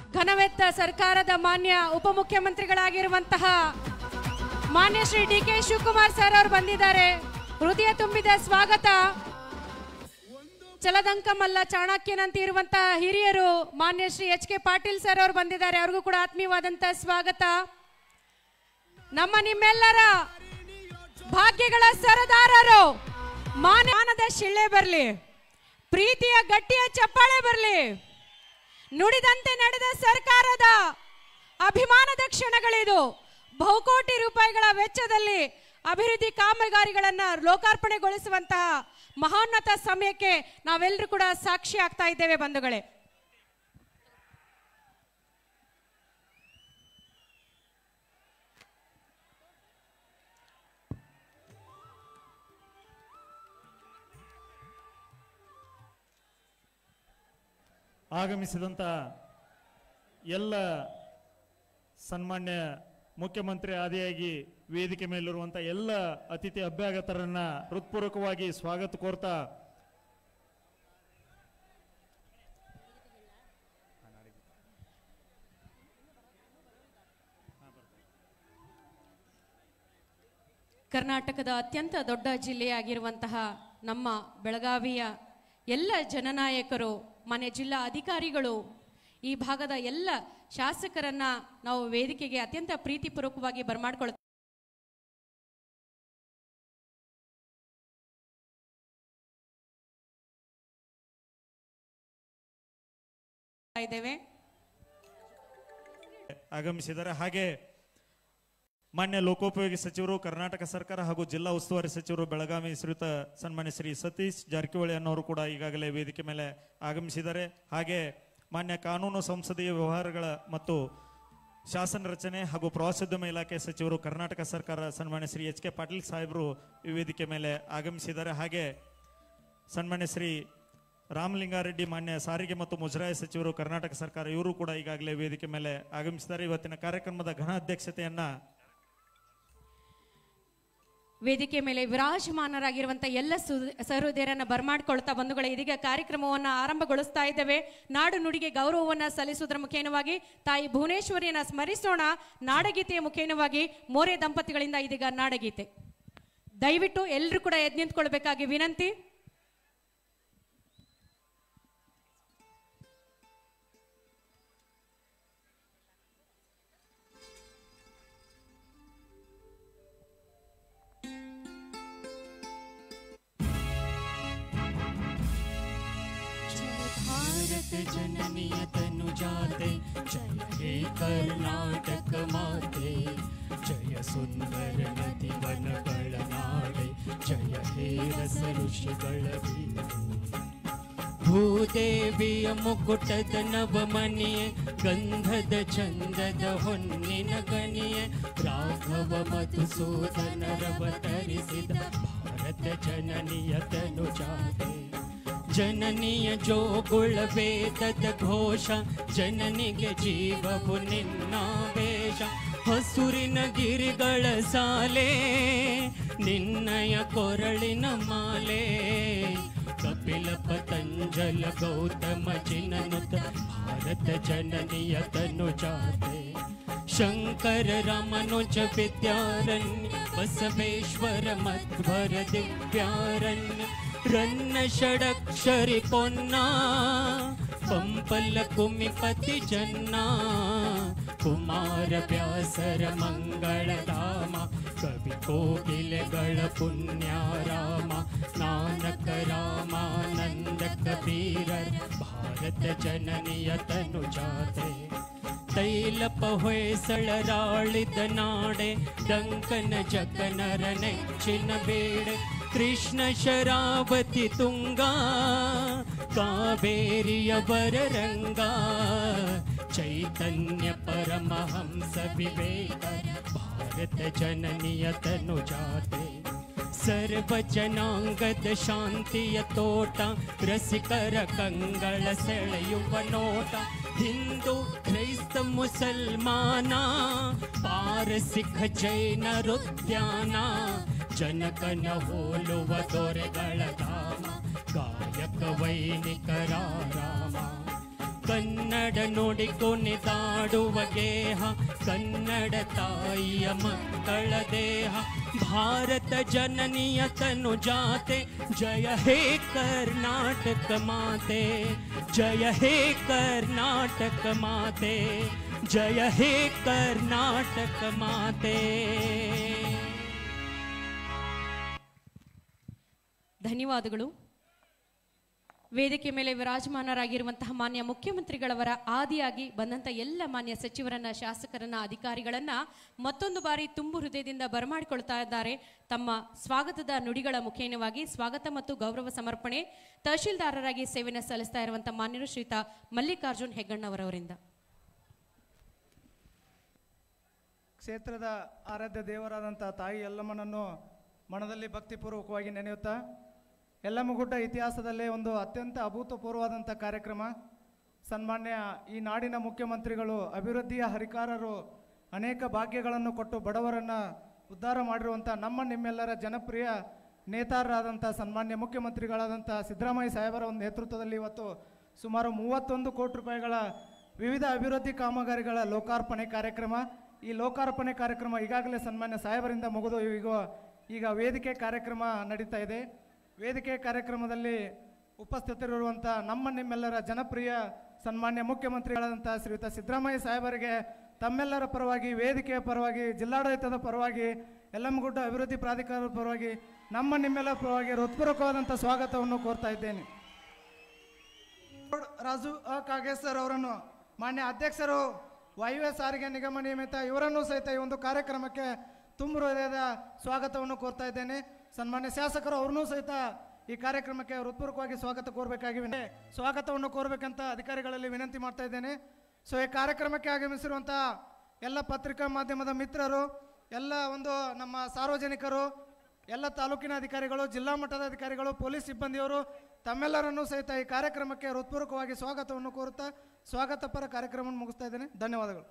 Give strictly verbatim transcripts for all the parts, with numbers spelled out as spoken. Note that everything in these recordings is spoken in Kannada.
ಘನವೆತ್ತ ಸರ್ಕಾರದ ಮಾನ್ಯ ಉಪಮುಖ್ಯಮಂತ್ರಿಗಳಾಗಿರುವಂತಹ ಮಾನ್ಯ Shri D K Shivakumar sir ಅವರು ಬಂದಿದ್ದಾರೆ. ಹೃದಯ ತುಂಬಿದ ಸ್ವಾಗತ. ಚಲದಂಕಮಲ್ಲ ಚಾಣಕ್ಯನಂತ ಇರುವಂತಹ ಹಿರಿಯರು ಮಾನ್ಯ Shri H K Patil sir ಅವರು ಬಂದಿದ್ದಾರೆ. ಅವ್ರಿಗೂ ಕೂಡ ಆತ್ಮೀಯವಾದಂತಹ ಸ್ವಾಗತ. ನಮ್ಮ ನಿಮ್ಮೆಲ್ಲರ ಭಾಗ್ಯಗಳ ಸರದಾರರು ಮಾನದ ಶಿಳ್ಳೆ ಬರಲಿ, ಪ್ರೀತಿಯ ಗಟ್ಟಿಯ ಚಪ್ಪಾಳೆ ಬರಲಿ, ನುಡಿದಂತೆ ನಡೆದ ಸರ್ಕಾರದ ಅಭಿಮಾನದ ಕ್ಷಣಗಳಿದು. ಬಹುಕೋಟಿ ರೂಪಾಯಿಗಳ ವೆಚ್ಚದಲ್ಲಿ ಅಭಿವೃದ್ಧಿ ಕಾಮಗಾರಿಗಳನ್ನು ಲೋಕಾರ್ಪಣೆಗೊಳಿಸುವಂತಹ ಮಹೋನ್ನತ ಸಮಯಕ್ಕೆ ನಾವೆಲ್ಲರೂ ಕೂಡ ಸಾಕ್ಷಿ ಆಗ್ತಾ ಇದ್ದೇವೆ ಬಂಧುಗಳೇ. ಆಗಮಿಸಿದಂಥ ಎಲ್ಲ ಸನ್ಮಾನ್ಯ ಮುಖ್ಯಮಂತ್ರಿ ಆದಿಯಾಗಿ ವೇದಿಕೆ ಮೇಲಿರುವಂಥ ಎಲ್ಲ ಅತಿಥಿ ಅಭ್ಯಾಗತರನ್ನ ಹೃತ್ಪೂರ್ವಕವಾಗಿ ಸ್ವಾಗತ ಕೋರ್ತಾ ಕರ್ನಾಟಕದ ಅತ್ಯಂತ ದೊಡ್ಡ ಜಿಲ್ಲೆಯಾಗಿರುವಂತಹ ನಮ್ಮ ಬೆಳಗಾವಿಯ ಎಲ್ಲ ಜನನಾಯಕರು, ಮಾನ್ಯ ಜಿಲ್ಲಾ ಅಧಿಕಾರಿಗಳು, ಈ ಭಾಗದ ಎಲ್ಲ ಶಾಸಕರನ್ನ ನಾವು ವೇದಿಕೆಗೆ ಅತ್ಯಂತ ಪ್ರೀತಿಪೂರ್ವಕವಾಗಿ ಬರಮಾಡ್ಕೊಳ್ತಾ ಇದ್ದೇವೆ. ಆಗಮಿಸಿದ್ದಾರೆ. ಹಾಗೆ ಮಾನ್ಯ ಲೋಕೋಪಯೋಗಿ ಸಚಿವರು, ಕರ್ನಾಟಕ ಸರ್ಕಾರ ಹಾಗೂ ಜಿಲ್ಲಾ ಉಸ್ತುವಾರಿ ಸಚಿವರು ಬೆಳಗಾವಿ ಶ್ರೀಯುತ ಸನ್ಮಾನ್ಯ ಶ್ರೀ ಸತೀಶ್ ಜಾರಕಿಹೊಳಿ ಅನ್ನೋರು ಕೂಡ ಈಗಾಗಲೇ ವೇದಿಕೆ ಮೇಲೆ ಆಗಮಿಸಿದ್ದಾರೆ. ಹಾಗೆ ಮಾನ್ಯ ಕಾನೂನು ಸಂಸದೀಯ ವ್ಯವಹಾರಗಳ ಮತ್ತು ಶಾಸನ ರಚನೆ ಹಾಗೂ ಪ್ರವಾಸೋದ್ಯಮ ಇಲಾಖೆ ಸಚಿವರು ಕರ್ನಾಟಕ ಸರ್ಕಾರ ಸನ್ಮಾನ್ಯ ಶ್ರೀ ಎಚ್ ಕೆ ಪಾಟೀಲ್ ಸಾಹೇಬರು ಈ ವೇದಿಕೆ ಮೇಲೆ ಆಗಮಿಸಿದ್ದಾರೆ. ಹಾಗೆ ಸನ್ಮಾನ್ಯ ಶ್ರೀ ರಾಮಲಿಂಗಾರೆಡ್ಡಿ ಮಾನ್ಯ ಸಾರಿಗೆ ಮತ್ತು ಮುಜರಾಯಿ ಸಚಿವರು ಕರ್ನಾಟಕ ಸರ್ಕಾರ ಇವರು ಕೂಡ ಈಗಾಗಲೇ ವೇದಿಕೆ ಮೇಲೆ ಆಗಮಿಸಿದ್ದಾರೆ. ಇವತ್ತಿನ ಕಾರ್ಯಕ್ರಮದ ಘನ ಅಧ್ಯಕ್ಷತೆಯನ್ನ ವೇದಿಕೆ ಮೇಲೆ ವಿರಾಜಮಾನರಾಗಿರುವಂತಹ ಎಲ್ಲ ಸಹೃದಯರನ್ನ ಬರಮಾಡ್ಕೊಳ್ತಾ ಬಂಧುಗಳೇ, ಇದೀಗ ಕಾರ್ಯಕ್ರಮವನ್ನ ಆರಂಭಗೊಳಿಸ್ತಾ ಇದ್ದೇವೆ. ನಾಡು ನುಡಿಗೆ ಗೌರವವನ್ನ ಸಲ್ಲಿಸುವುದರ ಮುಖೇನವಾಗಿ ತಾಯಿ ಭುವನೇಶ್ವರಿಯನ್ನ ಸ್ಮರಿಸೋಣ. ನಾಡಗೀತೆಯ ಮುಖೇನವಾಗಿ ಮೋರೆ ದಂಪತಿಗಳಿಂದ ಇದೀಗ ನಾಡಗೀತೆ. ದಯವಿಟ್ಟು ಎಲ್ಲರೂ ಕೂಡ ಎದ್ದು ನಿಂತ್ಕೊಳ್ಬೇಕಾಗಿ ವಿನಂತಿ. जननीय तनुजाते जय हे कर्नाटक माते, जय सुंदर नदी वनಗಳ ನಾಡೆ, ಜಯ ಹೇ ರಸ ಋಷಿಗಳ ಭೂದೇವಿಯ ಮುಕುಟದ ನವಮಣಿಯೇ, ಗಂಧದ ಚಂದದ ಹೊನ್ನಿನ ಗಣಿಯೇ, ರಾಘವ ಮಧುಸೂದನರವತರಿಸಿದ ಭಾರತ ಜನನಿಯ ತನುಜಾತೆ. ಜನನಿಯ ಜೋಗುಳ ವೇದದ ಘೋಷ, ಜನನಿಗೆ ಜೀವವು ನಿನ್ನ ವೇಷ. ಹಸುರಿನ ಗಿರಿಗಳ ಸಾಲೆ, ನಿನ್ನಯ ಕೊರಳಿನ ಮಾಲೆ. ಕಪಿಲ ಪತಂಜಲ ಗೌತಮ ಜಿನನುತ ಭಾರತ ಜನನಿಯ ತನುಜಾತೆ. ಶಂಕರ ರಮನುಜ ವಿದ್ಯಾರಣ್ಯ, ಬಸವೇಶ್ವರ ಮಧ್ವರ ದಿವ್ಯಾರಣ್ಯ. ರನ್ನ ಷಡಕ್ಷರಿ ಪೊನ್ನ, ಪಂಪಲ ಕುಮಿಪತಿ ಜನ್ನ. ಕುಮಾರ ವ್ಯಾಸರ ಮಂಗಳಧಾಮ, ಕವಿ ಕೋಗಿಲೆಗಳ ಪುಣ್ಯಾರಾಮ. ನಾನಕ ರಾಮಾನಂದ ಕಬೀರರ್ ಭಾರತ ಜನನಿಯ ತನುಜಾತೆ. ತೈಲಪ ಹೊಯ್ಸಳರಾಳಿದ ನಾಡೆ, ಡಂಕನ ಜಗನರ ನೆಚ್ಚಿನ ಬೇಡೆ. ಕೃಷ್ಣ ಶರಾವತಿ ತುಂಗ, ಕಾವೇರಿಯ ವರರಂಗ. ಚೈತನ್ಯ ಪರಮಹಂಸ ವಿವೇಕ ಭಾರತ ಜನನಿಯ ತನುಜಾತೆ. ಸರ್ವ ಜನಾಂಗದ ಶಾಂತಿಯ ತೋಟ, ರಸಿಕರ ಕಂಗಳ ಸೆಳೆಯುವ ನೋಟ. ಹಿಂದೂ ಕ್ರೈಸ್ತ ಮುಸಲ್ಮಾನ, ಪಾರಸಿಕ ಜೈನರುದ್ಯಾನ. ಜನಕನ ಹೋಲುವ ದೊರೆಗಳ ಧಾಮ, ಗಾಯಕ ವೈನಿಕರ ರಾಮ. ಕನ್ನಡ ನುಡಿ ಕುಣಿದಾಡುವ ಗೇಹ ಕನ್ನಡ ತಾಯಿಯ ಮಕ್ಕಳ ದೇಹ ಭಾರತ ಜನನಿಯ ತನು ಜಾತೆ ಜಯ ಹೇ ಕರ್ನಾಟಕ ಮಾತೆ ಜಯ ಹೇ ಕರ್ನಾಟಕ ಮಾತೆ ಜಯ ಹೇ ಕರ್ನಾಟಕ ಮಾತೆ. ಧನ್ಯವಾದಗಳು. ವೇದಿಕೆ ಮೇಲೆ ವಿರಾಜಮಾನರಾಗಿರುವಂತಹ ಮಾನ್ಯ ಮುಖ್ಯಮಂತ್ರಿಗಳವರ ಆದಿಯಾಗಿ ಬಂದಂಥ ಎಲ್ಲ ಮಾನ್ಯ ಸಚಿವರನ್ನ, ಶಾಸಕರನ್ನ, ಅಧಿಕಾರಿಗಳನ್ನ ಮತ್ತೊಂದು ಬಾರಿ ತುಂಬು ಹೃದಯದಿಂದ ಬರಮಾಡಿಕೊಳ್ತಾ ಇದ್ದಾರೆ. ತಮ್ಮ ಸ್ವಾಗತದ ನುಡಿಗಳ ಮುಖೇನವಾಗಿ ಸ್ವಾಗತ ಮತ್ತು ಗೌರವ ಸಮರ್ಪಣೆ ತಹಶೀಲ್ದಾರರಾಗಿ ಸೇವೆಯನ್ನು ಸಲ್ಲಿಸ್ತಾ ಇರುವಂತಹ ಮಾನ್ಯರು ಶ್ರೀಯುತ ಮಲ್ಲಿಕಾರ್ಜುನ್ ಹೆಗ್ಗಣ್ಣವರವರಿಂದ. ಕ್ಷೇತ್ರದ ಆರಾಧ್ಯ ದೇವರಾದಂಥ ತಾಯಿ ಯಲ್ಲಮ್ಮನನ್ನು ಮನದಲ್ಲಿ ಭಕ್ತಿಪೂರ್ವಕವಾಗಿ ನೆನೆಯುತ್ತಾ, ಯಲ್ಲಮ್ಮಗುಡ್ಡ ಇತಿಹಾಸದಲ್ಲೇ ಒಂದು ಅತ್ಯಂತ ಅಭೂತಪೂರ್ವವಾದಂಥ ಕಾರ್ಯಕ್ರಮ. ಸನ್ಮಾನ್ಯ ಈ ನಾಡಿನ ಮುಖ್ಯಮಂತ್ರಿಗಳು ಅಭಿವೃದ್ಧಿಯ ಹರಿಕಾರರು, ಅನೇಕ ಭಾಗ್ಯಗಳನ್ನು ಕೊಟ್ಟು ಬಡವರನ್ನು ಉದ್ಧಾರ ಮಾಡಿರುವಂಥ ನಮ್ಮ ನಿಮ್ಮೆಲ್ಲರ ಜನಪ್ರಿಯ ನೇತಾರರಾದಂಥ ಸನ್ಮಾನ್ಯ ಮುಖ್ಯಮಂತ್ರಿಗಳಾದಂಥ ಸಿದ್ದರಾಮಯ್ಯ ಸಾಹೇಬರ ಒಂದು ನೇತೃತ್ವದಲ್ಲಿ ಇವತ್ತು ಸುಮಾರು ಮೂವತ್ತೊಂದು ಕೋಟಿ ರೂಪಾಯಿಗಳ ವಿವಿಧ ಅಭಿವೃದ್ಧಿ ಕಾಮಗಾರಿಗಳ ಲೋಕಾರ್ಪಣೆ ಕಾರ್ಯಕ್ರಮ. ಈ ಲೋಕಾರ್ಪಣೆ ಕಾರ್ಯಕ್ರಮ ಈಗಾಗಲೇ ಸನ್ಮಾನ್ಯ ಸಾಹೇಬರಿಂದ ಮುಗಿದು ಈಗ ಈಗ ವೇದಿಕೆ ಕಾರ್ಯಕ್ರಮ ನಡೀತಾ ಇದೆ. ವೇದಿಕೆ ಕಾರ್ಯಕ್ರಮದಲ್ಲಿ ಉಪಸ್ಥಿತರಿರುವಂಥ ನಮ್ಮ ನಿಮ್ಮೆಲ್ಲರ ಜನಪ್ರಿಯ ಸನ್ಮಾನ್ಯ ಮುಖ್ಯಮಂತ್ರಿಗಳಾದಂಥ ಶ್ರೀಯುತ ಸಿದ್ದರಾಮಯ್ಯ ಸಾಹೇಬರಿಗೆ ತಮ್ಮೆಲ್ಲರ ಪರವಾಗಿ, ವೇದಿಕೆಯ ಪರವಾಗಿ, ಜಿಲ್ಲಾಡಳಿತದ ಪರವಾಗಿ, ಯಲ್ಲಮ್ಮಗುಡ್ಡ ಅಭಿವೃದ್ಧಿ ಪ್ರಾಧಿಕಾರದ ಪರವಾಗಿ, ನಮ್ಮ ನಿಮ್ಮೆಲ್ಲರ ಪರವಾಗಿ ಹೃತ್ಪೂರ್ವಕವಾದಂಥ ಸ್ವಾಗತವನ್ನು ಕೋರ್ತಾ ಇದ್ದೇನೆ. ರಾಜು ಕಾಗೇಶ್ ಸರ್ ಅವರನ್ನು, ಮಾನ್ಯ ಅಧ್ಯಕ್ಷರು ವಾಯುವ್ಯ ಸಾರಿಗೆ ನಿಗಮ ನಿಯಮಿತ, ಇವರನ್ನು ಸಹಿತ ಈ ಒಂದು ಕಾರ್ಯಕ್ರಮಕ್ಕೆ ತುಂಬ ಹೃದಯದ ಸ್ವಾಗತವನ್ನು ಕೋರ್ತಾ ಇದ್ದೇನೆ. ಸನ್ಮಾನ್ಯ ಶಾಸಕರು ಅವ್ರನ್ನೂ ಸಹಿತ ಈ ಕಾರ್ಯಕ್ರಮಕ್ಕೆ ಹೃತ್ಪೂರ್ವಕವಾಗಿ ಸ್ವಾಗತ ಕೋರಬೇಕಾಗಿ ಸ್ವಾಗತವನ್ನು ಕೋರಬೇಕಂತ ಅಧಿಕಾರಿಗಳಲ್ಲಿ ವಿನಂತಿ ಮಾಡ್ತಾ ಇದ್ದೇನೆ. ಸೊ ಈ ಕಾರ್ಯಕ್ರಮಕ್ಕೆ ಆಗಮಿಸಿರುವಂಥ ಎಲ್ಲ ಪತ್ರಿಕಾ ಮಾಧ್ಯಮದ ಮಿತ್ರರು, ಎಲ್ಲ ಒಂದು ನಮ್ಮ ಸಾರ್ವಜನಿಕರು, ಎಲ್ಲ ತಾಲೂಕಿನ ಅಧಿಕಾರಿಗಳು, ಜಿಲ್ಲಾ ಮಟ್ಟದ ಅಧಿಕಾರಿಗಳು, ಪೊಲೀಸ್ ಸಿಬ್ಬಂದಿಯವರು ತಮ್ಮೆಲ್ಲರನ್ನೂ ಸಹಿತ ಈ ಕಾರ್ಯಕ್ರಮಕ್ಕೆ ಹೃತ್ಪೂರ್ವಕವಾಗಿ ಸ್ವಾಗತವನ್ನು ಕೋರುತ್ತಾ ಸ್ವಾಗತ ಪರ ಕಾರ್ಯಕ್ರಮವನ್ನು ಮುಗಿಸ್ತಾ ಇದ್ದೇನೆ. ಧನ್ಯವಾದಗಳು.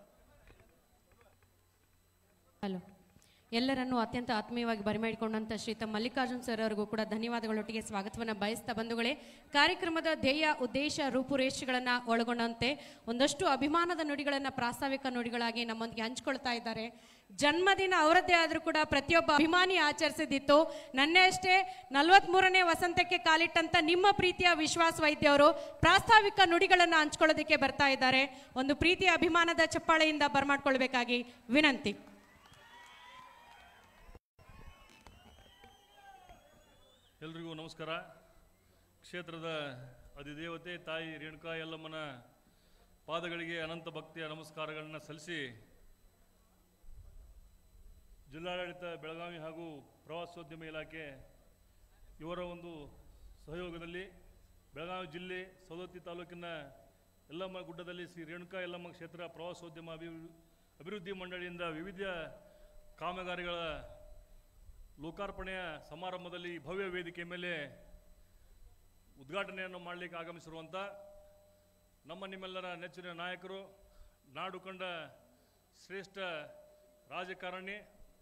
ಹಲೋ, ಎಲ್ಲರನ್ನೂ ಅತ್ಯಂತ ಆತ್ಮೀಯವಾಗಿ ಬರಿಮಾಡಿಕೊಂಡಂಥ ಶ್ರೀತ ಮಲ್ಲಿಕಾರ್ಜುನ್ ಸರ್ ಅವರಿಗೂ ಕೂಡ ಧನ್ಯವಾದಗಳೊಟ್ಟಿಗೆ ಸ್ವಾಗತವನ್ನು ಬಯಸ್ತಾ ಬಂಧುಗಳೇ, ಕಾರ್ಯಕ್ರಮದ ಧ್ಯೇಯ, ಉದ್ದೇಶ, ರೂಪುರೇಷೆಗಳನ್ನು ಒಳಗೊಂಡಂತೆ ಒಂದಷ್ಟು ಅಭಿಮಾನದ ನುಡಿಗಳನ್ನು ಪ್ರಾಸ್ತಾವಿಕ ನುಡಿಗಳಾಗಿ ನಮ್ಮೊಂದಿಗೆ ಹಂಚ್ಕೊಳ್ತಾ ಇದ್ದಾರೆ. ಜನ್ಮದಿನ ಅವರದ್ದೇ ಆದರೂ ಕೂಡ ಪ್ರತಿಯೊಬ್ಬ ಅಭಿಮಾನಿ ಆಚರಿಸಿದ್ದಿತ್ತು. ನನ್ನೇ ಅಷ್ಟೇ ನಲವತ್ಮೂರನೇ ವಸಂತಕ್ಕೆ ಕಾಲಿಟ್ಟಂತ ನಿಮ್ಮ ಪ್ರೀತಿಯ ವಿಶ್ವಾಸ ವೈದ್ಯವರು ಪ್ರಾಸ್ತಾವಿಕ ನುಡಿಗಳನ್ನು ಹಂಚ್ಕೊಳ್ಳೋದಕ್ಕೆ ಬರ್ತಾ ಇದ್ದಾರೆ. ಒಂದು ಪ್ರೀತಿಯ ಅಭಿಮಾನದ ಚಪ್ಪಾಳೆಯಿಂದ ಬರಮಾಡ್ಕೊಳ್ಬೇಕಾಗಿ ವಿನಂತಿ. ಎಲ್ರಿಗೂ ನಮಸ್ಕಾರ. ಕ್ಷೇತ್ರದ ಅಧಿದೇವತೆ ತಾಯಿ ರೇಣುಕಾ ಯಲ್ಲಮ್ಮನ ಪಾದಗಳಿಗೆ ಅನಂತ ಭಕ್ತಿಯ ನಮಸ್ಕಾರಗಳನ್ನು ಸಲ್ಲಿಸಿ, ಜಿಲ್ಲಾಡಳಿತ ಬೆಳಗಾವಿ ಹಾಗೂ ಪ್ರವಾಸೋದ್ಯಮ ಇಲಾಖೆ ಇವರ ಒಂದು ಸಹಯೋಗದಲ್ಲಿ ಬೆಳಗಾವಿ ಜಿಲ್ಲೆ ಸವದತ್ತಿ ತಾಲೂಕಿನ ಯಲ್ಲಮ್ಮ ಗುಡ್ಡದಲ್ಲಿ ಶ್ರೀ ರೇಣುಕಾ ಯಲ್ಲಮ್ಮ ಕ್ಷೇತ್ರ ಪ್ರವಾಸೋದ್ಯಮ ಅಭಿವೃದ್ಧಿ ಮಂಡಳಿಯಿಂದ ವಿವಿಧ ಕಾಮಗಾರಿಗಳ ಲೋಕಾರ್ಪಣೆಯ ಸಮಾರಂಭದಲ್ಲಿ ಭವ್ಯ ವೇದಿಕೆ ಮೇಲೆ ಉದ್ಘಾಟನೆಯನ್ನು ಮಾಡಲಿಕ್ಕೆ ಆಗಮಿಸಿರುವಂಥ ನಮ್ಮ ನಿಮ್ಮೆಲ್ಲರ ನೆಚ್ಚಿನ ನಾಯಕರು, ನಾಡು ಕಂಡ ಶ್ರೇಷ್ಠ ರಾಜಕಾರಣಿ,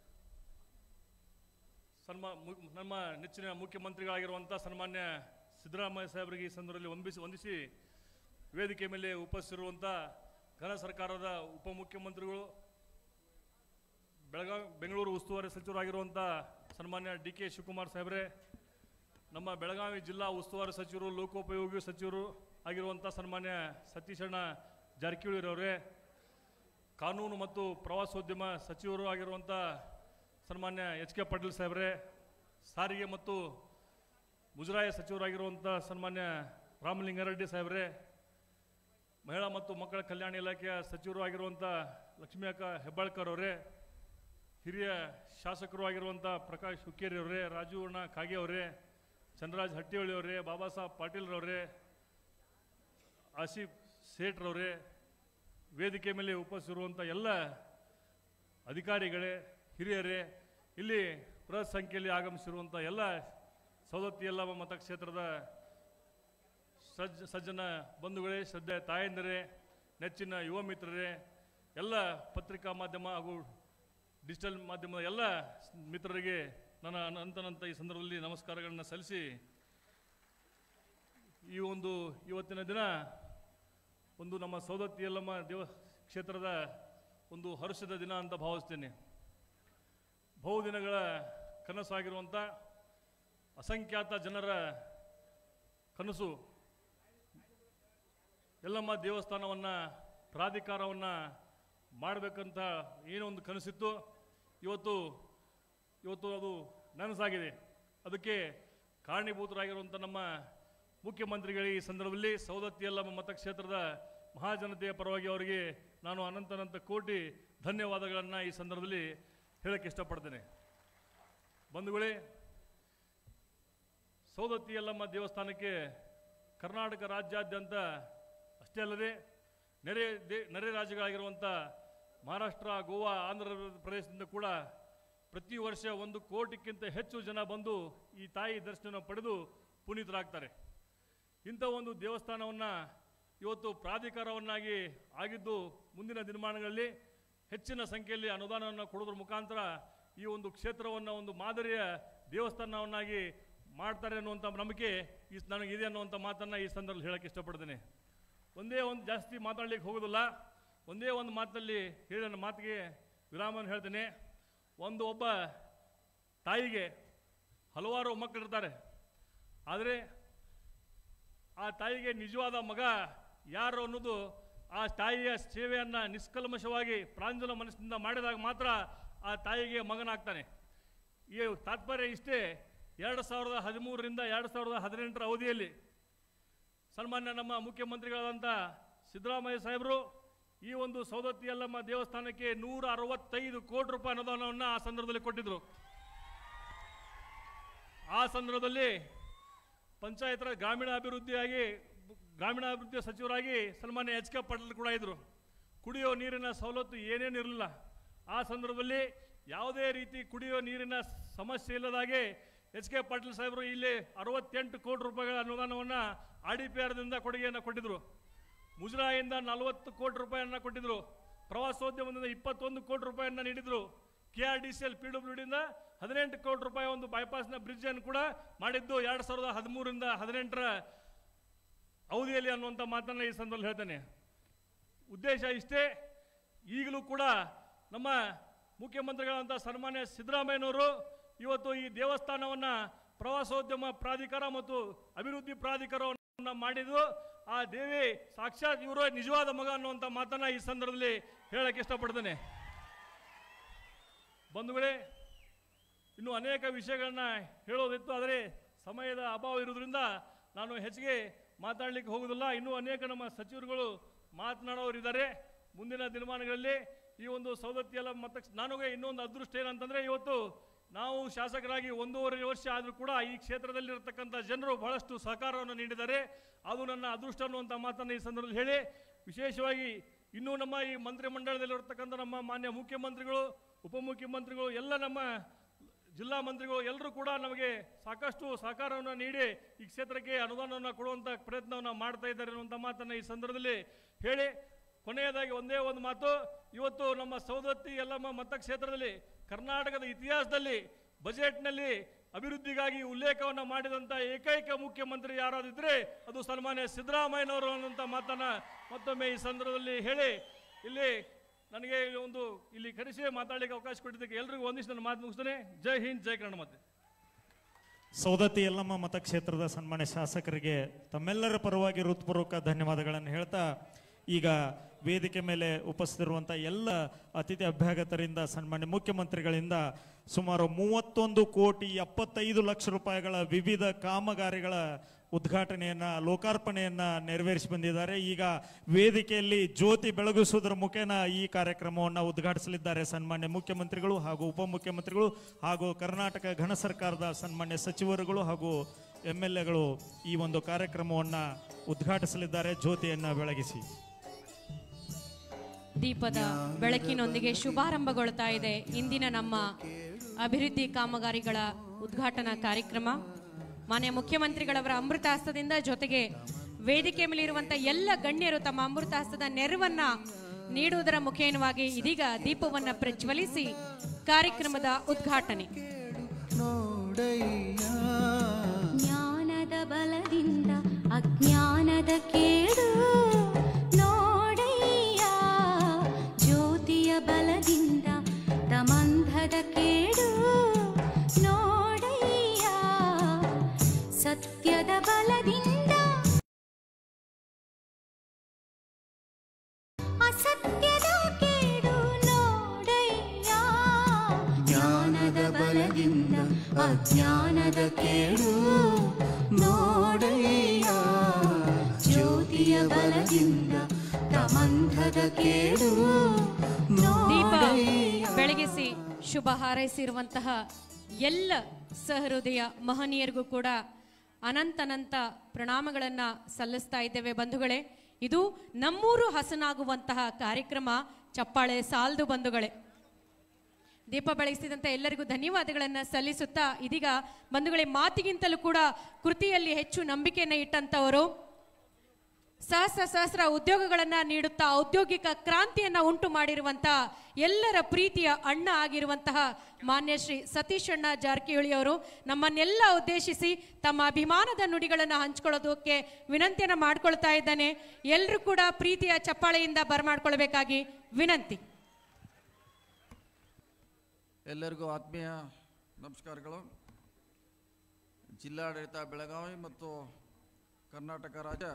ಸನ್ಮಾ ನಮ್ಮ ನೆಚ್ಚಿನ ಮುಖ್ಯಮಂತ್ರಿಗಳಾಗಿರುವಂಥ ಸನ್ಮಾನ್ಯ ಸಿದ್ದರಾಮಯ್ಯ ಸಾಹೇಬರಿಗೆ ಈ ಸಂದರ್ಭದಲ್ಲಿ ವಂದಿಸಿ ವಂದಿಸಿ ವೇದಿಕೆ ಮೇಲೆ ಉಪಸ್ಥಿತಿರುವಂಥ ಘನ ಸರ್ಕಾರದ ಉಪಮುಖ್ಯಮಂತ್ರಿಗಳು, ಬೆಳಗಾವಿ ಬೆಂಗಳೂರು ಉಸ್ತುವಾರಿ ಸಚಿವರಾಗಿರುವಂಥ ಸನ್ಮಾನ್ಯ ಡಿ ಕೆ ಶಿವಕುಮಾರ್ ಸಾಹೇಬ್ರೆ, ನಮ್ಮ ಬೆಳಗಾವಿ ಜಿಲ್ಲಾ ಉಸ್ತುವಾರಿ ಸಚಿವರು, ಲೋಕೋಪಯೋಗಿ ಸಚಿವರು ಆಗಿರುವಂಥ ಸನ್ಮಾನ್ಯ ಸತೀಶಣ್ಣ ಜಾರಕಿಹೊಳಿರವರೇ, ಕಾನೂನು ಮತ್ತು ಪ್ರವಾಸೋದ್ಯಮ ಸಚಿವರು ಆಗಿರುವಂಥ ಸನ್ಮಾನ್ಯ ಎಚ್ ಕೆ ಪಾಟೀಲ್ ಸಾಹೇಬ್ರೆ, ಸಾರಿಗೆ ಮತ್ತು ಮುಜರಾಯಿ ಸಚಿವರಾಗಿರುವಂಥ ಸನ್ಮಾನ್ಯ ರಾಮಲಿಂಗಾರೆಡ್ಡಿ ಸಾಹೇಬ್ರೆ, ಮಹಿಳಾ ಮತ್ತು ಮಕ್ಕಳ ಕಲ್ಯಾಣ ಇಲಾಖೆಯ ಸಚಿವರು ಆಗಿರುವಂಥ ಲಕ್ಷ್ಮೀ ಅಕ್ಕ ಹೆಬ್ಬಾಳ್ಕರ್ ಅವರೇ, ಹಿರಿಯ ಶಾಸಕರು ಆಗಿರುವಂಥ ಪ್ರಕಾಶ್ ಹುಕ್ಕೇರಿ ಅವರೇ, ರಾಜು ಅಣ್ಣ ಕಾಗೆ ಅವರೇ, ಚಂದ್ರರಾಜ್ ಹಟ್ಟಿಹೊಳಿ ಅವರೇ, ಬಾಬಾ ಸಾಹೇಬ್ ಪಾಟೀಲ್ರವರೇ, ಆಸಿಫ್ ಸೇಠ್ರವರೇ, ವೇದಿಕೆ ಮೇಲೆ ಉಪಸ್ಥಿತಿರುವಂಥ ಎಲ್ಲ ಅಧಿಕಾರಿಗಳೇ, ಹಿರಿಯರೇ, ಇಲ್ಲಿ ಬೃಹತ್ ಸಂಖ್ಯೆಯಲ್ಲಿ ಆಗಮಿಸಿರುವಂಥ ಎಲ್ಲ ಸವದತ್ತಿ ಯಲ್ಲಮ್ಮ ಮತಕ್ಷೇತ್ರದ ಸಜ್ಜ ಸಜ್ಜನ ಬಂಧುಗಳೇ, ಶ್ರದ್ಧೆ ತಾಯಂದಿರೇ, ನೆಚ್ಚಿನ ಯುವ ಮಿತ್ರರೇ, ಎಲ್ಲ ಪತ್ರಿಕಾ ಮಾಧ್ಯಮ ಹಾಗೂ ಡಿಜಿಟಲ್ ಮಾಧ್ಯಮದ ಎಲ್ಲ ಮಿತ್ರರಿಗೆ ನನ್ನ ಅನಂತನಂತ ಈ ಸಂದರ್ಭದಲ್ಲಿ ನಮಸ್ಕಾರಗಳನ್ನು ಸಲ್ಲಿಸಿ, ಈ ಒಂದು ಇವತ್ತಿನ ದಿನ ಒಂದು ನಮ್ಮ ಸೌದತ್ತಿ ಯಲ್ಲಮ್ಮ ದೇವ ಕ್ಷೇತ್ರದ ಒಂದು ಹರ್ಷದ ದಿನ ಅಂತ ಭಾವಿಸ್ತೇನೆ. ಬಹುದಿನಗಳ ಕನಸಾಗಿರುವಂಥ ಅಸಂಖ್ಯಾತ ಜನರ ಕನಸು ಯಲ್ಲಮ್ಮ ದೇವಸ್ಥಾನವನ್ನು ಪ್ರಾಧಿಕಾರವನ್ನು ಮಾಡಬೇಕಂತ ಏನೋ ಒಂದು ಕನಸಿತ್ತು. ಇವತ್ತು ಇವತ್ತು ಅದು ನನಸಾಗಿದೆ. ಅದಕ್ಕೆ ಕಾರಣೀಭೂತರಾಗಿರುವಂಥ ನಮ್ಮ ಮುಖ್ಯಮಂತ್ರಿಗಳಿಗೆ ಈ ಸಂದರ್ಭದಲ್ಲಿ ಸೌದತ್ತಿ ಯಲ್ಲಮ್ಮ ಮತಕ್ಷೇತ್ರದ ಮಹಾಜನತೆಯ ಪರವಾಗಿ ಅವರಿಗೆ ನಾನು ಅನಂತನಂತ ಕೋಟಿ ಧನ್ಯವಾದಗಳನ್ನು ಈ ಸಂದರ್ಭದಲ್ಲಿ ಹೇಳಕ್ಕೆ ಇಷ್ಟಪಡ್ತೇನೆ. ಬಂಧುಗಳೇ, ಸೌದತ್ತಿ ಯಲ್ಲಮ್ಮ ದೇವಸ್ಥಾನಕ್ಕೆ ಕರ್ನಾಟಕ ರಾಜ್ಯಾದ್ಯಂತ ಅಷ್ಟೇ ಅಲ್ಲದೆ ನೆರೆ ದೇ ನೆರೆ ರಾಜ್ಯಗಳಾಗಿರುವಂಥ ಮಹಾರಾಷ್ಟ್ರ, ಗೋವಾ, ಆಂಧ್ರ ಪ್ರದೇಶದಿಂದ ಕೂಡ ಪ್ರತಿ ವರ್ಷ ಒಂದು ಕೋಟಿಗಿಂತ ಹೆಚ್ಚು ಜನ ಬಂದು ಈ ತಾಯಿ ದರ್ಶನ ಪಡೆದು ಪುನೀತರಾಗ್ತಾರೆ. ಇಂಥ ಒಂದು ದೇವಸ್ಥಾನವನ್ನು ಇವತ್ತು ಪ್ರಾಧಿಕಾರವನ್ನಾಗಿ ಆಗಿದ್ದು ಮುಂದಿನ ದಿನಮಾನಗಳಲ್ಲಿ ಹೆಚ್ಚಿನ ಸಂಖ್ಯೆಯಲ್ಲಿ ಅನುದಾನವನ್ನು ಕೊಡೋದ್ರ ಮುಖಾಂತರ ಈ ಒಂದು ಕ್ಷೇತ್ರವನ್ನು ಒಂದು ಮಾದರಿಯ ದೇವಸ್ಥಾನವನ್ನಾಗಿ ಮಾಡ್ತಾರೆ ಅನ್ನುವಂಥ ನಂಬಿಕೆ ಈ ನನಗಿದೆ ಅನ್ನುವಂಥ ಮಾತನ್ನು ಈ ಸಂದರ್ಭದಲ್ಲಿ ಹೇಳಕ್ಕೆ ಇಷ್ಟಪಡ್ತೇನೆ. ಒಂದೇ ಒಂದು ಜಾಸ್ತಿ ಮಾತಾಡ್ಲಿಕ್ಕೆ ಹೋಗೋದಿಲ್ಲ. ಒಂದೇ ಒಂದು ಮಾತಲ್ಲಿ ಹೇಳಿ ನನ್ನ ಮಾತಿಗೆ ವಿರಾಮವನ್ನು ಹೇಳ್ತೇನೆ. ಒಂದು ಒಬ್ಬ ತಾಯಿಗೆ ಹಲವಾರು ಮಕ್ಕಳಿರ್ತಾರೆ. ಆದರೆ ಆ ತಾಯಿಗೆ ನಿಜವಾದ ಮಗ ಯಾರು ಅನ್ನೋದು ಆ ತಾಯಿಯ ಸೇವೆಯನ್ನು ನಿಷ್ಕಲ್ಮಶವಾಗಿ ಪ್ರಾಂಜಲ ಮನಸ್ಸಿನಿಂದ ಮಾಡಿದಾಗ ಮಾತ್ರ ಆ ತಾಯಿಗೆ ಮಗನಾಗ್ತಾನೆ. ಈ ತಾತ್ಪರ್ಯ ಇಷ್ಟೇ. ಎರಡು ಸಾವಿರದ ಹದಿಮೂರರಿಂದ ಎರಡು ಸಾವಿರದ ಹದಿನೆಂಟರ ಅವಧಿಯಲ್ಲಿ ಸನ್ಮಾನ್ಯ ನಮ್ಮ ಮುಖ್ಯಮಂತ್ರಿಗಳಾದಂಥ ಸಿದ್ದರಾಮಯ್ಯ ಸಾಹೇಬರು ಈ ಒಂದು ಸೌದತ್ತಿ ಯಲ್ಲಮ್ಮ ದೇವಸ್ಥಾನಕ್ಕೆ ನೂರ ಅರವತ್ತೈದು ಕೋಟಿ ರೂಪಾಯಿ ಅನುದಾನವನ್ನು ಆ ಸಂದರ್ಭದಲ್ಲಿ ಕೊಟ್ಟಿದ್ರು. ಆ ಸಂದರ್ಭದಲ್ಲಿ ಪಂಚಾಯತ್ ರಾಜ್ ಗ್ರಾಮೀಣಾಭಿವೃದ್ಧಿಯಾಗಿ ಗ್ರಾಮೀಣಾಭಿವೃದ್ಧಿ ಸಚಿವರಾಗಿ ಸನ್ಮಾನ್ಯ ಎಚ್ ಕೆ ಪಾಟೀಲ್ ಕೂಡ ಇದ್ದರು. ಕುಡಿಯೋ ನೀರಿನ ಸವಲತ್ತು ಏನೇನು ಇರಲಿಲ್ಲ. ಆ ಸಂದರ್ಭದಲ್ಲಿ ಯಾವುದೇ ರೀತಿ ಕುಡಿಯೋ ನೀರಿನ ಸಮಸ್ಯೆ ಇಲ್ಲದಾಗೆ ಎಚ್ ಕೆ ಪಾಟೀಲ್ ಸಾಹೇಬರು ಇಲ್ಲಿ ಅರವತ್ತೆಂಟು ಕೋಟಿ ರೂಪಾಯಿಗಳ ಅನುದಾನವನ್ನು ಆರ್ ಡಿ ಪಿ ಆರ್ದಿಂದ ಕೊಡುಗೆಯನ್ನು ಕೊಟ್ಟಿದ್ದರು. ಮುಜರಾಯಿಂದ ನಲವತ್ತು ಕೋಟಿ ರೂಪಾಯಿಯನ್ನು ಕೊಟ್ಟಿದ್ದರು. ಪ್ರವಾಸೋದ್ಯಮದಿಂದ ಇಪ್ಪತ್ತೊಂದು ಕೋಟಿ ರೂಪಾಯಿಯನ್ನು ನೀಡಿದರು. K R D C L P W ಡಿಯಿಂದ ಹದಿನೆಂಟು ಕೋಟಿ ರೂಪಾಯಿ ಒಂದು ಬೈಪಾಸ್ನ ಬ್ರಿಡ್ಜನ್ನು ಕೂಡ ಮಾಡಿದ್ದು ಎರಡು ಸಾವಿರದ ಹದಿಮೂರರಿಂದ ಹದಿನೆಂಟರ ಅವಧಿಯಲ್ಲಿ ಅನ್ನುವಂಥ ಮಾತನ್ನು ಈ ಸಂದರ್ಭದಲ್ಲಿ ಹೇಳ್ತೇನೆ. ಉದ್ದೇಶ ಇಷ್ಟೇ. ಈಗಲೂ ಕೂಡ ನಮ್ಮ ಮುಖ್ಯಮಂತ್ರಿಗಳಂಥ ಸನ್ಮಾನ್ಯ ಸಿದ್ದರಾಮಯ್ಯನವರು ಇವತ್ತು ಈ ದೇವಸ್ಥಾನವನ್ನು ಪ್ರವಾಸೋದ್ಯಮ ಪ್ರಾಧಿಕಾರ ಮತ್ತು ಅಭಿವೃದ್ಧಿ ಪ್ರಾಧಿಕಾರವನ್ನು ಮಾಡಿದ್ದು ಆ ದೇವಿ ಸಾಕ್ಷಾತ್ ಇವರು ನಿಜವಾದ ಮಗ ಅನ್ನುವಂಥ ಮಾತನ್ನು ಈ ಸಂದರ್ಭದಲ್ಲಿ ಹೇಳಕ್ಕೆ ಇಷ್ಟಪಡ್ತೇನೆ. ಬಂಧುಗಳೇ, ಇನ್ನೂ ಅನೇಕ ವಿಷಯಗಳನ್ನ ಹೇಳೋದಿತ್ತು. ಆದರೆ ಸಮಯದ ಅಭಾವ ಇರೋದ್ರಿಂದ ನಾನು ಹೆಚ್ಚಿಗೆ ಮಾತಾಡಲಿಕ್ಕೆ ಹೋಗೋದಿಲ್ಲ. ಇನ್ನೂ ಅನೇಕ ನಮ್ಮ ಸಚಿವರುಗಳು ಮಾತನಾಡೋರಿದ್ದಾರೆ. ಮುಂದಿನ ದಿನಮಾನಗಳಲ್ಲಿ ಈ ಒಂದು ಸೌದತ್ತಿ ಯಲ್ಲಮ್ಮ ಮತ ನನಗೆ ಇನ್ನೊಂದು ಅದೃಷ್ಟ ಏನಂತಂದರೆ, ಇವತ್ತು ನಾವು ಶಾಸಕರಾಗಿ ಒಂದೂವರೆ ವರ್ಷ ಆದರೂ ಕೂಡ ಈ ಕ್ಷೇತ್ರದಲ್ಲಿರತಕ್ಕಂಥ ಜನರು ಬಹಳಷ್ಟು ಸಹಕಾರವನ್ನು ನೀಡಿದ್ದಾರೆ. ಅದು ನನ್ನ ಅದೃಷ್ಟ ಅನ್ನುವಂಥ ಮಾತನ್ನು ಈ ಸಂದರ್ಭದಲ್ಲಿ ಹೇಳಿ, ವಿಶೇಷವಾಗಿ ಇನ್ನೂ ನಮ್ಮ ಈ ಮಂತ್ರಿಮಂಡಲದಲ್ಲಿರತಕ್ಕಂಥ ನಮ್ಮ ಮಾನ್ಯ ಮುಖ್ಯಮಂತ್ರಿಗಳು, ಉಪಮುಖ್ಯಮಂತ್ರಿಗಳು, ಎಲ್ಲ ನಮ್ಮ ಜಿಲ್ಲಾ ಮಂತ್ರಿಗಳು ಎಲ್ಲರೂ ಕೂಡ ನಮಗೆ ಸಾಕಷ್ಟು ಸಹಕಾರವನ್ನು ನೀಡಿ ಈ ಕ್ಷೇತ್ರಕ್ಕೆ ಅನುದಾನವನ್ನು ಕೊಡುವಂಥ ಪ್ರಯತ್ನವನ್ನು ಮಾಡ್ತಾ ಇದ್ದಾರೆ ಅನ್ನುವಂಥ ಮಾತನ್ನು ಈ ಸಂದರ್ಭದಲ್ಲಿ ಹೇಳಿ, ಕೊನೆಯದಾಗಿ ಒಂದೇ ಒಂದು ಮಾತು. ಇವತ್ತು ನಮ್ಮ ಸೌದತ್ತಿ ಯಲ್ಲಮ್ಮ ಮತಕ್ಷೇತ್ರದಲ್ಲಿ ಕರ್ನಾಟಕದ ಇತಿಹಾಸದಲ್ಲಿ ಬಜೆಟ್ನಲ್ಲಿ ಅಭಿವೃದ್ಧಿಗಾಗಿ ಉಲ್ಲೇಖವನ್ನು ಮಾಡಿದಂಥ ಏಕೈಕ ಮುಖ್ಯಮಂತ್ರಿ ಯಾರಾದಿದ್ರೆ ಅದು ಸನ್ಮಾನ್ಯ ಸಿದ್ದರಾಮಯ್ಯನವರು ಅನ್ನುವಂಥ ಮಾತನ್ನು ಮತ್ತೊಮ್ಮೆ ಈ ಸಂದರ್ಭದಲ್ಲಿ ಹೇಳಿ, ಇಲ್ಲಿ ನನಗೆ ಒಂದು ಇಲ್ಲಿ ಕರೆಸಿ ಮಾತಾಡಲಿಕ್ಕೆ ಅವಕಾಶ ಕೊಟ್ಟಿದ್ದಕ್ಕೆ ಎಲ್ರಿಗೂ ಒಂದಿಷ್ಟು ನನ್ನ ಮಾತು ಮುಗಿಸ್ತೇನೆ. ಜೈ ಹಿಂದ್, ಜೈ ಕನ್ನಡ. ಮತ್ತೆ ಸೌದತ್ತಿ ಯಲ್ಲಮ್ಮ ಮತಕ್ಷೇತ್ರದ ಸನ್ಮಾನ್ಯ ಶಾಸಕರಿಗೆ ತಮ್ಮೆಲ್ಲರ ಪರವಾಗಿ ಹೃತ್ಪೂರ್ವಕ ಧನ್ಯವಾದಗಳನ್ನು ಹೇಳ್ತಾ, ಈಗ ವೇದಿಕೆ ಮೇಲೆ ಉಪಸ್ಥಿತಿರುವಂಥ ಎಲ್ಲ ಅತಿಥಿ ಅಭ್ಯಾಗತರಿಂದ ಸನ್ಮಾನ್ಯ ಮುಖ್ಯಮಂತ್ರಿಗಳಿಂದ ಸುಮಾರು ಮೂವತ್ತೊಂದು ಕೋಟಿ ಎಪ್ಪತ್ತೈದು ಲಕ್ಷ ರೂಪಾಯಿಗಳ ವಿವಿಧ ಕಾಮಗಾರಿಗಳ ಉದ್ಘಾಟನೆಯನ್ನ ಲೋಕಾರ್ಪಣೆಯನ್ನ ನೆರವೇರಿಸಿ ಬಂದಿದ್ದಾರೆ. ಈಗ ವೇದಿಕೆಯಲ್ಲಿ ಜ್ಯೋತಿ ಬೆಳಗಿಸುವುದರ ಮುಖೇನ ಈ ಕಾರ್ಯಕ್ರಮವನ್ನು ಉದ್ಘಾಟಿಸಲಿದ್ದಾರೆ ಸನ್ಮಾನ್ಯ ಮುಖ್ಯಮಂತ್ರಿಗಳು ಹಾಗೂ ಉಪಮುಖ್ಯಮಂತ್ರಿಗಳು ಹಾಗೂ ಕರ್ನಾಟಕ ಘನ ಸರ್ಕಾರದ ಸನ್ಮಾನ್ಯ ಸಚಿವರುಗಳು ಹಾಗೂ ಎಂ ಎಲ್ ಎಗಳು ಈ ಒಂದು ಕಾರ್ಯಕ್ರಮವನ್ನು ಉದ್ಘಾಟಿಸಲಿದ್ದಾರೆ. ಜ್ಯೋತಿಯನ್ನ ಬೆಳಗಿಸಿ. ದೀಪದ ಬೆಳಕಿನೊಂದಿಗೆ ಶುಭಾರಂಭಗೊಳ್ತಾ ಇದೆ ಇಂದಿನ ನಮ್ಮ ಅಭಿವೃದ್ಧಿ ಕಾಮಗಾರಿಗಳ ಉದ್ಘಾಟನಾ ಕಾರ್ಯಕ್ರಮ. ಮಾನ್ಯ ಮುಖ್ಯಮಂತ್ರಿಗಳವರ ಅಮೃತಾಸ್ತದಿಂದ ಜೊತೆಗೆ ವೇದಿಕೆ ಮೇಲಿರುವಂತ ಎಲ್ಲ ಗಣ್ಯರು ತಮ್ಮ ಅಮೃತಾಸ್ತದ ನೆರವನ್ನ ನೀಡುವುದರ ಮುಖೇನವಾಗಿ ಇದೀಗ ದೀಪವನ್ನ ಪ್ರಜ್ವಲಿಸಿ ಕಾರ್ಯಕ್ರಮದ ಉದ್ಘಾಟನೆ. ಜ್ಞಾನದ ಬಲದಿಂದ ಅಜ್ಞಾನದ ಕೇಡು ಬಲದಿಂದ ತಮಂಧದ ಕೇಡು ನೋಡಯ್ಯ ಸತ್ಯದ ಬಲದಿಂದ ಅಸತ್ಯದ ಕೇಡು ನೋಡಯ್ಯ ಜ್ಞಾನದ ಬಲದಿಂದ ಅಜ್ಞಾನದ ಕೇಡು ನೋಡಯ್ಯ ಜ್ಯೋತಿಯ ಬಲದಿಂದ ತಮಂಧದ ಕೇಡು ದೀಪ ಬೆಳಗಿಸಿ ಶುಭ ಹಾರೈಸಿರುವಂತಹ ಎಲ್ಲ ಸಹೃದಯ ಮಹನೀಯರಿಗೂ ಕೂಡ ಅನಂತನಂತ ಪ್ರಣಾಮಗಳನ್ನ ಸಲ್ಲಿಸ್ತಾ ಇದ್ದೇವೆ ಬಂಧುಗಳೇ. ಇದು ನಮ್ಮೂರು ಹಸನಾಗುವಂತಹ ಕಾರ್ಯಕ್ರಮ. ಚಪ್ಪಾಳೆ ಸಾಲ್ದು ಬಂಧುಗಳೇ. ದೀಪ ಬೆಳಗಿಸಿದಂತ ಎಲ್ಲರಿಗೂ ಧನ್ಯವಾದಗಳನ್ನು ಸಲ್ಲಿಸುತ್ತಾ ಇದೀಗ ಬಂಧುಗಳೇ, ಮಾತಿಗಿಂತಲೂ ಕೂಡ ಕೃತಿಯಲ್ಲಿ ಹೆಚ್ಚು ನಂಬಿಕೆಯನ್ನು ಇಟ್ಟಂತವರು, ಸಹಸ್ರ ಸಹಸ್ರ ಉದ್ಯೋಗಗಳನ್ನ ನೀಡುತ್ತಾ ಔದ್ಯೋಗಿಕ ಕ್ರಾಂತಿಯನ್ನ ಉಂಟು ಮಾಡಿರುವಂತಹ ಎಲ್ಲರ ಪ್ರೀತಿಯ ಅಣ್ಣ ಆಗಿರುವಂತಹ ಮಾನ್ಯ ಶ್ರೀ ಸತೀಶ್ ಅಣ್ಣ ಜಾರಕಿಹೊಳಿ ಅವರು ನಮ್ಮನ್ನೆಲ್ಲ ಉದ್ದೇಶಿಸಿ ತಮ್ಮ ಅಭಿಮಾನದ ನುಡಿಗಳನ್ನು ಹಂಚ್ಕೊಳ್ಳೋದಕ್ಕೆ ವಿನಂತಿಯನ್ನ ಮಾಡ್ಕೊಳ್ತಾ ಇದ್ದಾನೆ. ಎಲ್ಲರೂ ಕೂಡ ಪ್ರೀತಿಯ ಚಪ್ಪಾಳೆಯಿಂದ ಬರಮಾಡ್ಕೊಳ್ಬೇಕಾಗಿ ವಿನಂತಿ. ಎಲ್ಲರಿಗೂ ಆತ್ಮೀಯ ನಮಸ್ಕಾರಗಳು. ಜಿಲ್ಲಾಡಳಿತ ಬೆಳಗಾವಿ ಮತ್ತು ಕರ್ನಾಟಕ ರಾಜ್ಯ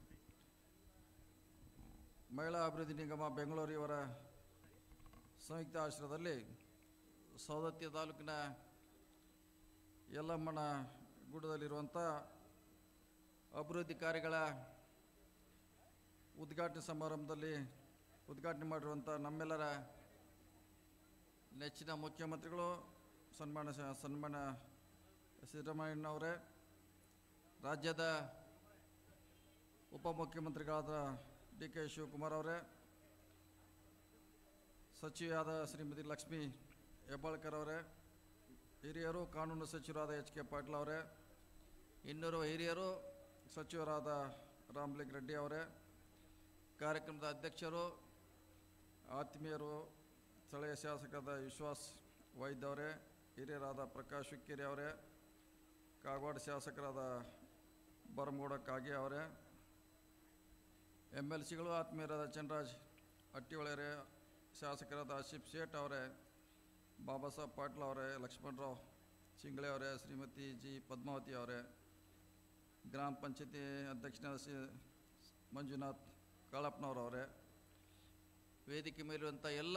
ಮಹಿಳಾ ಅಭಿವೃದ್ಧಿ ನಿಗಮ ಬೆಂಗಳೂರು ಇವರ ಸಂಯುಕ್ತ ಆಶ್ರಯದಲ್ಲಿ ಸವದತ್ತಿ ತಾಲೂಕಿನ ಯಲ್ಲಮ್ಮನ ಗುಡ್ಡದಲ್ಲಿರುವಂಥ ಅಭಿವೃದ್ಧಿ ಕಾರ್ಯಗಳ ಉದ್ಘಾಟನೆ ಸಮಾರಂಭದಲ್ಲಿ ಉದ್ಘಾಟನೆ ಮಾಡಿರುವಂಥ ನಮ್ಮೆಲ್ಲರ ನೆಚ್ಚಿನ ಮುಖ್ಯಮಂತ್ರಿಗಳು ಸನ್ಮಾನ ಸನ್ಮಾನ ಸಿದ್ದರಾಮಯ್ಯನವರೇ, ರಾಜ್ಯದ ಉಪಮುಖ್ಯಮಂತ್ರಿಗಳಾದ ಡಿ ಕೆ ಶಿವಕುಮಾರ್ ಅವರೇ, ಸಚಿವೆಯಾದ ಶ್ರೀಮತಿ ಲಕ್ಷ್ಮೀ ಹೆಬ್ಬಾಳ್ಕರ್ ಅವರೇ, ಹಿರಿಯರು ಕಾನೂನು ಸಚಿವರಾದ ಎಚ್ ಕೆ ಪಾಟೀಲ್ ಅವರೇ, ಇನ್ನೂರು ಹಿರಿಯರು ಸಚಿವರಾದ ರಾಮಲಿಂಗ ರೆಡ್ಡಿ ಅವರೇ, ಕಾರ್ಯಕ್ರಮದ ಅಧ್ಯಕ್ಷರು ಆತ್ಮೀಯರು ಸ್ಥಳೀಯ ಶಾಸಕರಾದ ವಿಶ್ವಾಸ್ ವೈದ್ಯ ಅವರೇ, ಹಿರಿಯರಾದ ಪ್ರಕಾಶ್ ಹುಕ್ಕೇರಿ ಅವರೇ, ಕಾಗವಾಡ ಶಾಸಕರಾದ ಬರಮಗೌಡ ಕಾಗೆ ಅವರೇ, ಎಮ್ ಎಲ್ ಸಿಗಳು ಆತ್ಮೀಯರಾದ ಚಂದ್ರರಾಜ್ ಹಟ್ಟಿಹೊಳೆಯವರೇ, ಶಾಸಕರಾದ ಆಸಿಫ್ ಶೇಟ್ ಅವರೇ, ಬಾಬಾ ಸಾಹೇಬ್ ಪಾಟೀಲ್ ಅವರೇ, ಲಕ್ಷ್ಮಣರಾವ್ ಚಿಂಗ್ಳೆ ಅವರೇ, ಶ್ರೀಮತಿ ಜಿ ಪದ್ಮಾವತಿ ಅವರೇ, ಗ್ರಾಮ ಪಂಚಾಯತಿ ಅಧ್ಯಕ್ಷರಾದ ಶ್ರೀ ಮಂಜುನಾಥ್ ಕಾಳಪ್ಪನವರವರೇ, ವೇದಿಕೆ ಮೇಲಿರುವಂಥ ಎಲ್ಲ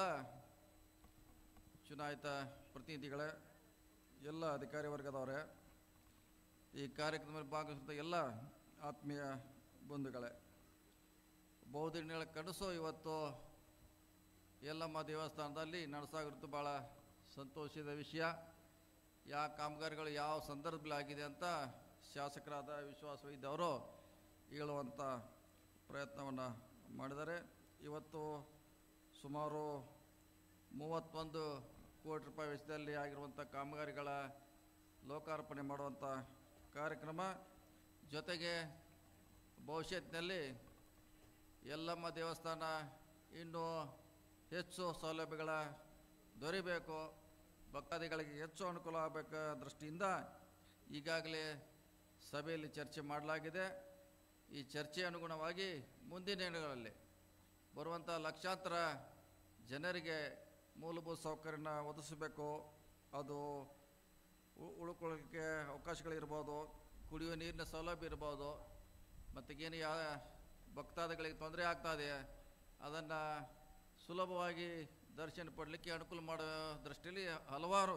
ಚುನಾಯಿತ ಪ್ರತಿನಿಧಿಗಳೇ, ಎಲ್ಲ ಅಧಿಕಾರಿ ವರ್ಗದವರೇ, ಈ ಕಾರ್ಯಕ್ರಮದಲ್ಲಿ ಭಾಗವಹಿಸಿದ ಎಲ್ಲ ಆತ್ಮೀಯ ಬಂಧುಗಳೇ, ಬಹುದಿನಗಳ ಕನಸು ಇವತ್ತು ಯಲ್ಲಮ್ಮ ದೇವಸ್ಥಾನದಲ್ಲಿ ನಡೆಸಾಗಿರುವುದು ಭಾಳ ಸಂತೋಷದ ವಿಷಯ. ಯಾವ ಕಾಮಗಾರಿಗಳು ಯಾವ ಸಂದರ್ಭದಲ್ಲಿ ಆಗಿದೆ ಅಂತ ಶಾಸಕರಾದ ವಿಶ್ವಾಸ ವೈದ್ಯ ಅವರು ಹೇಳುವಂಥ ಪ್ರಯತ್ನವನ್ನು ಮಾಡಿದ್ದಾರೆ. ಇವತ್ತು ಸುಮಾರು ಮೂವತ್ತೊಂದು ಕೋಟಿ ರೂಪಾಯಿ ವೆಚ್ಚದಲ್ಲಿ ಆಗಿರುವಂಥ ಕಾಮಗಾರಿಗಳ ಲೋಕಾರ್ಪಣೆ ಮಾಡುವಂಥ ಕಾರ್ಯಕ್ರಮ, ಜೊತೆಗೆ ಭವಿಷ್ಯತ್ತಿನಲ್ಲಿ ಯಲ್ಲಮ್ಮ ದೇವಸ್ಥಾನ ಇನ್ನೂ ಹೆಚ್ಚು ಸೌಲಭ್ಯಗಳ ದೊರೆಯಬೇಕು, ಭಕ್ತಾದಿಗಳಿಗೆ ಹೆಚ್ಚು ಅನುಕೂಲ ಆಗಬೇಕು ದೃಷ್ಟಿಯಿಂದ ಈಗಾಗಲೇ ಸಭೆಯಲ್ಲಿ ಚರ್ಚೆ ಮಾಡಲಾಗಿದೆ. ಈ ಚರ್ಚೆ ಅನುಗುಣವಾಗಿ ಮುಂದಿನ ದಿನಗಳಲ್ಲಿ ಬರುವಂಥ ಲಕ್ಷಾಂತರ ಜನರಿಗೆ ಮೂಲಭೂತ ಸೌಕರ್ಯನ ಒದಗಿಸಬೇಕು. ಅದು ಉಳ್ಕೊಳ್ಳೋಕ್ಕೆ ಅವಕಾಶಗಳಿರ್ಬೋದು, ಕುಡಿಯುವ ನೀರಿನ ಸೌಲಭ್ಯ ಇರ್ಬೋದು, ಮತ್ತು ಏನು ಯಾವ ಭಕ್ತಾದಿಗಳಿಗೆ ತೊಂದರೆ ಆಗ್ತಾಯಿದೆ ಅದನ್ನು ಸುಲಭವಾಗಿ ದರ್ಶನ ಪಡಲಿಕ್ಕೆ ಅನುಕೂಲ ಮಾಡೋ ದೃಷ್ಟಿಯಲ್ಲಿ ಹಲವಾರು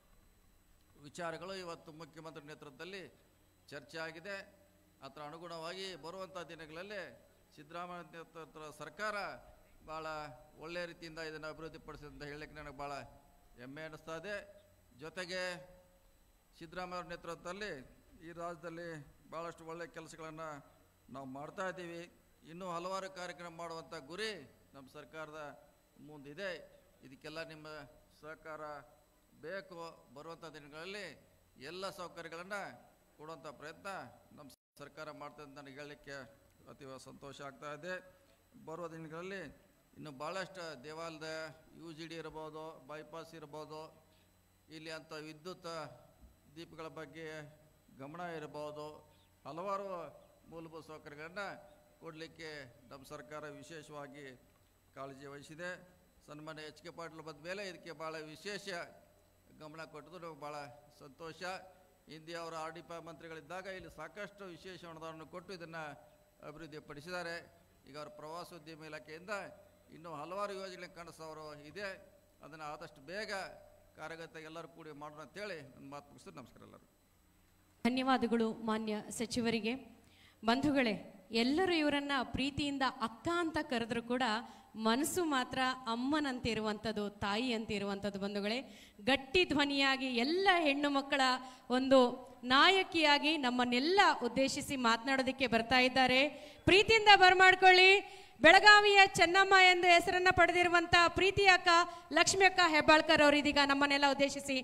ವಿಚಾರಗಳು ಇವತ್ತು ಮುಖ್ಯಮಂತ್ರಿ ನೇತೃತ್ವದಲ್ಲಿ ಚರ್ಚೆ ಆಗಿದೆ. ಅದರ ಅನುಗುಣವಾಗಿ ಬರುವಂಥ ದಿನಗಳಲ್ಲಿ ಸಿದ್ದರಾಮಯ್ಯ ನೇತೃತ್ವದ ಸರ್ಕಾರ ಭಾಳ ಒಳ್ಳೆಯ ರೀತಿಯಿಂದ ಇದನ್ನು ಅಭಿವೃದ್ಧಿಪಡಿಸಿದೆ ಅಂತ ಹೇಳಲಿಕ್ಕೆ ನನಗೆ ಭಾಳ ಹೆಮ್ಮೆ ಅನ್ನಿಸ್ತಾ ಇದೆ. ಜೊತೆಗೆ ಸಿದ್ದರಾಮಯ್ಯ ನೇತೃತ್ವದಲ್ಲಿ ಈ ರಾಜ್ಯದಲ್ಲಿ ಭಾಳಷ್ಟು ಒಳ್ಳೆಯ ಕೆಲಸಗಳನ್ನು ನಾವು ಮಾಡ್ತಾ ಇದ್ದೀವಿ. ಇನ್ನೂ ಹಲವಾರು ಕಾರ್ಯಕ್ರಮ ಮಾಡುವಂಥ ಗುರಿ ನಮ್ಮ ಸರ್ಕಾರದ ಮುಂದಿದೆ. ಇದಕ್ಕೆಲ್ಲ ನಿಮ್ಮ ಸಹಕಾರ ಬೇಕು. ಬರುವಂಥ ದಿನಗಳಲ್ಲಿ ಎಲ್ಲ ಸೌಕರ್ಯಗಳನ್ನು ಕೊಡುವಂಥ ಪ್ರಯತ್ನ ನಮ್ಮ ಸರ್ಕಾರ ಮಾಡ್ತದೆ ಅಂತ ನನಗೆ ಹೇಳಲಿಕ್ಕೆ ಅತಿ ಸಂತೋಷ ಆಗ್ತಾ ಇದೆ. ಬರುವ ದಿನಗಳಲ್ಲಿ ಇನ್ನು ಭಾಳಷ್ಟು ದೇವಾಲಯದ ಯು ಜಿ ಡಿ ಇರ್ಬೋದು, ಬೈಪಾಸ್ ಇರ್ಬೋದು, ಇಲ್ಲಿ ಅಂಥ ವಿದ್ಯುತ್ ದೀಪಗಳ ಬಗ್ಗೆ ಗಮನ ಇರ್ಬೋದು, ಹಲವಾರು ಮೂಲಭೂತ ಸೌಕರ್ಯಗಳನ್ನು ಕೊಡಲಿಕ್ಕೆ ನಮ್ಮ ಸರ್ಕಾರ ವಿಶೇಷವಾಗಿ ಕಾಳಜಿ ವಹಿಸಿದೆ. ಸನ್ಮಾನ್ಯ ಎಚ್ ಕೆ ಪಾಟೀಲ್ ಬಂದ ಮೇಲೆ ಇದಕ್ಕೆ ಭಾಳ ವಿಶೇಷ ಗಮನ ಕೊಟ್ಟದ್ದು ನಮಗೆ ಭಾಳ ಸಂತೋಷ. ಹಿಂದೆ ಅವರು ಆರ್ ಡಿ ಪಿ ಮಂತ್ರಿಗಳಿದ್ದಾಗ ಇಲ್ಲಿ ಸಾಕಷ್ಟು ವಿಶೇಷ ಅನುದಾನವನ್ನು ಕೊಟ್ಟು ಇದನ್ನು ಅಭಿವೃದ್ಧಿಪಡಿಸಿದ್ದಾರೆ. ಈಗ ಅವರ ಪ್ರವಾಸೋದ್ಯಮ ಇಲಾಖೆಯಿಂದ ಇನ್ನೂ ಹಲವಾರು ಯೋಜನೆ ಕನಸವರು ಇದೆ, ಅದನ್ನು ಆದಷ್ಟು ಬೇಗ ಕಾರ್ಯಗತ ಎಲ್ಲರೂ ಕೂಡಿ ಮಾಡೋಣ ಅಂತೇಳಿ ಒಂದು ಮಾತು ಮುಗಿಸ್ತಾರೆ. ನಮಸ್ಕಾರ ಎಲ್ಲರೂ. ಧನ್ಯವಾದಗಳು ಮಾನ್ಯ ಸಚಿವರಿಗೆ. ಬಂಧುಗಳೇ, ಎಲ್ಲರೂ ಇವರನ್ನ ಪ್ರೀತಿಯಿಂದ ಅಕ್ಕ ಅಂತ ಕರೆದ್ರು ಕೂಡ ಮನಸ್ಸು ಮಾತ್ರ ಅಮ್ಮನಂತೆ ಇರುವಂಥದ್ದು, ತಾಯಿ ಅಂತ ಇರುವಂಥದ್ದು. ಬಂಧುಗಳೇ, ಗಟ್ಟಿ ಧ್ವನಿಯಾಗಿ ಎಲ್ಲ ಹೆಣ್ಣು ಮಕ್ಕಳ ಒಂದು ನಾಯಕಿಯಾಗಿ ನಮ್ಮನ್ನೆಲ್ಲ ಉದ್ದೇಶಿಸಿ ಮಾತನಾಡೋದಕ್ಕೆ ಬರ್ತಾ ಇದ್ದಾರೆ. ಪ್ರೀತಿಯಿಂದ ಬರಮಾಡ್ಕೊಳ್ಳಿ. ಬೆಳಗಾವಿಯ ಚೆನ್ನಮ್ಮ ಎಂದು ಹೆಸರನ್ನ ಪಡೆದಿರುವಂತ ಪ್ರೀತಿ ಅಕ್ಕ ಲಕ್ಷ್ಮಿ ಅಕ್ಕ ಹೆಬ್ಬಾಳ್ಕರ್ ಅವರು ಇದೀಗ ನಮ್ಮನ್ನೆಲ್ಲ ಉದ್ದೇಶಿಸಿ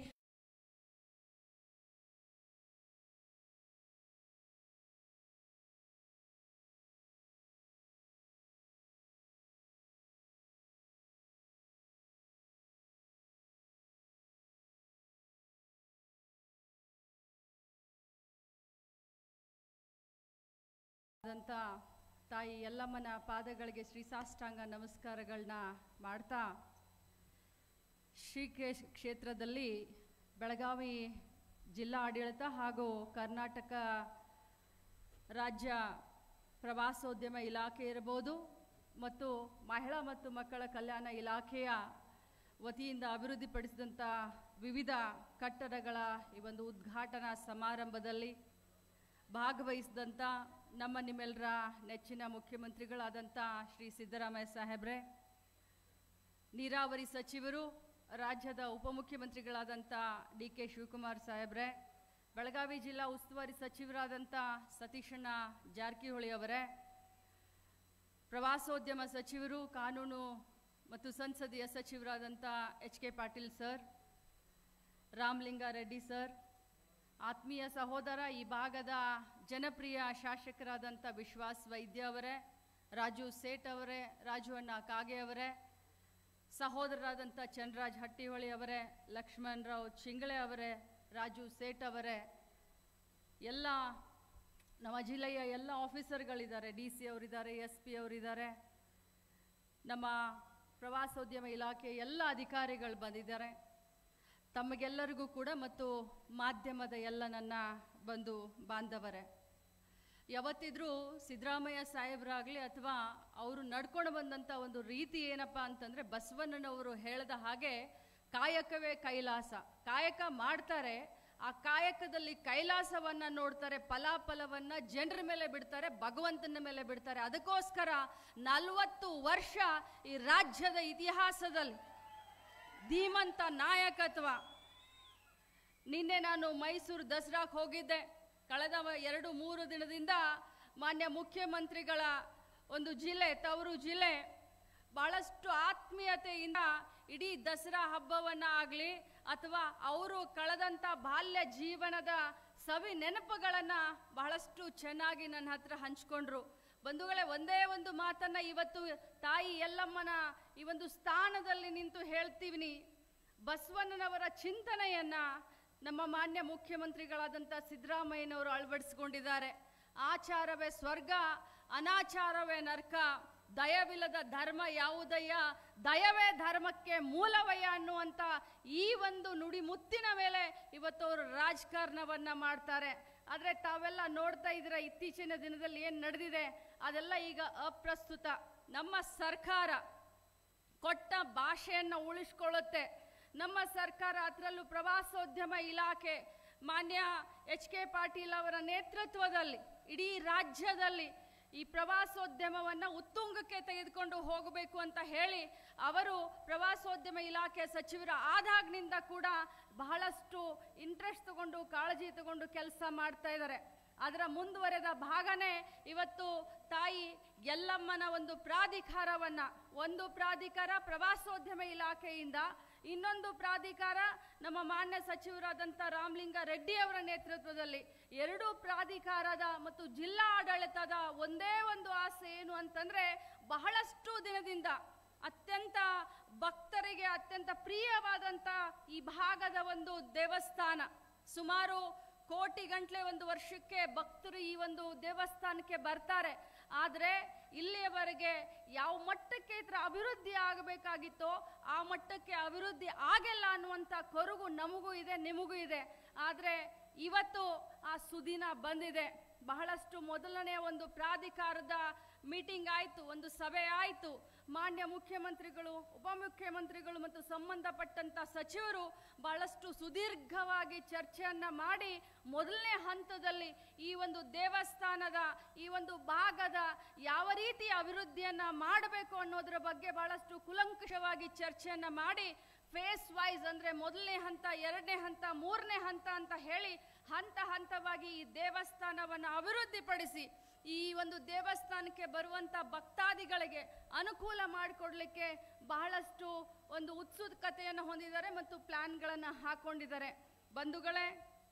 ಆದಂಥ ತಾಯಿ ಯಲ್ಲಮ್ಮನ ಪಾದಗಳಿಗೆ ಶ್ರೀಸಾಷ್ಟಾಂಗ ನಮಸ್ಕಾರಗಳನ್ನ ಮಾಡ್ತಾ, ಶ್ರೀ ಕ್ಷೇತ್ರದಲ್ಲಿ ಬೆಳಗಾವಿ ಜಿಲ್ಲಾ ಆಡಳಿತ ಹಾಗೂ ಕರ್ನಾಟಕ ರಾಜ್ಯ ಪ್ರವಾಸೋದ್ಯಮ ಇಲಾಖೆ ಇರಬಹುದು ಮತ್ತು ಮಹಿಳಾ ಮತ್ತು ಮಕ್ಕಳ ಕಲ್ಯಾಣ ಇಲಾಖೆಯ ವತಿಯಿಂದ ಅಭಿವೃದ್ಧಿಪಡಿಸಿದಂಥ ವಿವಿಧ ಕಟ್ಟಡಗಳ ಈ ಒಂದು ಉದ್ಘಾಟನಾ ಸಮಾರಂಭದಲ್ಲಿ ಭಾಗವಹಿಸಿದಂಥ ನಮ್ಮ ನಿಮ್ಮೆಲ್ಲರ ನೆಚ್ಚಿನ ಮುಖ್ಯಮಂತ್ರಿಗಳಾದಂಥ ಶ್ರೀ ಸಿದ್ದರಾಮಯ್ಯ ಸಾಹೇಬ್ರೆ, ನೀರಾವರಿ ಸಚಿವರು, ರಾಜ್ಯದ ಉಪಮುಖ್ಯಮಂತ್ರಿಗಳಾದಂಥ ಡಿ ಕೆ ಶಿವಕುಮಾರ್ ಸಾಹೇಬ್ರೆ, ಬೆಳಗಾವಿ ಜಿಲ್ಲಾ ಉಸ್ತುವಾರಿ ಸಚಿವರಾದಂಥ ಸತೀಶಣ್ಣ ಜಾರಕಿಹೊಳಿ ಅವರೇ, ಪ್ರವಾಸೋದ್ಯಮ ಸಚಿವರು, ಕಾನೂನು ಮತ್ತು ಸಂಸದೀಯ ಸಚಿವರಾದಂಥ H K Patil sir, Ramalinga Reddy sir, ಆತ್ಮೀಯ ಸಹೋದರ ಈ ಭಾಗದ ಜನಪ್ರಿಯ ಶಾಸಕರಾದಂಥ ವಿಶ್ವಾಸ್ ವೈದ್ಯ ಅವರೇ, ರಾಜು ಸೇಠ್ ಅವರೇ, ರಾಜು ಅಣ್ಣ ಕಾಗೆ ಅವರೇ, ಸಹೋದರರಾದಂಥ ಚಂದ್ರರಾಜ್ ಹಟ್ಟಿಹೊಳಿ ಅವರೇ, ಲಕ್ಷ್ಮಣರಾವ್ ಚಿಂಗಳೆ ಅವರೇ, ರಾಜು ಸೇಠ್ ಅವರೇ, ಎಲ್ಲ ನಮ್ಮ ಜಿಲ್ಲೆಯ ಎಲ್ಲ ಆಫೀಸರ್ಗಳಿದ್ದಾರೆ, ಡಿ ಸಿ ಅವರಿದ್ದಾರೆ, ಎಸ್ ಪಿ ಅವರಿದ್ದಾರೆ, ನಮ್ಮ ಪ್ರವಾಸೋದ್ಯಮ ಇಲಾಖೆ ಎಲ್ಲ ಅಧಿಕಾರಿಗಳು ಬಂದಿದ್ದಾರೆ. ತಮಗೆಲ್ಲರಿಗೂ ಕೂಡ ಮತ್ತು ಮಾಧ್ಯಮದ ಎಲ್ಲ ನನ್ನ ಬಂಧು ಬಾಂಧವರೇ, ಯಾವತ್ತಿದ್ರೂ ಸಿದ್ದರಾಮಯ್ಯ ಸಾಹೇಬರಾಗಲಿ ಅಥವಾ ಅವರು ನಡ್ಕೊಂಡು ಬಂದಂಥ ಒಂದು ರೀತಿ ಏನಪ್ಪ ಅಂತಂದರೆ, ಬಸವಣ್ಣನವರು ಹೇಳಿದ ಹಾಗೆ ಕಾಯಕವೇ ಕೈಲಾಸ. ಕಾಯಕ ಮಾಡ್ತಾರೆ, ಆ ಕಾಯಕದಲ್ಲಿ ಕೈಲಾಸವನ್ನು ನೋಡ್ತಾರೆ, ಫಲಾಫಲವನ್ನು ಜನರ ಮೇಲೆ ಬಿಡ್ತಾರೆ, ಭಗವಂತನ ಮೇಲೆ ಬಿಡ್ತಾರೆ. ಅದಕ್ಕೋಸ್ಕರ ನಲವತ್ತು ವರ್ಷ ಈ ರಾಜ್ಯದ ಇತಿಹಾಸದಲ್ಲಿ ಧೀಮಂತ ನಾಯಕತ್ವ. ನಿನ್ನೆ ನಾನು ಮೈಸೂರು ದಸರಾಕ್ಕೆ ಹೋಗಿದ್ದೆ. ಕಳೆದ ಎರಡು ಮೂರು ದಿನದಿಂದ ಮಾನ್ಯ ಮುಖ್ಯಮಂತ್ರಿಗಳ ಒಂದು ಜಿಲ್ಲೆ, ತವರು ಜಿಲ್ಲೆ, ಭಾಳಷ್ಟು ಆತ್ಮೀಯತೆಯಿಂದ ಇಡೀ ದಸರಾ ಹಬ್ಬವನ್ನು ಆಗಲಿ ಅಥವಾ ಅವರು ಕಳೆದಂಥ ಬಾಲ್ಯ ಜೀವನದ ಸವಿ ನೆನಪುಗಳನ್ನು ಬಹಳಷ್ಟು ಚೆನ್ನಾಗಿ ನನ್ನ ಹತ್ರ ಹಂಚ್ಕೊಂಡ್ರು. ಬಂಧುಗಳೇ, ಒಂದೇ ಒಂದು ಮಾತನ್ನು ಇವತ್ತು ತಾಯಿ ಯಲ್ಲಮ್ಮನ ಈ ಒಂದು ಸ್ಥಾನದಲ್ಲಿ ನಿಂತು ಹೇಳ್ತೀವಿ. ಬಸವಣ್ಣನವರ ಚಿಂತನೆಯನ್ನು ನಮ್ಮ ಮಾನ್ಯ ಮುಖ್ಯಮಂತ್ರಿಗಳಾದಂಥ ಸಿದ್ದರಾಮಯ್ಯನವರು ಅಳವಡಿಸಿಕೊಂಡಿದ್ದಾರೆ. ಆಚಾರವೇ ಸ್ವರ್ಗ, ಅನಾಚಾರವೇ ನರ್ಕ, ದಯವಿಲ್ಲದ ಧರ್ಮ ಯಾವುದಯ್ಯ, ದಯವೇ ಧರ್ಮಕ್ಕೆ ಮೂಲವಯ್ಯ ಅನ್ನುವಂಥ ಈ ಒಂದು ನುಡಿ ಮುತ್ತಿನ ಮೇಲೆ ಇವತ್ತು ಅವರು ರಾಜಕಾರಣವನ್ನು ಮಾಡ್ತಾರೆ. ಆದರೆ ತಾವೆಲ್ಲ ನೋಡ್ತಾ ಇದ್ದೀರ, ಇತ್ತೀಚಿನ ದಿನದಲ್ಲಿ ಏನು ನಡೆದಿದೆ ಅದೆಲ್ಲ ಈಗ ಅಪ್ರಸ್ತುತ. ನಮ್ಮ ಸರ್ಕಾರ ಕೊಟ್ಟ ಭಾಷೆಯನ್ನು ಉಳಿಸ್ಕೊಳ್ಳುತ್ತೆ. ನಮ್ಮ ಸರ್ಕಾರ, ಅದರಲ್ಲೂ ಪ್ರವಾಸೋದ್ಯಮ ಇಲಾಖೆ ಮಾನ್ಯ ಎಚ್ ಕೆ ಪಾಟೀಲ್ ಅವರ ನೇತೃತ್ವದಲ್ಲಿ ಇಡೀ ರಾಜ್ಯದಲ್ಲಿ ಈ ಪ್ರವಾಸೋದ್ಯಮವನ್ನು ಉತ್ತುಂಗಕ್ಕೆ ತೆಗೆದುಕೊಂಡು ಹೋಗಬೇಕು ಅಂತ ಹೇಳಿ ಅವರು ಪ್ರವಾಸೋದ್ಯಮ ಇಲಾಖೆ ಸಚಿವರ ಆದಾಗ್ನಿಂದ ಕೂಡ ಬಹಳಷ್ಟು ಇಂಟ್ರೆಸ್ಟ್ ತಗೊಂಡು ಕಾಳಜಿ ತಗೊಂಡು ಕೆಲಸ ಮಾಡ್ತಾ ಇದ್ದಾರೆ. ಅದರ ಮುಂದುವರೆದ ಭಾಗನೇ ಇವತ್ತು ತಾಯಿ ಯಲ್ಲಮ್ಮನ ಒಂದು ಪ್ರಾಧಿಕಾರವನ್ನು, ಒಂದು ಪ್ರಾಧಿಕಾರ ಪ್ರವಾಸೋದ್ಯಮ ಇಲಾಖೆಯಿಂದ, ಇನ್ನೊಂದು ಪ್ರಾಧಿಕಾರ ನಮ್ಮ ಮಾನ್ಯ ಸಚಿವರಾದಂಥ ರಾಮಲಿಂಗಾರೆಡ್ಡಿ ಅವರ ನೇತೃತ್ವದಲ್ಲಿ, ಎರಡೂ ಪ್ರಾಧಿಕಾರದ ಮತ್ತು ಜಿಲ್ಲಾ ಆಡಳಿತದ ಒಂದೇ ಒಂದು ಆಸೆ ಏನು ಅಂತಂದರೆ, ಬಹಳಷ್ಟು ದಿನದಿಂದ ಅತ್ಯಂತ ಭಕ್ತರಿಗೆ ಅತ್ಯಂತ ಪ್ರಿಯವಾದಂಥ ಈ ಭಾಗದ ಒಂದು ದೇವಸ್ಥಾನ, ಸುಮಾರು ಕೋಟಿ ಗಂಟ್ಲೆ ಒಂದು ವರ್ಷಕ್ಕೆ ಭಕ್ತರು ಈ ಒಂದು ದೇವಸ್ಥಾನಕ್ಕೆ ಬರ್ತಾರೆ. ಆದರೆ ಇಲ್ಲಿಯವರೆಗೆ ಯಾವ ಮಟ್ಟಕ್ಕೆ ಇದರ ಅಭಿವೃದ್ಧಿ ಆಗಬೇಕಾಗಿತ್ತೋ ಆ ಮಟ್ಟಕ್ಕೆ ಅಭಿವೃದ್ಧಿ ಆಗಿಲ್ಲ ಅನ್ನುವಂಥ ಕೊರಗು ನಮಗೂ ಇದೆ, ನಿಮಗೂ ಇದೆ. ಆದರೆ ಇವತ್ತು ಆ ಸುದಿನ ಬಂದಿದೆ. ಬಹಳಷ್ಟು ಮೊದಲನೇ ಒಂದು ಪ್ರಾಧಿಕಾರದ ಮೀಟಿಂಗ್ ಆಯಿತು, ಒಂದು ಸಭೆ ಆಯಿತು. ಮಾನ್ಯ ಮುಖ್ಯಮಂತ್ರಿಗಳು, ಉಪಮುಖ್ಯಮಂತ್ರಿಗಳು ಮತ್ತು ಸಂಬಂಧಪಟ್ಟಂಥ ಸಚಿವರು ಬಹಳಷ್ಟು ಸುದೀರ್ಘವಾಗಿ ಚರ್ಚೆಯನ್ನು ಮಾಡಿ ಮೊದಲನೇ ಹಂತದಲ್ಲಿ ಈ ಒಂದು ದೇವಸ್ಥಾನದ ಈ ಒಂದು ಭಾಗದ ಯಾವ ರೀತಿ ಅಭಿವೃದ್ಧಿಯನ್ನು ಮಾಡಬೇಕು ಅನ್ನೋದರ ಬಗ್ಗೆ ಬಹಳಷ್ಟು ಕುಲಂಕುಷವಾಗಿ ಚರ್ಚೆಯನ್ನು ಮಾಡಿ ಫೇಸ್ ವೈಸ್ ಅಂದರೆ ಮೊದಲನೇ ಹಂತ, ಎರಡನೇ ಹಂತ, ಮೂರನೇ ಹಂತ ಅಂತ ಹೇಳಿ ಹಂತ ಹಂತವಾಗಿ ಈ ದೇವಸ್ಥಾನವನ್ನು ಅಭಿವೃದ್ಧಿಪಡಿಸಿ ಈ ಒಂದು ದೇವಸ್ಥಾನಕ್ಕೆ ಬರುವಂಥ ಭಕ್ತಾದಿಗಳಿಗೆ ಅನುಕೂಲ ಮಾಡಿಕೊಡ್ಲಿಕ್ಕೆ ಬಹಳಷ್ಟು ಒಂದು ಉತ್ಸುಕತೆಯನ್ನು ಹೊಂದಿದ್ದಾರೆ ಮತ್ತು ಪ್ಲಾನ್ಗಳನ್ನು ಹಾಕೊಂಡಿದ್ದಾರೆ. ಬಂಧುಗಳೇ,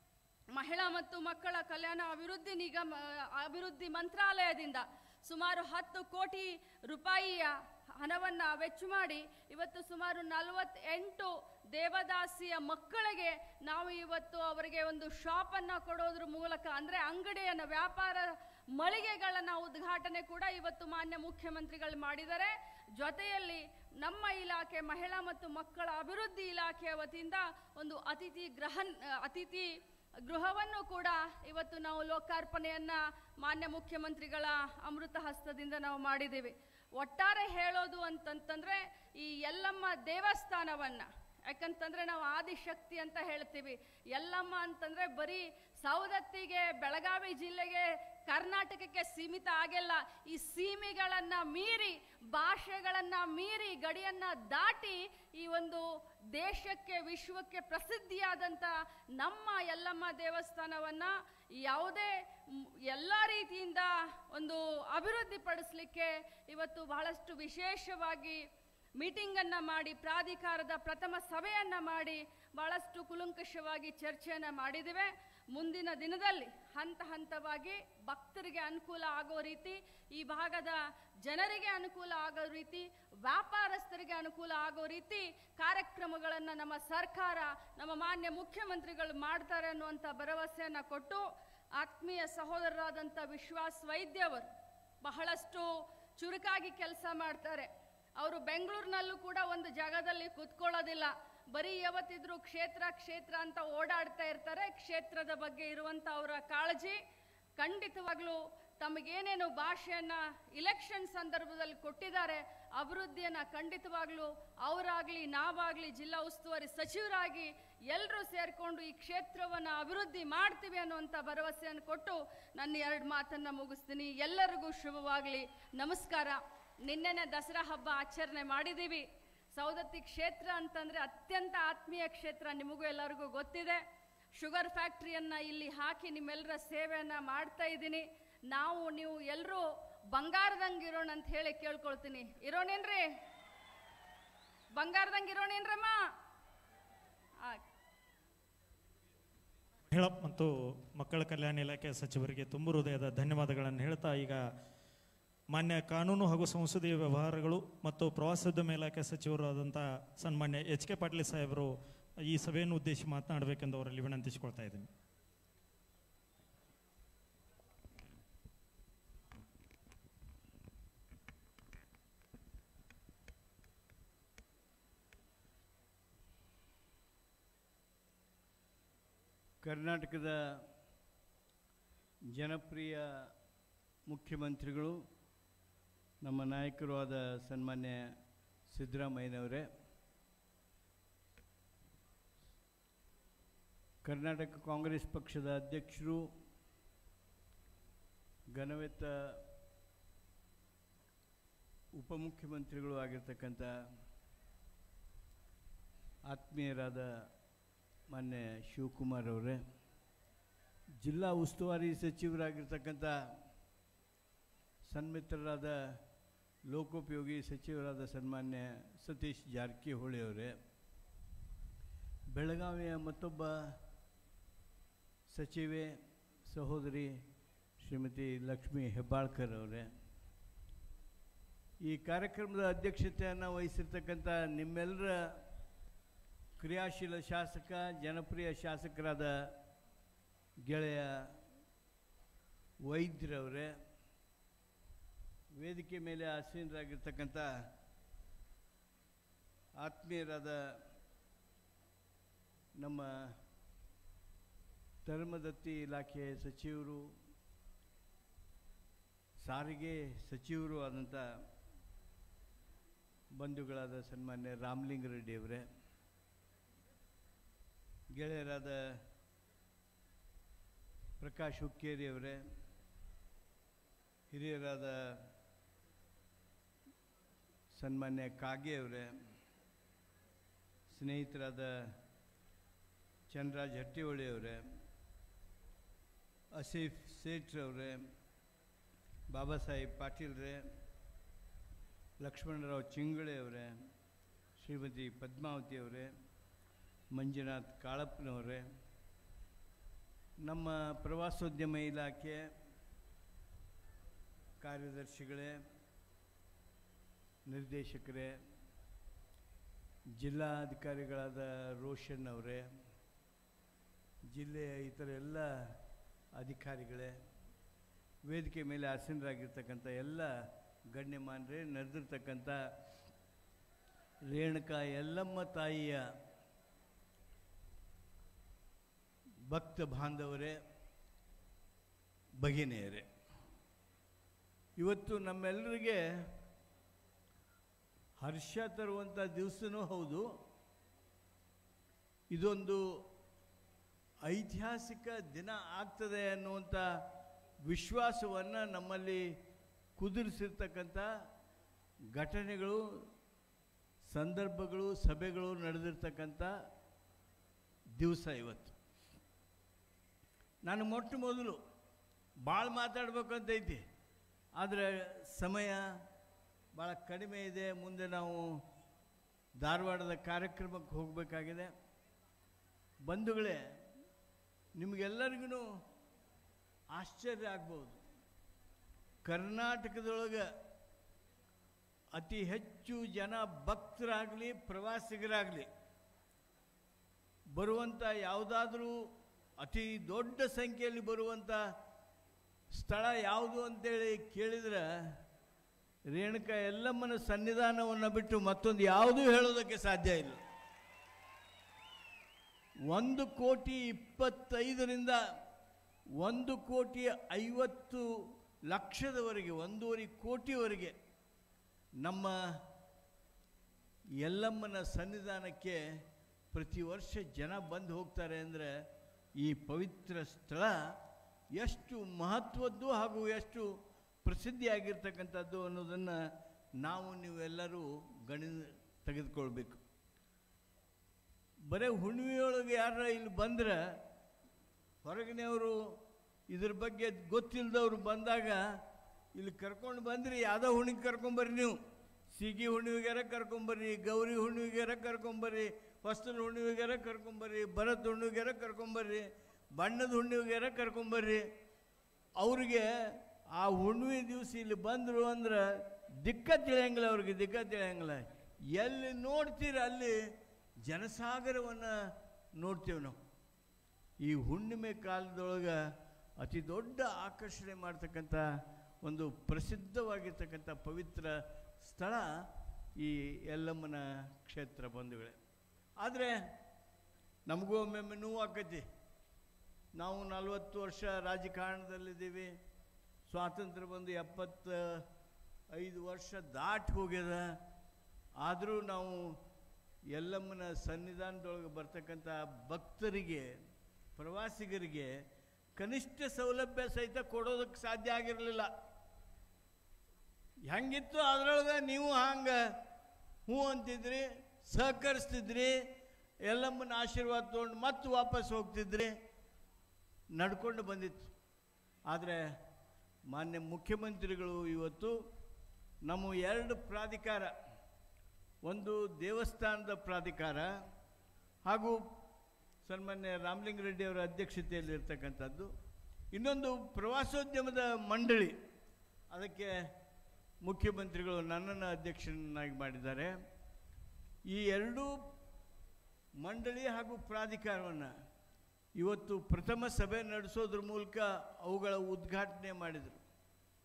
ಮಹಿಳಾ ಮತ್ತು ಮಕ್ಕಳ ಕಲ್ಯಾಣ ಅಭಿವೃದ್ಧಿ ನಿಗಮ ಅಭಿವೃದ್ಧಿ ಮಂತ್ರಾಲಯದಿಂದ ಸುಮಾರು ಹತ್ತು ಕೋಟಿ ರೂಪಾಯಿಯ ಹಣವನ್ನು ವೆಚ್ಚ ಮಾಡಿ ಇವತ್ತು ಸುಮಾರು ನಲವತ್ತೆಂಟು ದೇವದಾಸಿಯ ಮಕ್ಕಳಿಗೆ ನಾವು ಇವತ್ತು ಅವರಿಗೆ ಒಂದು ಶಾಪನ್ನು ಕೊಡೋದ್ರ ಮೂಲಕ ಅಂದರೆ ಅಂಗಡಿಯನ್ನು, ವ್ಯಾಪಾರ ಮಳಿಗೆಗಳನ್ನು ಉದ್ಘಾಟನೆ ಕೂಡ ಇವತ್ತು ಮಾನ್ಯ ಮುಖ್ಯಮಂತ್ರಿಗಳು ಮಾಡಿದ್ದಾರೆ. ಜೊತೆಯಲ್ಲಿ ನಮ್ಮ ಇಲಾಖೆ ಮಹಿಳಾ ಮತ್ತು ಮಕ್ಕಳ ಅಭಿವೃದ್ಧಿ ಇಲಾಖೆಯ ವತಿಯಿಂದ ಒಂದು ಅತಿಥಿ ಗೃಹ ಅತಿಥಿ ಗೃಹವನ್ನು ಕೂಡ ಇವತ್ತು ನಾವು ಲೋಕಾರ್ಪಣೆಯನ್ನು ಮಾನ್ಯ ಮುಖ್ಯಮಂತ್ರಿಗಳ ಅಮೃತ ಹಸ್ತದಿಂದ ನಾವು ಮಾಡಿದ್ದೇವೆ. ಒಟ್ಟಾರೆ ಹೇಳೋದು ಅಂತಂತಂದರೆ ಈ ಯಲ್ಲಮ್ಮ ದೇವಸ್ಥಾನವನ್ನು, ಯಾಕಂತಂದರೆ ನಾವು ಆದಿಶಕ್ತಿ ಅಂತ ಹೇಳ್ತೀವಿ. ಯಲ್ಲಮ್ಮ ಅಂತಂದರೆ ಬರೀ ಸವದತ್ತಿಗೆ, ಬೆಳಗಾವಿ ಜಿಲ್ಲೆಗೆ, ಕರ್ನಾಟಕಕ್ಕೆ ಸೀಮಿತ ಆಗಿಲ್ಲ. ಈ ಸೀಮೆಗಳನ್ನು ಮೀರಿ, ಭಾಷೆಗಳನ್ನು ಮೀರಿ, ಗಡಿಯನ್ನು ದಾಟಿ ಈ ಒಂದು ದೇಶಕ್ಕೆ, ವಿಶ್ವಕ್ಕೆ ಪ್ರಸಿದ್ಧಿಯಾದಂಥ ನಮ್ಮ ಯಲ್ಲಮ್ಮ ದೇವಸ್ಥಾನವನ್ನು ಯಾವುದೇ ಎಲ್ಲ ರೀತಿಯಿಂದ ಒಂದು ಅಭಿವೃದ್ಧಿಪಡಿಸಲಿಕ್ಕೆ ಇವತ್ತು ಬಹಳಷ್ಟು ವಿಶೇಷವಾಗಿ ಮೀಟಿಂಗನ್ನು ಮಾಡಿ, ಪ್ರಾಧಿಕಾರದ ಪ್ರಥಮ ಸಭೆಯನ್ನು ಮಾಡಿ ಬಹಳಷ್ಟು ಕುಲಂಕಷವಾಗಿ ಚರ್ಚೆಯನ್ನು ಮಾಡಿದ್ದೇವೆ. ಮುಂದಿನ ದಿನದಲ್ಲಿ ಹಂತ ಹಂತವಾಗಿ ಭಕ್ತರಿಗೆ ಅನುಕೂಲ ಆಗೋ ರೀತಿ, ಈ ಭಾಗದ ಜನರಿಗೆ ಅನುಕೂಲ ಆಗೋ ರೀತಿ, ವ್ಯಾಪಾರಸ್ಥರಿಗೆ ಅನುಕೂಲ ಆಗೋ ರೀತಿ ಕಾರ್ಯಕ್ರಮಗಳನ್ನು ನಮ್ಮ ಸರ್ಕಾರ, ನಮ್ಮ ಮಾನ್ಯ ಮುಖ್ಯಮಂತ್ರಿಗಳು ಮಾಡ್ತಾರೆ ಅನ್ನುವಂಥ ಭರವಸೆಯನ್ನು ಕೊಟ್ಟು, ಆತ್ಮೀಯ ಸಹೋದರರಾದಂಥ ವಿಶ್ವಾಸ್ ವೈದ್ಯ ಅವರು ಬಹಳಷ್ಟು ಚುರುಕಾಗಿ ಕೆಲಸ ಮಾಡ್ತಾರೆ. ಅವರು ಬೆಂಗಳೂರಿನಲ್ಲೂ ಕೂಡ ಒಂದು ಜಾಗದಲ್ಲಿ ಕೂತ್ಕೊಳ್ಳೋದಿಲ್ಲ. ಬರೀ ಯಾವತ್ತಿದ್ರೂ ಕ್ಷೇತ್ರ ಕ್ಷೇತ್ರ ಅಂತ ಓಡಾಡ್ತಾ ಇರ್ತಾರೆ. ಕ್ಷೇತ್ರದ ಬಗ್ಗೆ ಇರುವಂಥ ಅವರ ಕಾಳಜಿ ಖಂಡಿತವಾಗ್ಲೂ ತಮಗೇನೇನು ಭಾಷೆಯನ್ನು ಇಲೆಕ್ಷನ್ ಸಂದರ್ಭದಲ್ಲಿ ಕೊಟ್ಟಿದ್ದಾರೆ, ಅಭಿವೃದ್ಧಿಯನ್ನು ಖಂಡಿತವಾಗ್ಲೂ ಅವರಾಗಲಿ, ನಾವಾಗಲಿ, ಜಿಲ್ಲಾ ಉಸ್ತುವಾರಿ ಸಚಿವರಾಗಿ ಎಲ್ಲರೂ ಸೇರಿಕೊಂಡು ಈ ಕ್ಷೇತ್ರವನ್ನು ಅಭಿವೃದ್ಧಿ ಮಾಡ್ತೀವಿ ಅನ್ನುವಂಥ ಭರವಸೆಯನ್ನು ಕೊಟ್ಟು ನನ್ನ ಎರಡು ಮಾತನ್ನು ಮುಗಿಸ್ತೀನಿ. ಎಲ್ಲರಿಗೂ ಶುಭವಾಗಲಿ. ನಮಸ್ಕಾರ. ನಿನ್ನೆನೆ ದಸರಾ ಹಬ್ಬ ಆಚರಣೆ ಮಾಡಿದ್ದೀವಿ. ಸವದತ್ತಿ ಕ್ಷೇತ್ರ ಅಂತಂದರೆ ಅತ್ಯಂತ ಆತ್ಮೀಯ ಕ್ಷೇತ್ರ, ನಿಮಗೂ ಎಲ್ಲರಿಗೂ ಗೊತ್ತಿದೆ. ಶುಗರ್ ಫ್ಯಾಕ್ಟ್ರಿಯನ್ನು ಇಲ್ಲಿ ಹಾಕಿ ನಿಮ್ಮೆಲ್ಲರ ಸೇವೆಯನ್ನು ಮಾಡ್ತಾ ಇದ್ದೀನಿ. ನಾವು ನೀವು ಎಲ್ಲರೂ ಬಂಗಾರದಂಗೆ ಇರೋಣ ಅಂತ ಹೇಳಿ ಕೇಳ್ಕೊಳ್ತೀನಿ. ಇರೋಣೇನ್ರಿ? ಬಂಗಾರದಂಗೆ ಇರೋಣೇನ್ರಮ್ಮ? ಮಹಿಳಾ ಮತ್ತು ಮಕ್ಕಳ ಕಲ್ಯಾಣ ಇಲಾಖೆ ಸಚಿವರಿಗೆ ತುಂಬ ಹೃದಯದ ಧನ್ಯವಾದಗಳನ್ನು ಹೇಳ್ತಾ, ಈಗ ಮಾನ್ಯ ಕಾನೂನು ಹಾಗೂ ಸಂಸದೀಯ ವ್ಯವಹಾರಗಳು ಮತ್ತು ಪ್ರವಾಸೋದ್ಯಮ ಇಲಾಖೆ ಸಚಿವರು ಆದಂಥ ಸನ್ಮಾನ್ಯ ಎಚ್ ಕೆ ಪಾಟೀಲ್ ಸಾಹೇಬರು ಈ ಸಭೆಯನ್ನು ಉದ್ದೇಶಿಸಿ ಮಾತನಾಡಬೇಕೆಂದು ಅವರಲ್ಲಿ ವಿನಂತಿಸಿಕೊಳ್ತಾ ಇದ್ದೀನಿ. ಕರ್ನಾಟಕದ ಜನಪ್ರಿಯ ಮುಖ್ಯಮಂತ್ರಿಗಳು, ನಮ್ಮ ನಾಯಕರು ಆದ ಸನ್ಮಾನ್ಯ ಸಿದ್ದರಾಮಯ್ಯನವರೇ, ಕರ್ನಾಟಕ ಕಾಂಗ್ರೆಸ್ ಪಕ್ಷದ ಅಧ್ಯಕ್ಷರು, ಘನವೆತ್ತ ಉಪಮುಖ್ಯಮಂತ್ರಿಗಳು ಆಗಿರ್ತಕ್ಕಂಥ ಆತ್ಮೀಯರಾದ ಮಾನ್ಯ ಶಿವಕುಮಾರ್ ಅವರೇ, ಜಿಲ್ಲಾ ಉಸ್ತುವಾರಿ ಸಚಿವರಾಗಿರ್ತಕ್ಕಂಥ ಸನ್ಮಿತ್ರರಾದ ಲೋಕೋಪಯೋಗಿ ಸಚಿವರಾದ ಸನ್ಮಾನ್ಯ ಸತೀಶ್ ಜಾರಕಿಹೊಳಿ ಅವರೇ, ಬೆಳಗಾವಿಯ ಮತ್ತೊಬ್ಬ ಸಚಿವೆ ಸಹೋದರಿ ಶ್ರೀಮತಿ ಲಕ್ಷ್ಮೀ ಹೆಬ್ಬಾಳ್ಕರ್ ಅವರೇ, ಈ ಕಾರ್ಯಕ್ರಮದ ಅಧ್ಯಕ್ಷತೆಯನ್ನು ವಹಿಸಿರ್ತಕ್ಕಂಥ ನಿಮ್ಮೆಲ್ಲರ ಕ್ರಿಯಾಶೀಲ ಶಾಸಕ, ಜನಪ್ರಿಯ ಶಾಸಕರಾದ ಗೆಳೆಯ ವೈದ್ಯರವರೇ, ವೇದಿಕೆ ಮೇಲೆ ಆಸೀನರಾಗಿರ್ತಕ್ಕಂಥ ಆತ್ಮೀಯರಾದ ನಮ್ಮ ಧರ್ಮದತ್ತಿ ಇಲಾಖೆ ಸಚಿವರು, ಸಾರಿಗೆ ಸಚಿವರು ಆದಂಥ ಬಂಧುಗಳಾದ ಸನ್ಮಾನ್ಯ ರಾಮಲಿಂಗಾರೆಡ್ಡಿಯವರೇ, ಗೆಳೆಯರಾದ ಪ್ರಕಾಶ್ ಹುಕ್ಕೇರಿಯವರೇ, ಹಿರಿಯರಾದ ಸನ್ಮಾನ್ಯ ಕಾಗೆಯವರೇ, ಸ್ನೇಹಿತರಾದ ಚಂದ್ರರಾಜ್ ಹಟ್ಟಿಹೊಳಿಯವರೇ, ಆಸೀಫ್ ಸೇಠ್ರವರೇ, ಬಾಬಾ ಸಾಹೇಬ್ ಪಾಟೀಲ್ರೇ, ಲಕ್ಷ್ಮಣರಾವ್ ಚಿಂಗಳೆಯವರೇ, ಶ್ರೀಮತಿ ಪದ್ಮಾವತಿಯವರೇ, ಮಂಜುನಾಥ್ ಕಾಳಪ್ಪನವರೇ, ನಮ್ಮ ಪ್ರವಾಸೋದ್ಯಮ ಇಲಾಖೆ ಕಾರ್ಯದರ್ಶಿಗಳೇ, ನಿರ್ದೇಶಕರೇ, ಜಿಲ್ಲಾಧಿಕಾರಿಗಳಾದ ರೋಷನ್ ಅವರೇ, ಜಿಲ್ಲೆಯ ಇತರ ಎಲ್ಲ ಅಧಿಕಾರಿಗಳೇ, ವೇದಿಕೆ ಮೇಲೆ ಆಸೀನರಾಗಿರ್ತಕ್ಕಂಥ ಎಲ್ಲ ಗಣ್ಯಮಾನ್ಯರೇ, ನಡೆದಿರ್ತಕ್ಕಂಥ ರೇಣುಕಾ ಯಲ್ಲಮ್ಮ ತಾಯಿಯ ಭಕ್ತ ಬಾಂಧವರೇ, ಭಗಿನಿಯರೇ, ಇವತ್ತು ನಮ್ಮೆಲ್ಲರಿಗೆ ಹರ್ಷ ತರುವಂಥ ದಿವಸನೂ ಹೌದು. ಇದೊಂದು ಐತಿಹಾಸಿಕ ದಿನ ಆಗ್ತದೆ ಅನ್ನುವಂಥ ವಿಶ್ವಾಸವನ್ನು ನಮ್ಮಲ್ಲಿ ಕುದುರಿಸಿರ್ತಕ್ಕಂಥ ಘಟನೆಗಳು, ಸಂದರ್ಭಗಳು, ಸಭೆಗಳು ನಡೆದಿರ್ತಕ್ಕಂಥ ದಿವಸ ಇವತ್ತು. ನಾನು ಮೊಟ್ಟ ಮೊದಲು ಭಾಳ ಮಾತಾಡ್ಬೇಕಂತೈತಿ, ಆದರೆ ಸಮಯ ಭಾಳ ಕಡಿಮೆ ಇದೆ. ಮುಂದೆ ನಾವು ಧಾರವಾಡದ ಕಾರ್ಯಕ್ರಮಕ್ಕೆ ಹೋಗಬೇಕಾಗಿದೆ. ಬಂಧುಗಳೇ, ನಿಮಗೆಲ್ಲರಿಗೂ ಆಶ್ಚರ್ಯ ಆಗ್ಬೋದು, ಕರ್ನಾಟಕದೊಳಗೆ ಅತಿ ಹೆಚ್ಚು ಜನ ಭಕ್ತರಾಗಲಿ ಪ್ರವಾಸಿಗರಾಗಲಿ ಬರುವಂಥ ಯಾವುದಾದ್ರೂ ಅತಿ ದೊಡ್ಡ ಸಂಖ್ಯೆಯಲ್ಲಿ ಬರುವಂಥ ಸ್ಥಳ ಯಾವುದು ಅಂತೇಳಿ ಕೇಳಿದ್ರೆ ರೇಣುಕಾ ಯಲ್ಲಮ್ಮನ ಸನ್ನಿಧಾನವನ್ನು ಬಿಟ್ಟು ಮತ್ತೊಂದು ಯಾವುದೂ ಹೇಳೋದಕ್ಕೆ ಸಾಧ್ಯ ಇಲ್ಲ. ಒಂದು ಕೋಟಿ ಇಪ್ಪತ್ತೈದರಿಂದ ಒಂದು ಕೋಟಿ ಐವತ್ತು ಲಕ್ಷದವರೆಗೆ, ಒಂದೂವರೆ ಕೋಟಿವರೆಗೆ ನಮ್ಮ ಯಲ್ಲಮ್ಮನ ಸನ್ನಿಧಾನಕ್ಕೆ ಪ್ರತಿ ವರ್ಷ ಜನ ಬಂದು ಹೋಗ್ತಾರೆ. ಅಂದರೆ ಈ ಪವಿತ್ರ ಸ್ಥಳ ಎಷ್ಟು ಮಹತ್ವದ್ದು ಹಾಗೂ ಎಷ್ಟು ಪ್ರಸಿದ್ಧಿಯಾಗಿರ್ತಕ್ಕಂಥದ್ದು ಅನ್ನೋದನ್ನು ನಾವು ನೀವೆಲ್ಲರೂ ಗಣಿ ತೆಗೆದುಕೊಳ್ಬೇಕು. ಬರೀ ಹುಣ್ಣಿಮೆಯೊಳಗೆ ಯಾರ ಇಲ್ಲಿ ಬಂದ್ರೆ ಹೊರಗಿನವರು ಇದ್ರ ಬಗ್ಗೆ ಗೊತ್ತಿಲ್ಲದವ್ರು ಬಂದಾಗ ಇಲ್ಲಿ ಕರ್ಕೊಂಡು ಬಂದ್ರಿ, ಯಾವುದೋ ಹುಣ್ಣಿಗೆ ಕರ್ಕೊಂಬರ್ರಿ, ನೀವು ಸೀಗಿ ಹುಣ್ಣಿಗೆರ ಕರ್ಕೊಂಬರ್ರಿ, ಗೌರಿ ಹುಣ್ಣಿಗೆರ ಕರ್ಕೊಂಬರ್ರಿ, ಹೊಸ್ತಲ ಹುಣ್ಣಿಗೆರ ಕರ್ಕೊಂಬರ್ರಿ, ಭರತ್ ಹುಣ್ಣಿಗೆರ ಕರ್ಕೊಂಬರ್ರಿ, ಬಣ್ಣದ ಹುಣ್ಣಿಗೆರ ಕರ್ಕೊಂಬರ್ರಿ. ಅವ್ರಿಗೆ ಆ ಹುಣ್ಣಿಮೆ ದಿವಸ ಇಲ್ಲಿ ಬಂದರು ಅಂದ್ರೆ ದಿಕ್ಕ ತಿಳಿಯಂಗಿಲ್ಲ, ಅವ್ರಿಗೆ ದಿಕ್ಕ ತಿಳಿಯಂಗಿಲ್ಲ. ಎಲ್ಲಿ ನೋಡ್ತೀರ ಅಲ್ಲಿ ಜನಸಾಗರವನ್ನು ನೋಡ್ತೇವೆ ನಾವು. ಈ ಹುಣ್ಣಿಮೆ ಕಾಲದೊಳಗೆ ಅತಿ ದೊಡ್ಡ ಆಕರ್ಷಣೆ ಮಾಡ್ತಕ್ಕಂಥ ಒಂದು ಪ್ರಸಿದ್ಧವಾಗಿರ್ತಕ್ಕಂಥ ಪವಿತ್ರ ಸ್ಥಳ ಈ ಯಲ್ಲಮ್ಮನ ಕ್ಷೇತ್ರ ಬಂಧುಗಳೇ. ಆದರೆ ನಮಗೂ ಒಮ್ಮೊಮ್ಮೆ ನೋವು ಆಕೈತಿ. ನಾವು ನಲವತ್ತು ವರ್ಷ ರಾಜಕಾರಣದಲ್ಲಿದ್ದೀವಿ, ಸ್ವಾತಂತ್ರ್ಯ ಬಂದು ಎಪ್ಪತ್ತ ಐದು ವರ್ಷ ದಾಟಿ ಹೋಗ್ಯದ. ಆದರೂ ನಾವು ಯಲ್ಲಮ್ಮನ ಸನ್ನಿಧಾನದೊಳಗೆ ಬರ್ತಕ್ಕಂಥ ಭಕ್ತರಿಗೆ, ಪ್ರವಾಸಿಗರಿಗೆ ಕನಿಷ್ಠ ಸೌಲಭ್ಯ ಸಹಿತ ಕೊಡೋದಕ್ಕೆ ಸಾಧ್ಯ ಆಗಿರಲಿಲ್ಲ. ಹೆಂಗಿತ್ತು ಅದರೊಳಗೆ ನೀವು ಹಂಗೆ ಹ್ಞೂ ಅಂತಿದ್ರಿ, ಸಹಕರಿಸ್ತಿದ್ರಿ, ಯಲ್ಲಮ್ಮನ ಆಶೀರ್ವಾದ ತೊಗೊಂಡು ಮತ್ತೆ ವಾಪಸ್ ಹೋಗ್ತಿದ್ರಿ, ನಡ್ಕೊಂಡು ಬಂದಿತ್ತು. ಆದರೆ ಮಾನ್ಯ ಮುಖ್ಯಮಂತ್ರಿಗಳು ಇವತ್ತು ನಮ್ಮ ಎರಡು ಪ್ರಾಧಿಕಾರ, ಒಂದು ದೇವಸ್ಥಾನದ ಪ್ರಾಧಿಕಾರ ಹಾಗೂ ಸನ್ಮಾನ್ಯ ರಾಮಲಿಂಗಾರೆಡ್ಡಿಯವರ ಅಧ್ಯಕ್ಷತೆಯಲ್ಲಿ ಇರ್ತಕ್ಕಂಥದ್ದು, ಇನ್ನೊಂದು ಪ್ರವಾಸೋದ್ಯಮದ ಮಂಡಳಿ, ಅದಕ್ಕೆ ಮುಖ್ಯಮಂತ್ರಿಗಳು ನನ್ನನ್ನು ಅಧ್ಯಕ್ಷನಾಗಿ ಮಾಡಿದ್ದಾರೆ. ಈ ಎರಡೂ ಮಂಡಳಿ ಹಾಗೂ ಪ್ರಾಧಿಕಾರವನ್ನು ಇವತ್ತು ಪ್ರಥಮ ಸಭೆ ನಡೆಸೋದ್ರ ಮೂಲಕ ಅವುಗಳ ಉದ್ಘಾಟನೆ ಮಾಡಿದರು.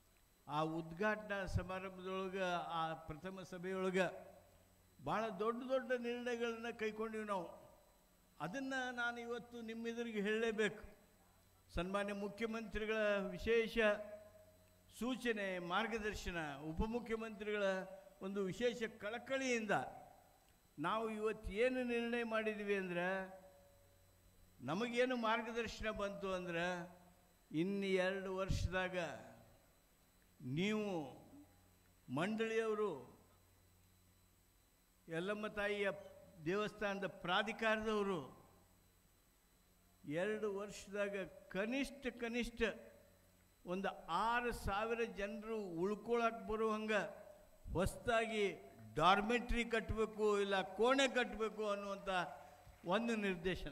ಆ ಉದ್ಘಾಟನಾ ಸಮಾರಂಭದೊಳಗೆ ಆ ಪ್ರಥಮ ಸಭೆಯೊಳಗೆ ಭಾಳ ದೊಡ್ಡ ದೊಡ್ಡ ನಿರ್ಣಯಗಳನ್ನು ಕೈಗೊಂಡಿವಿ ನಾವು. ಅದನ್ನು ನಾನು ಇವತ್ತು ನಿಮ್ಮೆದುರಿಗೆ ಹೇಳಲೇಬೇಕು. ಸನ್ಮಾನ್ಯ ಮುಖ್ಯಮಂತ್ರಿಗಳ ವಿಶೇಷ ಸೂಚನೆ, ಮಾರ್ಗದರ್ಶನ, ಉಪಮುಖ್ಯಮಂತ್ರಿಗಳ ಒಂದು ವಿಶೇಷ ಕಳಕಳಿಯಿಂದ ನಾವು ಇವತ್ತು ಏನು ನಿರ್ಣಯ ಮಾಡಿದ್ವಿ ಅಂದ್ರೆ, ನಮಗೇನು ಮಾರ್ಗದರ್ಶನ ಬಂತು ಅಂದ್ರೆ, ಇನ್ನು ಎರಡು ವರ್ಷದಾಗ ನೀವು ಮಂಡಳಿಯವರು ಯಲ್ಲಮ್ಮ ತಾಯಿಯ ದೇವಸ್ಥಾನದ ಪ್ರಾಧಿಕಾರದವರು ಎರಡು ವರ್ಷದಾಗ ಕನಿಷ್ಠ ಕನಿಷ್ಠ ಒಂದು ಆರು ಸಾವಿರ ಜನರು ಉಳ್ಕೊಳಕ್ಕೆ ಬರುವಂಗೆ ಹೊಸದಾಗಿ ಡಾರ್ಮೆಟ್ರಿ ಕಟ್ಟಬೇಕು, ಇಲ್ಲ ಕೋಣೆ ಕಟ್ಟಬೇಕು ಅನ್ನುವಂಥ ಒಂದು ನಿರ್ದೇಶನ.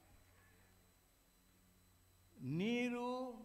ನೀರು,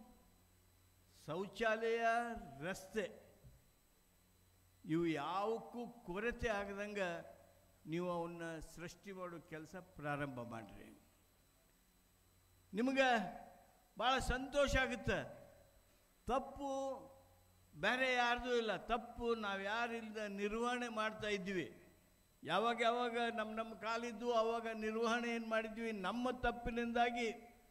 ಶೌಚಾಲಯ, ರಸ್ತೆ ಇವು ಯಾವಕ್ಕೂ ಕೊರತೆ ಆಗದಂಗೆ ನೀವು ಅವನ್ನ ಸೃಷ್ಟಿ ಮಾಡೋ ಕೆಲಸ ಪ್ರಾರಂಭ ಮಾಡಿರಿ. ನಿಮಗೆ ಭಾಳ ಸಂತೋಷ ಆಗುತ್ತೆ. ತಪ್ಪು ಬೇರೆ ಯಾರ್ದು ಇಲ್ಲ, ತಪ್ಪು ನಾವು ಯಾರಿಲ್ಲದ ನಿರ್ವಹಣೆ ಮಾಡ್ತಾ ಇದ್ವಿ. ಯಾವಾಗ ಯಾವಾಗ ನಮ್ಮ ನಮ್ಮ ಕಾಲಿದ್ದು ಆವಾಗ ನಿರ್ವಹಣೆ ಏನು ಮಾಡಿದ್ವಿ, ನಮ್ಮ ತಪ್ಪಿನಿಂದಾಗಿ.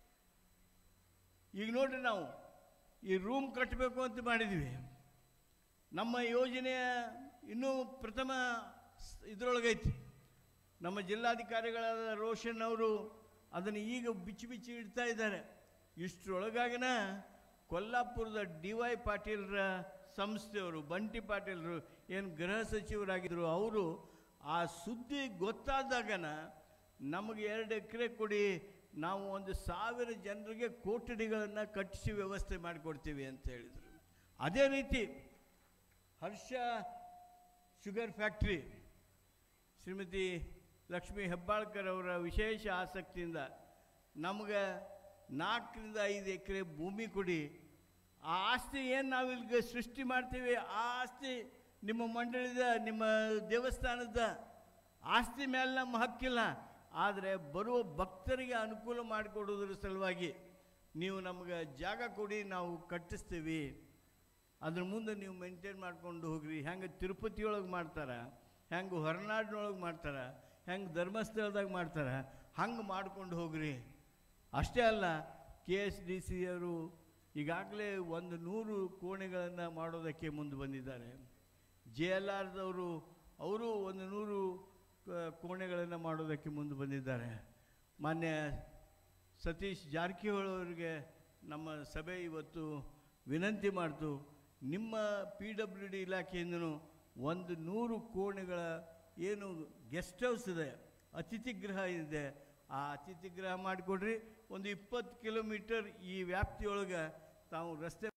ಈಗ ನೋಡ್ರಿ, ನಾವು ಈ ರೂಮ್ ಕಟ್ಟಬೇಕು ಅಂತ ಮಾಡಿದ್ವಿ. ನಮ್ಮ ಯೋಜನೆಯ ಇನ್ನೂ ಪ್ರಥಮ ಇದರೊಳಗೈತಿ. ನಮ್ಮ ಜಿಲ್ಲಾಧಿಕಾರಿಗಳಾದ ರೋಷನ್ ಅವರು ಅದನ್ನು ಈಗ ಬಿಚ್ಚಿ ಬಿಚ್ಚಿ ಇಡ್ತಾ ಇದ್ದಾರೆ. ಇಷ್ಟರೊಳಗಾಗಿನ ಕೊಲ್ಲಾಪುರದ ಡಿ ವೈ ಪಾಟೀಲ್ರ ಸಂಸ್ಥೆಯವರು, ಬಂಟಿ ಪಾಟೀಲ್ರು ಏನು ಗೃಹ ಸಚಿವರಾಗಿದ್ದರು, ಅವರು ಆ ಸುದ್ದಿ ಗೊತ್ತಾದಾಗನ ನಮಗೆ ಎರಡು ಎಕರೆ ಕೊಡಿ, ನಾವು ಒಂದು ಸಾವಿರ ಜನರಿಗೆ ಕೊಠಡಿಗಳನ್ನು ಕಟ್ಟಿಸಿ ವ್ಯವಸ್ಥೆ ಮಾಡಿಕೊಡ್ತೀವಿ ಅಂತ ಹೇಳಿದರು. ಅದೇ ರೀತಿ ಹರ್ಷ ಶುಗರ್ ಫ್ಯಾಕ್ಟ್ರಿ, ಶ್ರೀಮತಿ ಲಕ್ಷ್ಮೀ ಹೆಬ್ಬಾಳ್ಕರ್ ಅವರ ವಿಶೇಷ ಆಸಕ್ತಿಯಿಂದ ನಮಗೆ ನಾಲ್ಕರಿಂದ ಐದು ಎಕರೆ ಭೂಮಿ ಕೊಡಿ, ಆ ಆಸ್ತಿ ಏನು ನಾವು ಇಲ್ಲಿಗೆ ಸೃಷ್ಟಿ ಮಾಡ್ತೀವಿ ಆ ಆಸ್ತಿ ನಿಮ್ಮ ಮಂಡಳಿದ, ನಿಮ್ಮ ದೇವಸ್ಥಾನದ ಆಸ್ತಿ ಮೇಲೆ ನಮ್ಮ ಹಕ್ಕಿಲ್ಲ, ಆದರೆ ಬರುವ ಭಕ್ತರಿಗೆ ಅನುಕೂಲ ಮಾಡಿಕೊಡೋದ್ರ ಸಲುವಾಗಿ ನೀವು ನಮಗೆ ಜಾಗ ಕೊಡಿ, ನಾವು ಕಟ್ಟಿಸ್ತೀವಿ, ಅದ್ರ ಮುಂದೆ ನೀವು ಮೇಂಟೈನ್ ಮಾಡ್ಕೊಂಡು ಹೋಗ್ರಿ. ಹೆಂಗೆ ತಿರುಪತಿಯೊಳಗೆ ಮಾಡ್ತಾರೆ, ಹೆಂಗೆ ಹೊರನಾಡಿನೊಳಗೆ ಮಾಡ್ತಾರೆ, ಹೆಂಗೆ ಧರ್ಮಸ್ಥಳದಾಗ ಮಾಡ್ತಾರೆ, ಹಂಗೆ ಮಾಡ್ಕೊಂಡು ಹೋಗ್ರಿ. ಅಷ್ಟೇ ಅಲ್ಲ, ಕೆ ಎಸ್ ಡಿ ಸಿ ಅವರು ಈಗಾಗಲೇ ಒಂದು ನೂರು ಕೋಣೆಗಳನ್ನು ಮಾಡೋದಕ್ಕೆ ಮುಂದೆ ಬಂದಿದ್ದಾರೆ. ಜೆ ಎಲ್ ಆರ್ದವರು ಅವರು ಒಂದು ನೂರು ಕೋಣೆಗಳನ್ನು ಮಾಡೋದಕ್ಕೆ ಮುಂದೆ ಬಂದಿದ್ದಾರೆ. ಮಾನ್ಯ ಸತೀಶ್ ಜಾರಕಿಹೊಳಿ ಅವರಿಗೆ ನಮ್ಮ ಸಭೆ ಇವತ್ತು ವಿನಂತಿ ಮಾಡ್ತು, ನಿಮ್ಮ ಪಿ ಡಬ್ಲ್ಯೂ ಡಿ ಇಲಾಖೆಯಿಂದನೂ ಒಂದು ನೂರು ಕೋಣೆಗಳ ಏನು ಗೆಸ್ಟ್ ಹೌಸ್ ಇದೆ, ಅತಿಥಿ ಗೃಹ ಇದೆ, ಆ ಅತಿಥಿ ಗೃಹ ಮಾಡಿಕೊಡ್ರಿ. ಒಂದು ಇಪ್ಪತ್ತು ಕಿಲೋಮೀಟರ್ ಈ ವ್ಯಾಪ್ತಿಯೊಳಗೆ ತಾವು ರಸ್ತೆ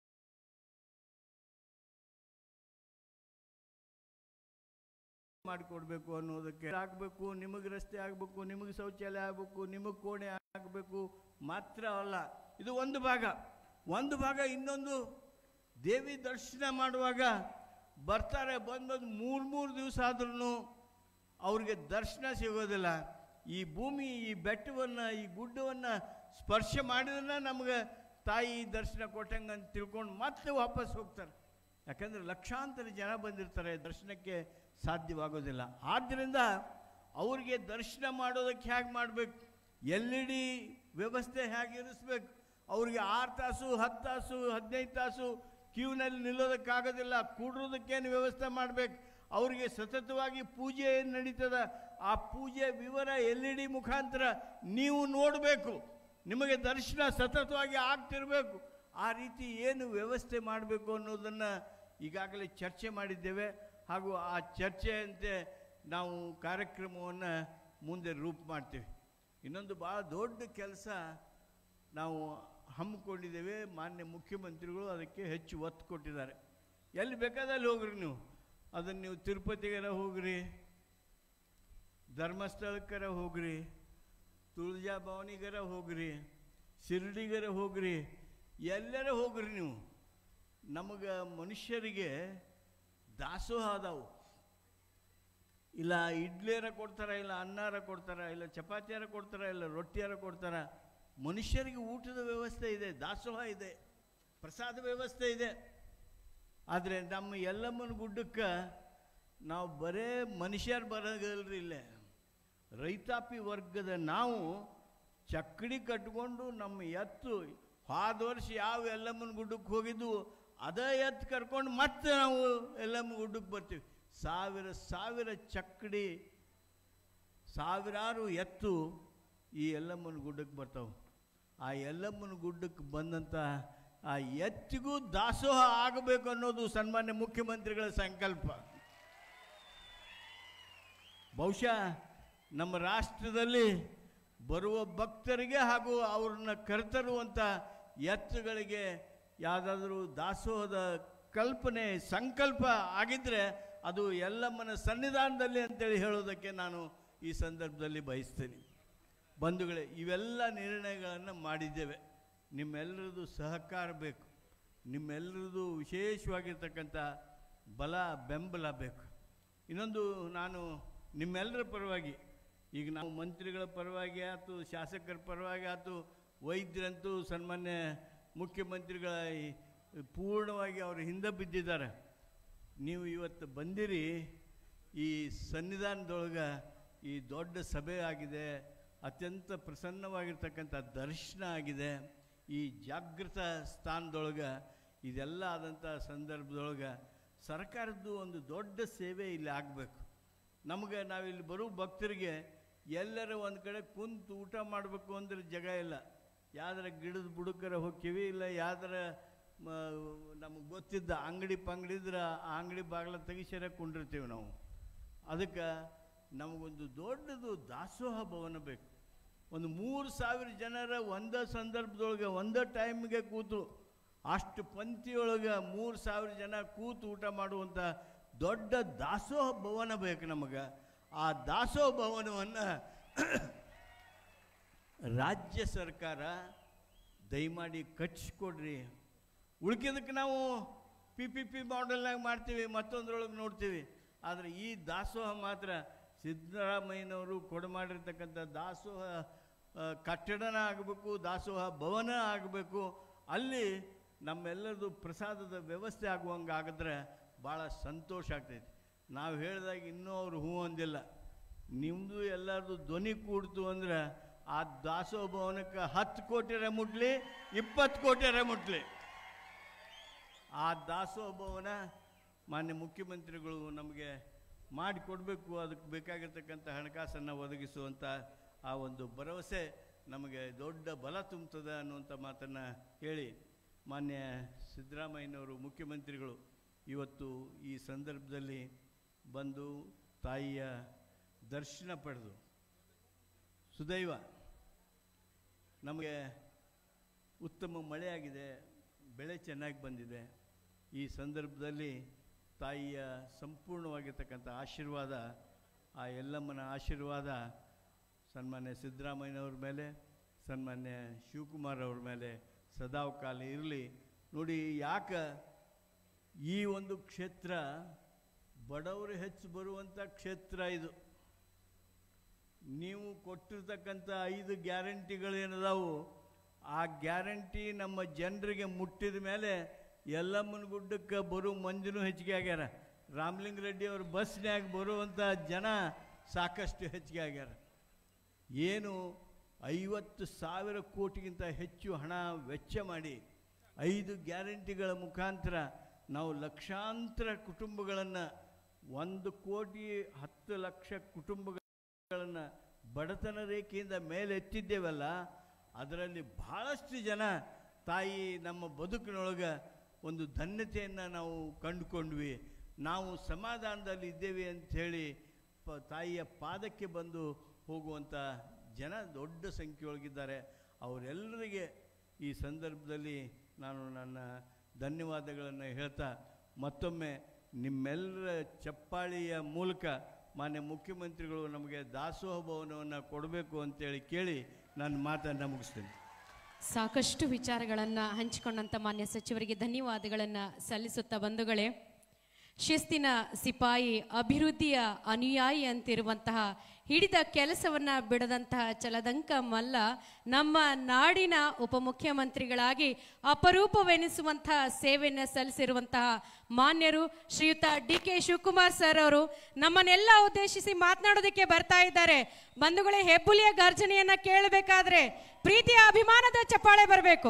ಮಾಡಿಕೊಡ್ಬೇಕು ಅನ್ನೋದಕ್ಕೆ ಆಗಬೇಕು. ನಿಮಗೆ ರಸ್ತೆ ಆಗಬೇಕು, ನಿಮಗೆ ಶೌಚಾಲಯ ಆಗಬೇಕು, ನಿಮಗೆ ಕೋಣೆ ಆಗಬೇಕು ಮಾತ್ರ ಅಲ್ಲ. ಇದು ಒಂದು ಭಾಗ. ಒಂದು ಭಾಗ ಇನ್ನೊಂದು, ದೇವಿ ದರ್ಶನ ಮಾಡುವಾಗ ಬರ್ತಾರೆ, ಬಂದೊಂದು ಮೂರು ಮೂರು ದಿವಸ ಆದ್ರೂ ಅವ್ರಿಗೆ ದರ್ಶನ ಸಿಗೋದಿಲ್ಲ. ಈ ಭೂಮಿ, ಈ ಬೆಟ್ಟವನ್ನು, ಈ ಗುಡ್ಡವನ್ನು ಸ್ಪರ್ಶ ಮಾಡಿದ್ರೆ ನಮಗೆ ತಾಯಿ ದರ್ಶನ ಕೊಟ್ಟಂಗೆ ಅಂತ ತಿಳ್ಕೊಂಡು ಮತ್ತೆ ವಾಪಸ್ ಹೋಗ್ತಾರೆ. ಯಾಕಂದರೆ ಲಕ್ಷಾಂತರ ಜನ ಬಂದಿರ್ತಾರೆ, ದರ್ಶನಕ್ಕೆ ಸಾಧ್ಯವಾಗೋದಿಲ್ಲ. ಆದ್ದರಿಂದ ಅವ್ರಿಗೆ ದರ್ಶನ ಮಾಡೋದಕ್ಕೆ ಹೇಗೆ ಮಾಡಬೇಕು, ಎಲ್ ಇ ಡಿ ವ್ಯವಸ್ಥೆ ಹೇಗೆ ಇರಿಸ್ಬೇಕು, ಅವ್ರಿಗೆ ಆರು ತಾಸು ಹತ್ತು ತಾಸು ಹದಿನೈದು ತಾಸು ಕ್ಯೂನಲ್ಲಿ ನಿಲ್ಲೋದಕ್ಕಾಗೋದಿಲ್ಲ, ಕೂಡೋದಕ್ಕೇನು ವ್ಯವಸ್ಥೆ ಮಾಡಬೇಕು, ಅವರಿಗೆ ಸತತವಾಗಿ ಪೂಜೆ ಏನು ನಡೀತದ ಆ ಪೂಜೆ ವಿವರ ಎಲ್ ಇ ಡಿ ಮುಖಾಂತರ ನೀವು ನೋಡಬೇಕು, ನಿಮಗೆ ದರ್ಶನ ಸತತವಾಗಿ ಆಗ್ತಿರಬೇಕು. ಆ ರೀತಿ ಏನು ವ್ಯವಸ್ಥೆ ಮಾಡಬೇಕು ಅನ್ನೋದನ್ನು ಈಗಾಗಲೇ ಚರ್ಚೆ ಮಾಡಿದ್ದೇವೆ. ಹಾಗೂ ಆ ಚರ್ಚೆಯಂತೆ ನಾವು ಕಾರ್ಯಕ್ರಮವನ್ನು ಮುಂದೆ ರೂಪ ಮಾಡ್ತೀವಿ. ಇನ್ನೊಂದು ಭಾಳ ದೊಡ್ಡ ಕೆಲಸ ನಾವು ಹಮ್ಮಿಕೊಂಡಿದ್ದೇವೆ. ಮಾನ್ಯ ಮುಖ್ಯಮಂತ್ರಿಗಳು ಅದಕ್ಕೆ ಹೆಚ್ಚು ಒತ್ತು ಕೊಟ್ಟಿದ್ದಾರೆ. ಎಲ್ಲಿ ಬೇಕಾದಲ್ಲಿ ಹೋಗ್ರಿ ನೀವು, ಅದನ್ನು ನೀವು ತಿರುಪತಿಗರ ಹೋಗ್ರಿ, ಧರ್ಮಸ್ಥಳಕ್ಕರ ಹೋಗ್ರಿ, ತುಳಜಾ ಭವನಿಗರ ಹೋಗ್ರಿ, ಶಿರ್ಡಿಗರ ಹೋಗ್ರಿ, ಎಲ್ಲರ ಹೋಗ್ರಿ ನೀವು. ನಮಗೆ ಮನುಷ್ಯರಿಗೆ ದಾಸೋಹ ಅದಾವು. ಇಲ್ಲ ಇಡ್ಲಿಯರ ಕೊಡ್ತಾರ, ಇಲ್ಲ ಅನ್ನಾರ ಕೊಡ್ತಾರ, ಇಲ್ಲ ಚಪಾತಿಯಾರ ಕೊಡ್ತಾರ, ಇಲ್ಲ ರೊಟ್ಟಿಯಾರ ಕೊಡ್ತಾರ. ಮನುಷ್ಯರಿಗೆ ಊಟದ ವ್ಯವಸ್ಥೆ ಇದೆ, ದಾಸೋಹ ಇದೆ, ಪ್ರಸಾದ ವ್ಯವಸ್ಥೆ ಇದೆ. ಆದರೆ ನಮ್ಮ ಯಲ್ಲಮ್ಮನ ಗುಡ್ಡಕ್ಕೆ ನಾವು ಬರೇ ಮನುಷ್ಯರು ಬರೋಗಲ್ರಿ ಇಲ್ಲೇ, ರೈತಾಪಿ ವರ್ಗದ ನಾವು ಚಕ್ಕಡಿ ಕಟ್ಕೊಂಡು ನಮ್ಮ ಎತ್ತು ಹೋದ ವರ್ಷ ಯಾವ ಯಲ್ಲಮ್ಮನ ಗುಡ್ಡಕ್ಕೆ ಹೋಗಿದ್ದು ಅದೇ ಎತ್ತು ಕರ್ಕೊಂಡು ಮತ್ತೆ ನಾವು ಯಲ್ಲಮ್ಮನ ಗುಡ್ಡಕ್ಕೆ ಬರ್ತೀವಿ. ಸಾವಿರ ಸಾವಿರ ಚಕ್ಕಡಿ, ಸಾವಿರಾರು ಎತ್ತು ಈ ಯಲ್ಲಮ್ಮನ ಗುಡ್ಡಕ್ಕೆ ಬರ್ತಾವೆ. ಆ ಯಲ್ಲಮ್ಮನ ಗುಡ್ಡಕ್ಕೆ ಬಂದಂಥ ಆ ಎತ್ತಿಗೂ ದಾಸೋಹ ಆಗಬೇಕು ಅನ್ನೋದು ಸನ್ಮಾನ್ಯ ಮುಖ್ಯಮಂತ್ರಿಗಳ ಸಂಕಲ್ಪ. ಬಹುಶಃ ನಮ್ಮ ರಾಷ್ಟ್ರದಲ್ಲಿ ಬರುವ ಭಕ್ತರಿಗೆ ಹಾಗೂ ಅವ್ರನ್ನ ಕರೆತರುವಂಥ ಎತ್ತುಗಳಿಗೆ ಯಾವುದಾದ್ರೂ ದಾಸೋಹದ ಕಲ್ಪನೆ ಸಂಕಲ್ಪ ಆಗಿದ್ದರೆ ಅದು ಯಲ್ಲಮ್ಮನ ಸನ್ನಿಧಾನದಲ್ಲಿ ಅಂತೇಳಿ ಹೇಳೋದಕ್ಕೆ ನಾನು ಈ ಸಂದರ್ಭದಲ್ಲಿ ಬಯಸ್ತೀನಿ. ಬಂಧುಗಳೇ, ಇವೆಲ್ಲ ನಿರ್ಣಯಗಳನ್ನು ಮಾಡಿದ್ದೇವೆ. ನಿಮ್ಮೆಲ್ಲರದು ಸಹಕಾರ ಬೇಕು, ನಿಮ್ಮೆಲ್ಲರದು ವಿಶೇಷವಾಗಿರ್ತಕ್ಕಂಥ ಬಲ ಬೆಂಬಲ ಬೇಕು. ಇನ್ನೊಂದು, ನಾನು ನಿಮ್ಮೆಲ್ಲರ ಪರವಾಗಿ, ಈಗ ನಾವು ಮಂತ್ರಿಗಳ ಪರವಾಗಿ ಆಯ್ತು, ಶಾಸಕರ ಪರವಾಗಿ ಆಯ್ತು, ವೈದ್ಯರಂತೂ ಸನ್ಮಾನ್ಯ ಮುಖ್ಯಮಂತ್ರಿಗಳ ಪೂರ್ಣವಾಗಿ ಅವರು ಹಿಂದೆ ಬಿದ್ದಿದ್ದಾರೆ. ನೀವು ಇವತ್ತು ಬಂದಿರಿ, ಈ ಸನ್ನಿಧಾನದೊಳಗೆ ಈ ದೊಡ್ಡ ಸಭೆ ಆಗಿದೆ, ಅತ್ಯಂತ ಪ್ರಸನ್ನವಾಗಿರ್ತಕ್ಕಂಥ ದರ್ಶನ ಆಗಿದೆ. ಈ ಜಾಗೃತ ಸ್ಥಾನದೊಳಗೆ ಇದೆಲ್ಲ ಆದಂಥ ಸಂದರ್ಭದೊಳಗೆ ಸರ್ಕಾರದ್ದು ಒಂದು ದೊಡ್ಡ ಸೇವೆ ಇಲ್ಲಿ ಆಗಬೇಕು. ನಮಗೆ ನಾವಿಲ್ಲಿ ಬರೋ ಭಕ್ತರಿಗೆ ಎಲ್ಲರ ಒಂದು ಕಡೆ ಕುಂತು ಊಟ ಮಾಡಬೇಕು ಅಂದ್ರೆ ಜಾಗ ಇಲ್ಲ. ಯಾವ್ದಾರ ಗಿಡದ ಬುಡಕರ ಹೋಗ್ತೀವಿ, ಇಲ್ಲ ಯಾವ್ದಾರ ನಮಗೆ ಗೊತ್ತಿದ್ದ ಅಂಗಡಿ ಪಂಗಡಿದ್ರೆ ಆ ಅಂಗಡಿ ಬಾಗಿಲ ತೆಗಿಸ್ಯಾರ ಕುಂಡಿರ್ತೀವಿ ನಾವು. ಅದಕ್ಕೆ ನಮಗೊಂದು ದೊಡ್ಡದು ದಾಸೋಹ ಭವನ ಬೇಕು. ಒಂದು ಮೂರು ಸಾವಿರ ಜನರ ಒಂದೇ ಸಂದರ್ಭದೊಳಗೆ ಒಂದೇ ಟೈಮ್ಗೆ ಕೂತು ಅಷ್ಟು ಪಂಕ್ತಿಯೊಳಗೆ ಮೂರು ಸಾವಿರ ಜನ ಕೂತು ಊಟ ಮಾಡುವಂಥ ದೊಡ್ಡ ದಾಸೋಹ ಭವನ ಬೇಕು ನಮಗೆ. ಆ ದಾಸೋಹ ಭವನವನ್ನು ರಾಜ್ಯ ಸರ್ಕಾರ ದಯಮಾಡಿ ಕಟ್ಟಿಸ್ಕೊಡ್ರಿ. ಉಳ್ಕಿದಕ್ಕೆ ನಾವು ಪಿ ಪಿ ಪಿ ಮಾಡೆಲ್ನಾಗ ಮಾಡ್ತೀವಿ, ಮತ್ತೊಂದ್ರೊಳಗೆ ನೋಡ್ತೀವಿ. ಆದರೆ ಈ ದಾಸೋಹ ಮಾತ್ರ ಸಿದ್ದರಾಮಯ್ಯನವರು ಕೊಡಮಾಡಿರ್ತಕ್ಕಂಥ ದಾಸೋಹ ಕಟ್ಟಡನ ಆಗಬೇಕು, ದಾಸೋಹ ಭವನ ಆಗಬೇಕು. ಅಲ್ಲಿ ನಮ್ಮೆಲ್ಲರದು ಪ್ರಸಾದದ ವ್ಯವಸ್ಥೆ ಆಗುವಂಗೆ ಆಗಿದ್ರೆ ಭಾಳ ಸಂತೋಷ ಆಗ್ತೈತಿ. ನಾವು ಹೇಳಿದಾಗ ಇನ್ನೂ ಅವರು ಹೂ ಅಂದಿಲ್ಲ. ನಿಮ್ಮದು ಎಲ್ಲರದು ಧ್ವನಿ ಕೂಡ್ತು ಅಂದ್ರೆ ಆ ದಾಸೋಹ ಭವನಕ್ಕೆ ಹತ್ತು ಕೋಟಿರ ಮುಟ್ಲಿ, ಇಪ್ಪತ್ತು ಕೋಟಿರ ಮುಟ್ಲಿ. ಆ ದಾಸೋಹ ಭವನ ಮಾನ್ಯ ಮುಖ್ಯಮಂತ್ರಿಗಳು ನಮಗೆ ಮಾಡಿಕೊಡ್ಬೇಕು. ಅದಕ್ಕೆ ಬೇಕಾಗಿರ್ತಕ್ಕಂಥ ಹಣಕಾಸನ್ನು ಒದಗಿಸುವಂಥ ಆ ಒಂದು ಭರವಸೆ ನಮಗೆ ದೊಡ್ಡ ಬಲ ತುಂಬುತ್ತದೆ ಅನ್ನುವಂಥ ಮಾತನ್ನು ಹೇಳಿ, ಮಾನ್ಯ ಸಿದ್ದರಾಮಯ್ಯನವರು ಮುಖ್ಯಮಂತ್ರಿಗಳು ಇವತ್ತು ಈ ಸಂದರ್ಭದಲ್ಲಿ ಬಂದು ತಾಯಿಯ ದರ್ಶನ ಪಡೆದು, ಸುದೈವ ನಮಗೆ ಉತ್ತಮ ಮಳೆಯಾಗಿದೆ, ಬೆಳೆ ಚೆನ್ನಾಗಿ ಬಂದಿದೆ. ಈ ಸಂದರ್ಭದಲ್ಲಿ ತಾಯಿಯ ಸಂಪೂರ್ಣವಾಗಿರ್ತಕ್ಕಂಥ ಆಶೀರ್ವಾದ, ಆ ಯಲ್ಲಮ್ಮನ ಆಶೀರ್ವಾದ ಸನ್ಮಾನ್ಯ ಸಿದ್ದರಾಮಯ್ಯನವ್ರ ಮೇಲೆ, ಸನ್ಮಾನ್ಯ ಶಿವಕುಮಾರ್ ಅವ್ರ ಮೇಲೆ ಸದಾಕಾಲ ಇರಲಿ. ನೋಡಿ, ಯಾಕೆ ಈ ಒಂದು ಕ್ಷೇತ್ರ ಬಡವರು ಹೆಚ್ಚು ಬರುವಂಥ ಕ್ಷೇತ್ರ ಇದು. ನೀವು ಕೊಟ್ಟಿರ್ತಕ್ಕಂಥ ಐದು ಗ್ಯಾರಂಟಿಗಳೇನದಾವು, ಆ ಗ್ಯಾರಂಟಿ ನಮ್ಮ ಜನರಿಗೆ ಮುಟ್ಟಿದ ಮೇಲೆ ಯಲ್ಲಮ್ಮನ ಗುಡ್ಡಕ್ಕೆ ಬರೋ ಮಂದಿನೂ ಹೆಚ್ಚಿಗೆ ಆಗ್ಯಾರ. ರಾಮಲಿಂಗ ರೆಡ್ಡಿ ಅವ್ರ ಬಸ್ನ್ಯಾಗ ಬರುವಂಥ ಜನ ಸಾಕಷ್ಟು ಹೆಚ್ಚಿಗೆ ಆಗ್ಯಾರ. ಏನು ಐವತ್ತು ಸಾವಿರ ಕೋಟಿಗಿಂತ ಹೆಚ್ಚು ಹಣ ವೆಚ್ಚ ಮಾಡಿ ಐದು ಗ್ಯಾರಂಟಿಗಳ ಮುಖಾಂತರ ನಾವು ಲಕ್ಷಾಂತರ ಕುಟುಂಬಗಳನ್ನು, ಒಂದು ಕೋಟಿ ಹತ್ತು ಲಕ್ಷ ಕುಟುಂಬಗಳನ್ನು ಬಡತನ ರೇಖೆಯಿಂದ ಮೇಲೆತ್ತಿದ್ದೇವಲ್ಲ, ಅದರಲ್ಲಿ ಭಾಳಷ್ಟು ಜನ ತಾಯಿ ನಮ್ಮ ಬದುಕಿನೊಳಗೆ ಒಂದು ಧನ್ಯತೆಯನ್ನು ನಾವು ಕಂಡುಕೊಂಡ್ವಿ. ನಾವು ಸಮಾಧಾನದಲ್ಲಿ ಇದ್ದೇವೆ ಅಂಥೇಳಿ ಪ ತಾಯಿಯ ಪಾದಕ್ಕೆ ಬಂದು ಹೋಗುವಂಥ ಜನ ದೊಡ್ಡ ಸಂಖ್ಯೆಯೊಳಗಿದ್ದಾರೆ. ಅವರೆಲ್ಲರಿಗೆ ಈ ಸಂದರ್ಭದಲ್ಲಿ ನಾನು ನನ್ನ ಧನ್ಯವಾದಗಳನ್ನು ಹೇಳ್ತಾ, ಮತ್ತೊಮ್ಮೆ ನಿಮ್ಮೆಲ್ಲರ ಚಪ್ಪಾಳಿಯ ಮೂಲಕ ಮಾನ್ಯ ಮುಖ್ಯಮಂತ್ರಿಗಳು ನಮಗೆ ದಾಸೋಹ ಭವನವನ್ನು ಕೊಡಬೇಕು ಅಂತೇಳಿ ಕೇಳಿ ನನ್ನ ಮಾತನ್ನು ಮುಗಿಸ್ತೇನೆ. ಸಾಕಷ್ಟು ವಿಚಾರಗಳನ್ನು ಹಂಚಿಕೊಂಡಂಥ ಮಾನ್ಯ ಸಚಿವರಿಗೆ ಧನ್ಯವಾದಗಳನ್ನು ಸಲ್ಲಿಸುತ್ತಾ ಬಂಧುಗಳೇ, ಶಿಸ್ತಿನ ಸಿಪಾಯಿ, ಅಭಿವೃದ್ಧಿಯ ಅನುಯಾಯಿ ಅಂತಿರುವಂತಹ, ಹಿಡಿದ ಕೆಲಸವನ್ನ ಬಿಡದಂತಹ ಚಲದಂಕ ಮಲ್ಲ ನಮ್ಮ ನಾಡಿನ ಉಪಮುಖ್ಯಮಂತ್ರಿಗಳಾಗಿ ಅಪರೂಪವೆನಿಸುವಂತಹ ಸೇವೆಯನ್ನು ಸಲ್ಲಿಸಿರುವಂತಹ ಮಾನ್ಯರು ಶ್ರೀಯುತ ಡಿ ಕೆ ಶಿವಕುಮಾರ್ ಸರ್ ಅವರು ನಮ್ಮನ್ನೆಲ್ಲ ಉದ್ದೇಶಿಸಿ ಮಾತನಾಡೋದಕ್ಕೆ ಬರ್ತಾ ಇದ್ದಾರೆ. ಬಂಧುಗಳೇ, ಹೆಬ್ಬುಲಿಯ ಗರ್ಜನೆಯನ್ನ ಕೇಳಬೇಕಾದ್ರೆ ಪ್ರೀತಿಯ ಅಭಿಮಾನದ ಚಪ್ಪಾಳೆ ಬರಬೇಕು.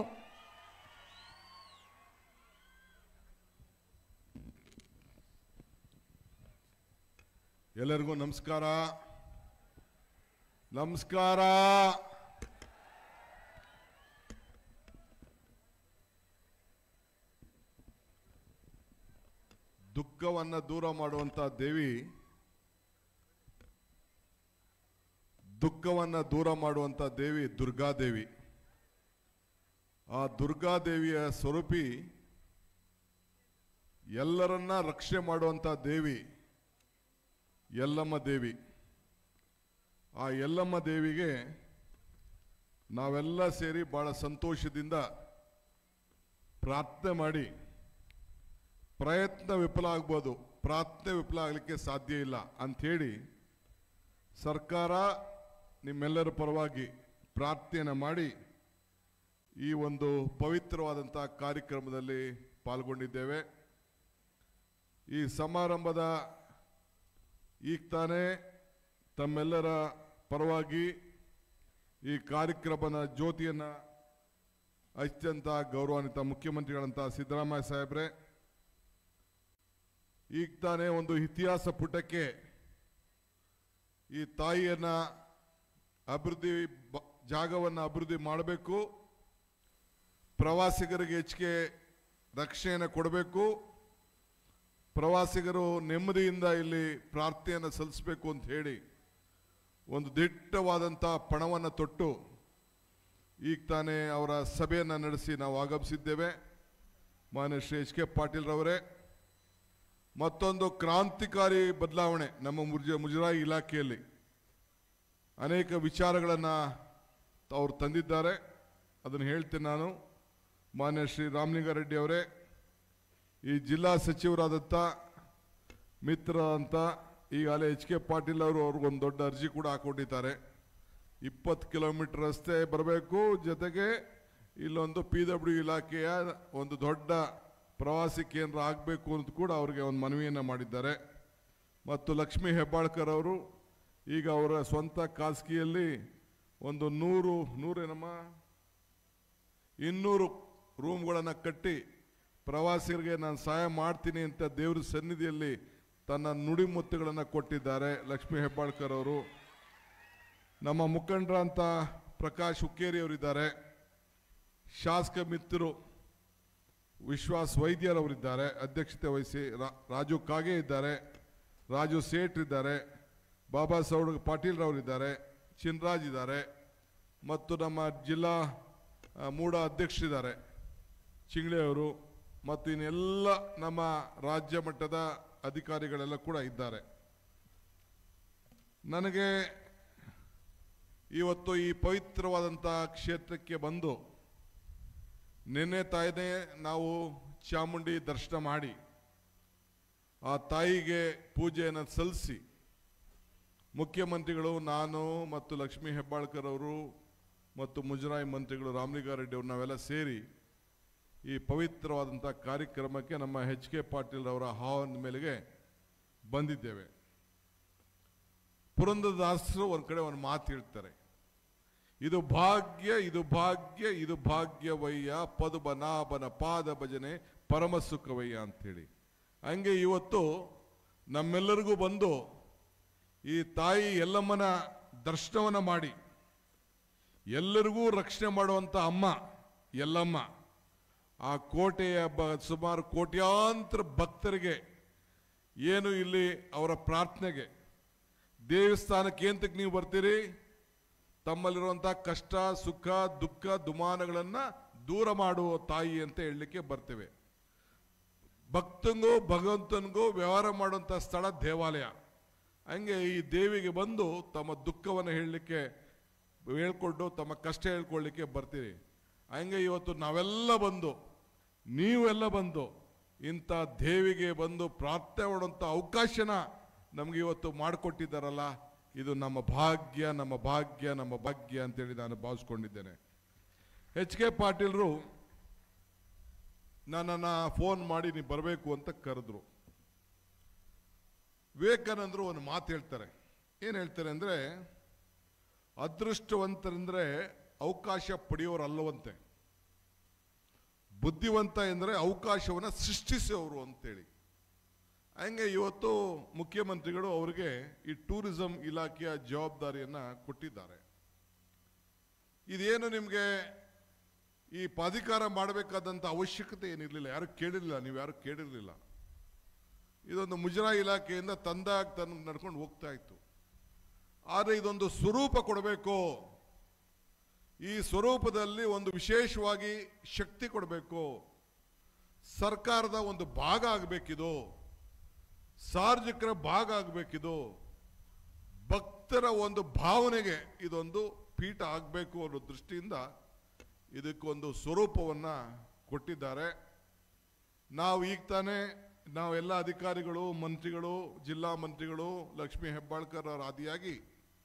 ಎಲ್ಲರಿಗೂ ನಮಸ್ಕಾರ. ನಮಸ್ಕಾರ. ದುಃಖವನ್ನು ದೂರ ಮಾಡುವಂತ ದೇವಿ, ದುಃಖವನ್ನು ದೂರ ಮಾಡುವಂತ ದೇವಿ ದುರ್ಗಾದೇವಿ. ಆ ದುರ್ಗಾದೇವಿಯ ಸ್ವರೂಪಿ, ಎಲ್ಲರನ್ನ ರಕ್ಷಣೆ ಮಾಡುವಂತ ದೇವಿ ಯಲ್ಲಮ್ಮ ದೇವಿ. ಆ ಯಲ್ಲಮ್ಮ ದೇವಿಗೆ ನಾವೆಲ್ಲ ಸೇರಿ ಬಹಳ ಸಂತೋಷದಿಂದ ಪ್ರಾರ್ಥನೆ ಮಾಡಿ, ಪ್ರಯತ್ನ ವಿಫಲ ಆಗ್ಬೋದು, ಪ್ರಾರ್ಥನೆ ವಿಫಲ ಆಗಲಿಕ್ಕೆ ಸಾಧ್ಯ ಇಲ್ಲ ಅಂಥೇಳಿ ಸರ್ಕಾರ ನಿಮ್ಮೆಲ್ಲರ ಪರವಾಗಿ ಪ್ರಾರ್ಥನೆಯನ್ನು ಮಾಡಿ ಈ ಒಂದು ಪವಿತ್ರವಾದಂಥ ಕಾರ್ಯಕ್ರಮದಲ್ಲಿ ಪಾಲ್ಗೊಂಡಿದ್ದೇವೆ. ಈ ಸಮಾರಂಭದ ಈಗ ತಾನೇ ತಮ್ಮೆಲ್ಲರ ಪರವಾಗಿ ಈ ಕಾರ್ಯಕ್ರಮದ ಜ್ಯೋತಿಯನ್ನು ಅತ್ಯಂತ ಗೌರವಾನ್ವಿತ ಮುಖ್ಯಮಂತ್ರಿಗಳಂತ ಸಿದ್ದರಾಮಯ್ಯ ಸಾಹೇಬ್ರೆ, ಈಗ ತಾನೇ ಒಂದು ಇತಿಹಾಸ ಪುಟಕ್ಕೆ ಈ ತಾಯಿಯನ್ನ ಅಭಿವೃದ್ಧಿ ಜಾಗವನ್ನು ಅಭಿವೃದ್ಧಿ ಮಾಡಬೇಕು, ಪ್ರವಾಸಿಗರಿಗೆ ಹೆಚ್ಚಿಗೆ ರಕ್ಷಣೆಯನ್ನು ಕೊಡಬೇಕು, ಪ್ರವಾಸಿಗರು ನೆಮ್ಮದಿಯಿಂದ ಇಲ್ಲಿ ಪ್ರಾರ್ಥನೆಯನ್ನು ಸಲ್ಲಿಸಬೇಕು ಅಂತ ಹೇಳಿ ಒಂದು ದಿಟ್ಟವಾದಂಥ ಪಣವನ್ನು ತೊಟ್ಟು ಈಗ ತಾನೇ ಅವರ ಸಭೆಯನ್ನು ನಡೆಸಿ ನಾವು ಆಗಮಿಸಿದ್ದೇವೆ. ಮಾನ್ಯ ಶ್ರೀ ಎಚ್ ಕೆ ಪಾಟೀಲ್ ರವರೇ, ಮತ್ತೊಂದು ಕ್ರಾಂತಿಕಾರಿ ಬದಲಾವಣೆ ನಮ್ಮ ಮುಜ ಮುಜರಾಯಿ ಇಲಾಖೆಯಲ್ಲಿ ಅನೇಕ ವಿಚಾರಗಳನ್ನು ಅವರು ತಂದಿದ್ದಾರೆ. ಅದನ್ನು ಹೇಳ್ತೇನೆ ನಾನು. ಮಾನ್ಯ ಶ್ರೀ ರಾಮಲಿಂಗಾರೆಡ್ಡಿ ಅವರೇ, ಈ ಜಿಲ್ಲಾ ಸಚಿವರಾದಂಥ ಮಿತ್ರ ಅಂತ ಈಗಾಗಲೇ ಎಚ್ ಕೆ ಪಾಟೀಲ್ ಅವರು ಅವ್ರಿಗೊಂದು ದೊಡ್ಡ ಅರ್ಜಿ ಕೂಡ ಹಾಕೊಂಡಿದ್ದಾರೆ. ಇಪ್ಪತ್ತು ಕಿಲೋಮೀಟರ್ ರಸ್ತೆ ಬರಬೇಕು, ಜೊತೆಗೆ ಇಲ್ಲೊಂದು ಪಿ ಡಬ್ಲ್ಯೂ ಇಲಾಖೆಯ ಒಂದು ದೊಡ್ಡ ಪ್ರವಾಸಿ ಕೇಂದ್ರ ಆಗಬೇಕು ಅಂತ ಕೂಡ ಅವರಿಗೆ ಒಂದು ಮನವಿಯನ್ನು ಮಾಡಿದ್ದಾರೆ. ಮತ್ತು ಲಕ್ಷ್ಮೀ ಹೆಬ್ಬಾಳ್ಕರ್ ಅವರು ಈಗ ಅವರ ಸ್ವಂತ ಖಾಸಗಿಯಲ್ಲಿ ಒಂದು ನೂರು ನೂರೇನಮ್ಮ ಇನ್ನೂರು ರೂಮ್ಗಳನ್ನು ಕಟ್ಟಿ ಪ್ರವಾಸಿಗರಿಗೆ ನಾನು ಸಹಾಯ ಮಾಡ್ತೀನಿ ಅಂತ ದೇವರ ಸನ್ನಿಧಿಯಲ್ಲಿ ತನ್ನ ನುಡಿಮುತ್ತುಗಳನ್ನು ಕೊಟ್ಟಿದ್ದಾರೆ ಲಕ್ಷ್ಮೀ ಹೆಬ್ಬಾಳ್ಕರ್ ಅವರು. ನಮ್ಮ ಮುಖಂಡರಂತ ಪ್ರಕಾಶ್ ಹುಕ್ಕೇರಿ ಅವರಿದ್ದಾರೆ, ಶಾಸಕ ಮಿತ್ರರು ವಿಶ್ವಾಸ್ ವೈದ್ಯರವರಿದ್ದಾರೆ ಅಧ್ಯಕ್ಷತೆ ವಹಿಸಿ, ರಾಜು ಕಾಗೆ ಇದ್ದಾರೆ, ರಾಜು ಸೇಠ್ ಇದ್ದಾರೆ, ಬಾಬಾ ಸಾಹೇಬ್ ಪಾಟೀಲ್ ರವರಿದ್ದಾರೆ, ಚಿನ್ರಾಜ್ ಇದ್ದಾರೆ, ಮತ್ತು ನಮ್ಮ ಜಿಲ್ಲಾ ಮೂಡ ಅಧ್ಯಕ್ಷರಿದ್ದಾರೆ ಚಿಂಗ್ಳೆ ಅವರು, ಮತ್ತು ಇನ್ನೆಲ್ಲ ನಮ್ಮ ರಾಜ್ಯ ಮಟ್ಟದ ಅಧಿಕಾರಿಗಳೆಲ್ಲ ಕೂಡ ಇದ್ದಾರೆ. ನನಗೆ ಇವತ್ತು ಈ ಪವಿತ್ರವಾದಂಥ ಕ್ಷೇತ್ರಕ್ಕೆ ಬಂದು ನಿನ್ನೆ ತಾಯಿನೇ ನಾವು ಚಾಮುಂಡಿ ದರ್ಶನ ಮಾಡಿ ಆ ತಾಯಿಗೆ ಪೂಜೆಯನ್ನು ಸಲ್ಲಿಸಿ ಮುಖ್ಯಮಂತ್ರಿಗಳು, ನಾನು ಮತ್ತು ಲಕ್ಷ್ಮೀ ಹೆಬ್ಬಾಳ್ಕರ್ ಅವರು ಮತ್ತು ಮುಜರಾಯಿ ಮಂತ್ರಿಗಳು ರಾಮಲಿಂಗಾರೆಡ್ಡಿ ಅವರು ನಾವೆಲ್ಲ ಸೇರಿ ಈ ಪವಿತ್ರವಾದಂಥ ಕಾರ್ಯಕ್ರಮಕ್ಕೆ ನಮ್ಮ ಎಚ್ ಕೆ ಪಾಟೀಲ್ ಅವರ ಆಹ್ವಾನದ ಮೇಲೆಗೆ ಬಂದಿದ್ದೇವೆ. ಪುರಂದರದಾಸರು ಒಂದು ಕಡೆ ಒಂದು ಮಾತು ಹೇಳ್ತಾರೆ, ಇದು ಭಾಗ್ಯ ಇದು ಭಾಗ್ಯ ಇದು ಭಾಗ್ಯವಯ್ಯ ಪದುಬನಾಭನ ಪಾದ ಭಜನೆ ಪರಮ ಸುಖವಯ್ಯ ಅಂಥೇಳಿ. ಹಂಗೆ ಇವತ್ತು ನಮ್ಮೆಲ್ಲರಿಗೂ ಬಂದು ಈ ತಾಯಿ ಯಲ್ಲಮ್ಮನ ದರ್ಶನವನ್ನು ಮಾಡಿ ಎಲ್ಲರಿಗೂ ರಕ್ಷಣೆ ಮಾಡುವಂಥ ಅಮ್ಮ ಯಲ್ಲಮ್ಮ, ಆ ಕೋಟೆಯ ಬ ಸುಮಾರು ಕೋಟ್ಯಾಂತರ ಭಕ್ತರಿಗೆ ಏನು ಇಲ್ಲಿ ಅವರ ಪ್ರಾರ್ಥನೆಗೆ ದೇವಸ್ಥಾನಕ್ಕೆ ಏಂತಕ್ಕೆ ನೀವು ಬರ್ತೀರಿ, ತಮ್ಮಲ್ಲಿರುವಂಥ ಕಷ್ಟ ಸುಖ ದುಃಖ ದುಮಾನಗಳನ್ನು ದೂರ ಮಾಡುವ ತಾಯಿ ಅಂತ ಹೇಳಲಿಕ್ಕೆ ಬರ್ತೇವೆ. ಭಕ್ತಂಗೂ ಭಗವಂತನಿಗೂ ವ್ಯವಹಾರ ಮಾಡುವಂಥ ಸ್ಥಳ ದೇವಾಲಯ. ಹಂಗೆ ಈ ದೇವಿಗೆ ಬಂದು ತಮ್ಮ ದುಃಖವನ್ನು ಹೇಳಲಿಕ್ಕೆ ಹೇಳ್ಕೊಂಡು ತಮ್ಮ ಕಷ್ಟ ಹೇಳ್ಕೊಳ್ಳಿಕ್ಕೆ ಬರ್ತೀರಿ. ಹಂಗೆ ಇವತ್ತು ನಾವೆಲ್ಲ ಬಂದು ನೀವೆಲ್ಲ ಬಂದು ಇಂಥ ದೇವಿಗೆ ಬಂದು ಪ್ರಾರ್ಥನೆ ಮಾಡುವಂಥ ಅವಕಾಶನ ನಮಗೆ ಇವತ್ತು ಮಾಡಿಕೊಟ್ಟಿದ್ದಾರಲ್ಲ, ಇದು ನಮ್ಮ ಭಾಗ್ಯ ನಮ್ಮ ಭಾಗ್ಯ ನಮ್ಮ ಭಾಗ್ಯ ಅಂತೇಳಿ ನಾನು ಭಾವಿಸ್ಕೊಂಡಿದ್ದೇನೆ. ಎಚ್ ಕೆ ಪಾಟೀಲ್ರು ನನ್ನನ್ನು ಫೋನ್ ಮಾಡಿ ನೀವು ಬರಬೇಕು ಅಂತ ಕರೆದ್ರು. ವಿವೇಕಾನಂದರು ಒಂದು ಮಾತು ಹೇಳ್ತಾರೆ. ಏನು ಹೇಳ್ತಾರೆ ಅಂದರೆ, ಅದೃಷ್ಟವಂತರೆಂದರೆ ಅವಕಾಶ ಪಡೆಯೋರಲ್ಲವಂತೆ, ಬುದ್ಧಿವಂತ ಎಂದರೆ ಅವಕಾಶವನ್ನು ಸೃಷ್ಟಿಸೋರು ಅಂತೇಳಿ. ಹಂಗೆ ಇವತ್ತು ಮುಖ್ಯಮಂತ್ರಿಗಳು ಅವರಿಗೆ ಈ ಟೂರಿಸಂ ಇಲಾಖೆಯ ಜವಾಬ್ದಾರಿಯನ್ನು ಕೊಟ್ಟಿದ್ದಾರೆ. ಇದೇನು ನಿಮಗೆ ಈ ಪ್ರಾಧಿಕಾರ ಮಾಡಬೇಕಾದಂಥ ಅವಶ್ಯಕತೆ ಏನಿರಲಿಲ್ಲ, ಯಾರು ಕೇಳಿರಲಿಲ್ಲ, ನೀವು ಯಾರು ಕೇಳಿರಲಿಲ್ಲ. ಇದೊಂದು ಮುಜರಾಯಿ ಇಲಾಖೆಯಿಂದ ತಂದಾಗ ತನ್ನ ನಡ್ಕೊಂಡು ಹೋಗ್ತಾ ಇತ್ತು. ಆದರೆ ಇದೊಂದು ಸ್ವರೂಪ ಕೊಡಬೇಕು, ಈ ಸ್ವರೂಪದಲ್ಲಿ ಒಂದು ವಿಶೇಷವಾಗಿ ಶಕ್ತಿ ಕೊಡಬೇಕು, ಸರ್ಕಾರದ ಒಂದು ಭಾಗ ಆಗಬೇಕಿದು, ಸಾರ್ವಜನಿಕರ ಭಾಗ ಆಗಬೇಕಿದು, ಭಕ್ತರ ಒಂದು ಭಾವನೆಗೆ ಇದೊಂದು ಪೀಠ ಆಗಬೇಕು ಅನ್ನೋ ದೃಷ್ಟಿಯಿಂದ ಇದಕ್ಕೊಂದು ಸ್ವರೂಪವನ್ನು ಕೊಟ್ಟಿದ್ದಾರೆ. ನಾವು ಈಗ ತಾನೇ ನಾವೆಲ್ಲ ಅಧಿಕಾರಿಗಳು, ಮಂತ್ರಿಗಳು, ಜಿಲ್ಲಾ ಮಂತ್ರಿಗಳು, ಲಕ್ಷ್ಮೀ ಹೆಬ್ಬಾಳ್ಕರ್ ಅವರ ಆದಿಯಾಗಿ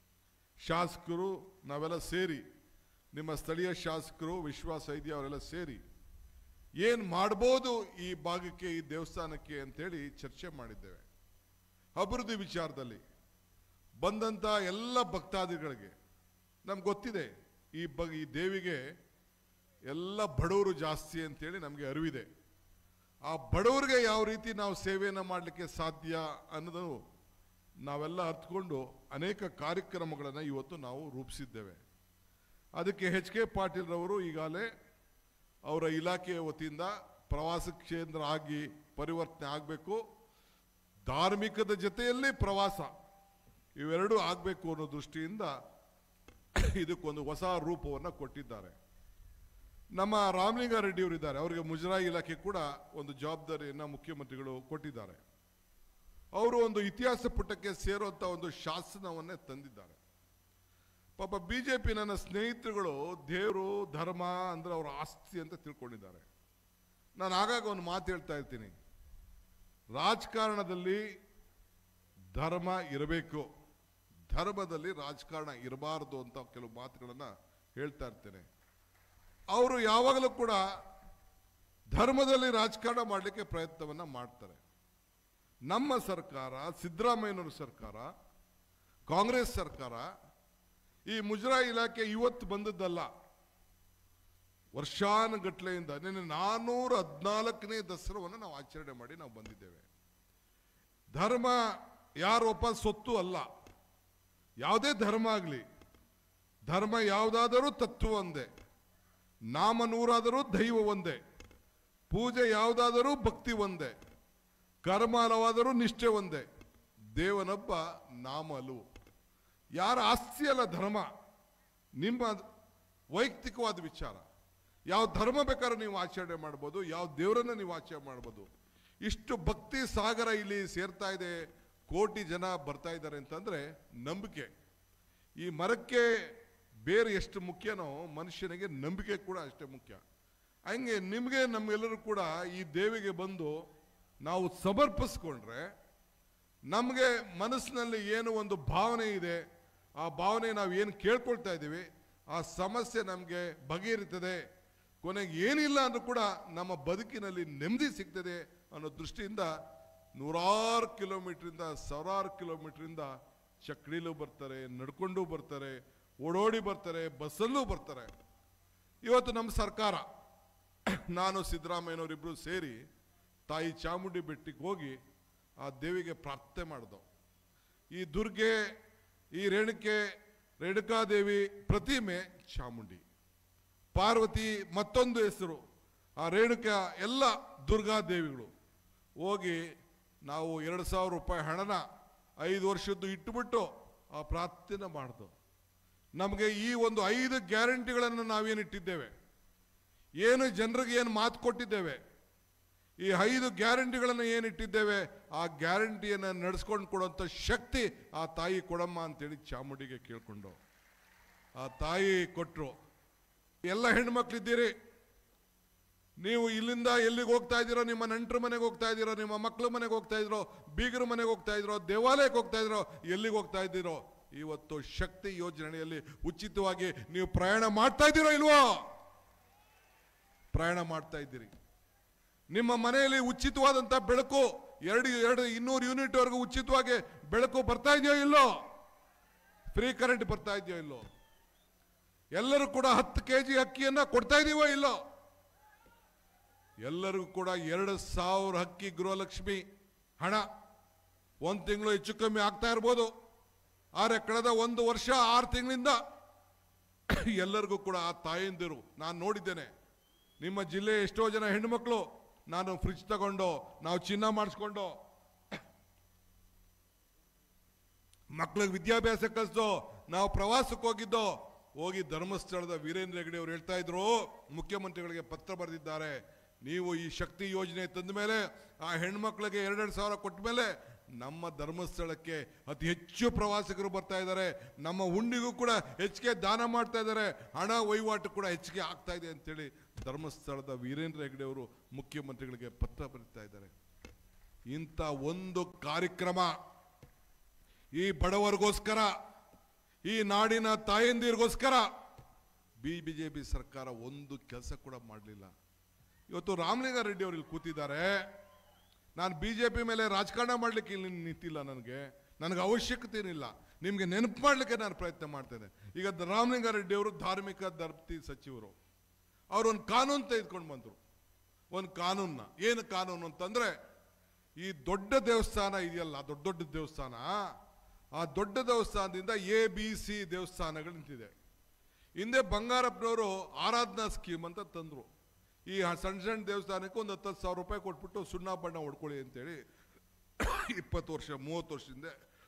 ಶಾಸಕರು ನಾವೆಲ್ಲ ಸೇರಿ, ನಿಮ್ಮ ಸ್ಥಳೀಯ ಶಾಸಕರು ವಿಶ್ವಾಸ ಇದೆಯಾ ಅವರೆಲ್ಲ ಸೇರಿ ಏನು ಮಾಡ್ಬೋದು ಈ ಭಾಗಕ್ಕೆ, ಈ ದೇವಸ್ಥಾನಕ್ಕೆ ಅಂತೇಳಿ ಚರ್ಚೆ ಮಾಡಿದ್ದೇವೆ. ಅಭಿವೃದ್ಧಿ ವಿಚಾರದಲ್ಲಿ ಬಂದಂಥ ಎಲ್ಲ ಭಕ್ತಾದಿಗಳಿಗೆ ನಮ್ಗೆ ಗೊತ್ತಿದೆ, ಈ ಬಗ್ ಈ ದೇವಿಗೆ ಎಲ್ಲ ಬಡವರು ಜಾಸ್ತಿ ಅಂತೇಳಿ ನಮಗೆ ಅರಿವಿದೆ. ಆ ಬಡವರಿಗೆ ಯಾವ ರೀತಿ ನಾವು ಸೇವೆಯನ್ನು ಮಾಡಲಿಕ್ಕೆ ಸಾಧ್ಯ ಅನ್ನೋದು ನಾವೆಲ್ಲ ಅರ್ಥಕೊಂಡು ಅನೇಕ ಕಾರ್ಯಕ್ರಮಗಳನ್ನು ಇವತ್ತು ನಾವು ರೂಪಿಸಿದ್ದೇವೆ. ಅದಕ್ಕೆ ಎಚ್ ಕೆ ಪಾಟೀಲ್ರವರು ಈಗಾಗಲೇ ಅವರ ಇಲಾಖೆಯ ವತಿಯಿಂದ ಪ್ರವಾಸ ಕೇಂದ್ರ ಆಗಿ ಪರಿವರ್ತನೆ ಆಗಬೇಕು, ಧಾರ್ಮಿಕದ ಜೊತೆಯಲ್ಲಿ ಪ್ರವಾಸ ಇವೆರಡೂ ಆಗಬೇಕು ಅನ್ನೋ ದೃಷ್ಟಿಯಿಂದ ಇದಕ್ಕೊಂದು ಹೊಸ ರೂಪವನ್ನು ಕೊಟ್ಟಿದ್ದಾರೆ. ನಮ್ಮ ರಾಮಲಿಂಗಾರೆಡ್ಡಿ ಅವರು ಇದ್ದಾರೆ, ಅವರಿಗೆ ಮುಜರಾಯಿ ಇಲಾಖೆ ಕೂಡ ಒಂದು ಜವಾಬ್ದಾರಿಯನ್ನು ಮುಖ್ಯಮಂತ್ರಿಗಳು ಕೊಟ್ಟಿದ್ದಾರೆ. ಅವರು ಒಂದು ಇತಿಹಾಸ ಪುಟಕ್ಕೆ ಸೇರುವಂಥ ಒಂದು ಶಾಸನವನ್ನೇ ತಂದಿದ್ದಾರೆ. ಪಾಪ ಬಿ ಜೆ ಪಿ ನನ್ನ ಸ್ನೇಹಿತರುಗಳು ದೇವರು ಧರ್ಮ ಅಂದರೆ ಅವರ ಆಸ್ತಿ ಅಂತ ತಿಳ್ಕೊಂಡಿದ್ದಾರೆ. ನಾನು ಆಗಾಗ ಒಂದು ಮಾತು ಹೇಳ್ತಾ ಇರ್ತೀನಿ, ರಾಜಕಾರಣದಲ್ಲಿ ಧರ್ಮ ಇರಬೇಕು, ಧರ್ಮದಲ್ಲಿ ರಾಜಕಾರಣ ಇರಬಾರದು ಅಂತ ಕೆಲವು ಮಾತುಗಳನ್ನು ಹೇಳ್ತಾ ಇರ್ತೇನೆ. ಅವರು ಯಾವಾಗಲೂ ಕೂಡ ಧರ್ಮದಲ್ಲಿ ರಾಜಕಾರಣ ಮಾಡಲಿಕ್ಕೆ ಪ್ರಯತ್ನವನ್ನು ಮಾಡ್ತಾರೆ. ನಮ್ಮ ಸರ್ಕಾರ, ಸಿದ್ದರಾಮಯ್ಯನವರ ಸರ್ಕಾರ, ಕಾಂಗ್ರೆಸ್ ಸರ್ಕಾರ ಈ ಮುಜರಾಯಿ ಇಲಾಖೆ ಇವತ್ತು ಬಂದದ್ದಲ್ಲ, ವರ್ಷಾನುಗಟ್ಲೆಯಿಂದ ನಿನ್ನೆ ನಾನ್ನೂರ ಹದಿನಾಲ್ಕನೇ ದಸರಾವನ್ನು ನಾವು ಆಚರಣೆ ಮಾಡಿ ನಾವು ಬಂದಿದ್ದೇವೆ. ಧರ್ಮ ಯಾರೊಬ್ಬ ಸೊತ್ತು ಅಲ್ಲ, ಯಾವುದೇ ಧರ್ಮ ಆಗಲಿ, ಧರ್ಮ ಯಾವುದಾದರೂ ತತ್ವ ಒಂದೇ, ನಾಮ ನೂರಾದರೂ ದೈವ ಒಂದೇ, ಪೂಜೆ ಯಾವುದಾದರೂ ಭಕ್ತಿ ಒಂದೇ, ಕರ್ಮ ಹಲವಾದರೂ ನಿಷ್ಠೆ ಒಂದೇ, ದೇವನೊಬ್ಬ ನಾಮಲು. ಯಾರ ಆಸ್ತಿ ಅಲ್ಲ ಧರ್ಮ, ನಿಮ್ಮ ವೈಯಕ್ತಿಕವಾದ ವಿಚಾರ. ಯಾವ ಧರ್ಮ ಬೇಕಾದ್ರೂ ನೀವು ಆಚರಣೆ ಮಾಡ್ಬೋದು, ಯಾವ ದೇವರನ್ನ ನೀವು ಆಚರಣೆ ಮಾಡ್ಬೋದು. ಇಷ್ಟು ಭಕ್ತಿ ಸಾಗರ ಇಲ್ಲಿ ಸೇರ್ತಾ ಇದೆ, ಕೋಟಿ ಜನ ಬರ್ತಾ ಇದ್ದಾರೆ ಅಂತಂದ್ರೆ ನಂಬಿಕೆ. ಈ ಮರಕ್ಕೆ ಬೇರೆ ಎಷ್ಟು ಮುಖ್ಯನೋ ಮನುಷ್ಯನಿಗೆ ನಂಬಿಕೆ ಕೂಡ ಅಷ್ಟೇ ಮುಖ್ಯ. ಹಂಗೆ ನಿಮಗೆ ನಮ್ಗೆಲ್ಲರೂ ಕೂಡ ಈ ದೇವಿಗೆ ಬಂದು ನಾವು ಸಮರ್ಪಿಸ್ಕೊಂಡ್ರೆ ನಮಗೆ ಮನಸ್ಸಿನಲ್ಲಿ ಏನು ಒಂದು ಭಾವನೆ ಇದೆ, ಆ ಭಾವನೆ ನಾವು ಏನು ಕೇಳ್ಕೊಳ್ತಾ ಇದ್ದೀವಿ ಆ ಸಮಸ್ಯೆ ನಮಗೆ ಬಗೆಹರಿತದೆ, ಕೊನೆಗೆ ಏನಿಲ್ಲ ಅಂದ್ರೂ ಕೂಡ ನಮ್ಮ ಬದುಕಿನಲ್ಲಿ ನೆಮ್ಮದಿ ಸಿಗ್ತದೆ ಅನ್ನೋ ದೃಷ್ಟಿಯಿಂದ ನೂರಾರು ಕಿಲೋಮೀಟ್ರಿಂದ ಸಾವಿರಾರು ಕಿಲೋಮೀಟ್ರಿಂದ ಚಕ್ಡಿಲೂ ಬರ್ತಾರೆ, ನಡ್ಕೊಂಡು ಬರ್ತಾರೆ, ಓಡೋಡಿ ಬರ್ತಾರೆ, ಬಸ್ಸಲ್ಲೂ ಬರ್ತಾರೆ. ಇವತ್ತು ನಮ್ಮ ಸರ್ಕಾರ, ನಾನು ಸಿದ್ದರಾಮಯ್ಯನವರಿಬ್ಬರು ಸೇರಿ ತಾಯಿ ಚಾಮುಂಡಿ ಬೆಟ್ಟಕ್ಕೆ ಹೋಗಿ ಆ ದೇವಿಗೆ ಪ್ರಾರ್ಥನೆ ಮಾಡಿದವು. ಈ ದುರ್ಗೆ, ಈ ರೇಣುಕೆ, ರೇಣುಕಾದೇವಿ ಪ್ರತಿಮೆ ಚಾಮುಂಡಿ, ಪಾರ್ವತಿ ಮತ್ತೊಂದು ಹೆಸರು, ಆ ರೇಣುಕಾ ಎಲ್ಲ ದುರ್ಗಾದೇವಿಗಳು. ಹೋಗಿ ನಾವು ಎರಡು ಸಾವಿರ ರೂಪಾಯಿ ಹಣನ ಐದು ವರ್ಷದ್ದು ಇಟ್ಟುಬಿಟ್ಟು ಆ ಪ್ರಾರ್ಥನೆ ಮಾಡ್ದು. ನಮಗೆ ಈ ಒಂದು ಐದು ಗ್ಯಾರಂಟಿಗಳನ್ನು ನಾವೇನಿಟ್ಟಿದ್ದೇವೆ, ಏನು ಜನರಿಗೆ ಏನು ಮಾತು ಕೊಟ್ಟಿದ್ದೇವೆ, ಈ ಐದು ಗ್ಯಾರಂಟಿಗಳನ್ನು ಏನಿಟ್ಟಿದ್ದೇವೆ ಆ ಗ್ಯಾರಂಟಿಯನ್ನು ನಡೆಸ್ಕೊಂಡು ಕೊಡುವಂಥ ಶಕ್ತಿ ಆ ತಾಯಿ ಕೊಡಮ್ಮ ಅಂತೇಳಿ ಚಾಮುಂಡಿಗೆ ಕೇಳ್ಕೊಂಡು ಆ ತಾಯಿ ಕೊಟ್ಟರು. ಎಲ್ಲ ಹೆಣ್ಮಕ್ಳಿದ್ದೀರಿ, ನೀವು ಇಲ್ಲಿಂದ ಎಲ್ಲಿಗೆ ಹೋಗ್ತಾ ಇದ್ದೀರೋ, ನಿಮ್ಮ ನೆಂಟರ ಮನೆಗೆ ಹೋಗ್ತಾ ಇದ್ದೀರೋ, ನಿಮ್ಮ ಮಕ್ಕಳ ಮನೆಗೆ ಹೋಗ್ತಾ ಇದ್ದೀರೋ, ಬೀಗರ ಮನೆಗೆ ಹೋಗ್ತಾ ಇದ್ದೀರೋ, ದೇವಾಲಯಕ್ಕೆ ಹೋಗ್ತಾ ಇದ್ದೀರೋ, ಎಲ್ಲಿಗೆ ಹೋಗ್ತಾ ಇದ್ದೀರೋ, ಇವತ್ತು ಶಕ್ತಿ ಯೋಜನೆಯಲ್ಲಿ ಉಚಿತವಾಗಿ ನೀವು ಪ್ರಯಾಣ ಮಾಡ್ತಾ ಇದ್ದೀರೋ ಇಲ್ವೋ? ಪ್ರಯಾಣ ಮಾಡ್ತಾ ಇದ್ದೀರಿ. ನಿಮ್ಮ ಮನೆಯಲ್ಲಿ ಉಚಿತವಾದಂತ ಬೆಳಕು ಎರಡು ಎರಡು ಇನ್ನೂರು ಯೂನಿಟ್ ವರೆಗೂ ಉಚಿತವಾಗಿ ಬೆಳಕು ಬರ್ತಾ ಇದೆಯೋ ಇಲ್ಲೋ? ಫ್ರೀ ಕರೆಂಟ್ ಬರ್ತಾ ಇದೆಯೋ ಇಲ್ಲೋ? ಎಲ್ಲರೂ ಕೂಡ ಹತ್ತು ಕೆ ಜಿ ಅಕ್ಕಿಯನ್ನ ಕೊಡ್ತಾ ಇದೀವೋ ಇಲ್ಲೋ? ಎಲ್ಲರಿಗೂ ಕೂಡ ಎರಡು ಸಾವಿರ ಅಕ್ಕಿ ಗೃಹಲಕ್ಷ್ಮಿ ಹಣ ಒಂದು ತಿಂಗಳು ಹೆಚ್ಚು ಕಮ್ಮಿ ಆಗ್ತಾ ಇರ್ಬೋದು. ಆದ್ರೆ ಕಳೆದ ಒಂದು ವರ್ಷ ಆರು ತಿಂಗಳಿಂದ ಎಲ್ಲರಿಗೂ ಕೂಡ ಆ ತಾಯಂದಿರು, ನಾನು ನೋಡಿದ್ದೇನೆ ನಿಮ್ಮ ಜಿಲ್ಲೆ ಎಷ್ಟೋ ಜನ ಹೆಣ್ಮಕ್ಳು, ನಾನು ಫ್ರಿಡ್ಜ್ ತಗೊಂಡು, ನಾವು ಚಿನ್ನ ಮಾಡಿಸ್ಕೊಂಡು, ಮಕ್ಕಳಿಗೆ ವಿದ್ಯಾಭ್ಯಾಸ ಕಲಿಸೋ, ನಾವು ಪ್ರವಾಸಕ್ಕೆ ಹೋಗಿದ್ದೋ, ಹೋಗಿ ಧರ್ಮಸ್ಥಳದ ವೀರೇಂದ್ರ ಹೆಗಡೆ ಅವರು ಹೇಳ್ತಾ ಇದ್ರು, ಮುಖ್ಯಮಂತ್ರಿಗಳಿಗೆ ಪತ್ರ ಬರೆದಿದ್ದಾರೆ, ನೀವು ಈ ಶಕ್ತಿ ಯೋಜನೆ ತಂದ ಮೇಲೆ ಆ ಹೆಣ್ಮಕ್ಳಿಗೆ ಎರಡೆರಡು ಸಾವಿರ ಕೊಟ್ಟ ಮೇಲೆ ನಮ್ಮ ಧರ್ಮಸ್ಥಳಕ್ಕೆ ಅತಿ ಹೆಚ್ಚು ಪ್ರವಾಸಿಗರು ಬರ್ತಾ ಇದ್ದಾರೆ, ನಮ್ಮ ಹುಂಡಿಗೂ ಕೂಡ ಹೆಚ್ಚಿಗೆ ದಾನ ಮಾಡ್ತಾ ಇದ್ದಾರೆ, ಹಣ ವಹಿವಾಟು ಕೂಡ ಹೆಚ್ಚಿಗೆ ಆಗ್ತಾ ಇದೆ ಅಂತೇಳಿ ಧರ್ಮಸ್ಥಳದ ವೀರೇಂದ್ರ ಹೆಗಡೆ ಅವರು ಮುಖ್ಯಮಂತ್ರಿಗಳಿಗೆ ಪತ್ರ ಬರೀತಾ ಇದ್ದಾರೆ. ಇಂಥ ಒಂದು ಕಾರ್ಯಕ್ರಮ ಈ ಬಡವರಿಗೋಸ್ಕರ, ಈ ನಾಡಿನ ತಾಯಂದಿರಿಗೋಸ್ಕರ ಬಿ ಬಿಜೆಪಿ ಸರ್ಕಾರ ಒಂದು ಕೆಲಸ ಕೂಡ ಮಾಡಲಿಲ್ಲ. ಇವತ್ತು ರಾಮಲಿಂಗಾರೆಡ್ಡಿ ಅವರು ಇಲ್ಲಿ ಕೂತಿದ್ದಾರೆ. ನಾನು ಬಿಜೆಪಿ ಮೇಲೆ ರಾಜಕಾರಣ ಮಾಡ್ಲಿಕ್ಕೆ ಇಲ್ಲಿ ನಿಂತಿಲ್ಲ, ನನಗೆ ನನಗೆ ಅವಶ್ಯಕತೆ ಏನಿಲ್ಲ, ನಿಮಗೆ ನೆನಪು ಮಾಡಲಿಕ್ಕೆ ನಾನು ಪ್ರಯತ್ನ ಮಾಡ್ತೇನೆ. ಈಗ ರಾಮಲಿಂಗಾರೆಡ್ಡಿ ಅವರು ಧಾರ್ಮಿಕ ದರ್ತಿ ಸಚಿವರು, ಅವರು ಒಂದು ಕಾನೂನು ತೆಗೆದುಕೊಂಡು ಬಂದರು. ಒಂದು ಕಾನೂನ್ನ, ಏನು ಕಾನೂನು ಅಂತಂದ್ರೆ, ಈ ದೊಡ್ಡ ದೇವಸ್ಥಾನ ಇದೆಯಲ್ಲ, ದೊಡ್ಡ ದೊಡ್ಡ ದೇವಸ್ಥಾನ, ಆ ದೊಡ್ಡ ದೇವಸ್ಥಾನದಿಂದ ಎ ಬಿ ಸಿ ದೇವಸ್ಥಾನಗಳು ನಿಂತಿದೆ. ಹಿಂದೆ ಬಂಗಾರಪ್ಪನವರು ಆರಾಧನಾ ಸ್ಕೀಮ್ ಅಂತ ತಂದ್ರು. ಈ ಸಣ್ಣ ಸಣ್ಣ ದೇವಸ್ಥಾನಕ್ಕೆ ಒಂದು ಹತ್ತು ಸಾವಿರ ರೂಪಾಯಿ ಕೊಟ್ಬಿಟ್ಟು ಸುಣ್ಣ ಬಣ್ಣ ಹೊಡ್ಕೊಳ್ಳಿ ಅಂತೇಳಿ ಇಪ್ಪತ್ತು ವರ್ಷ ಮೂವತ್ತು ವರ್ಷದಿಂದ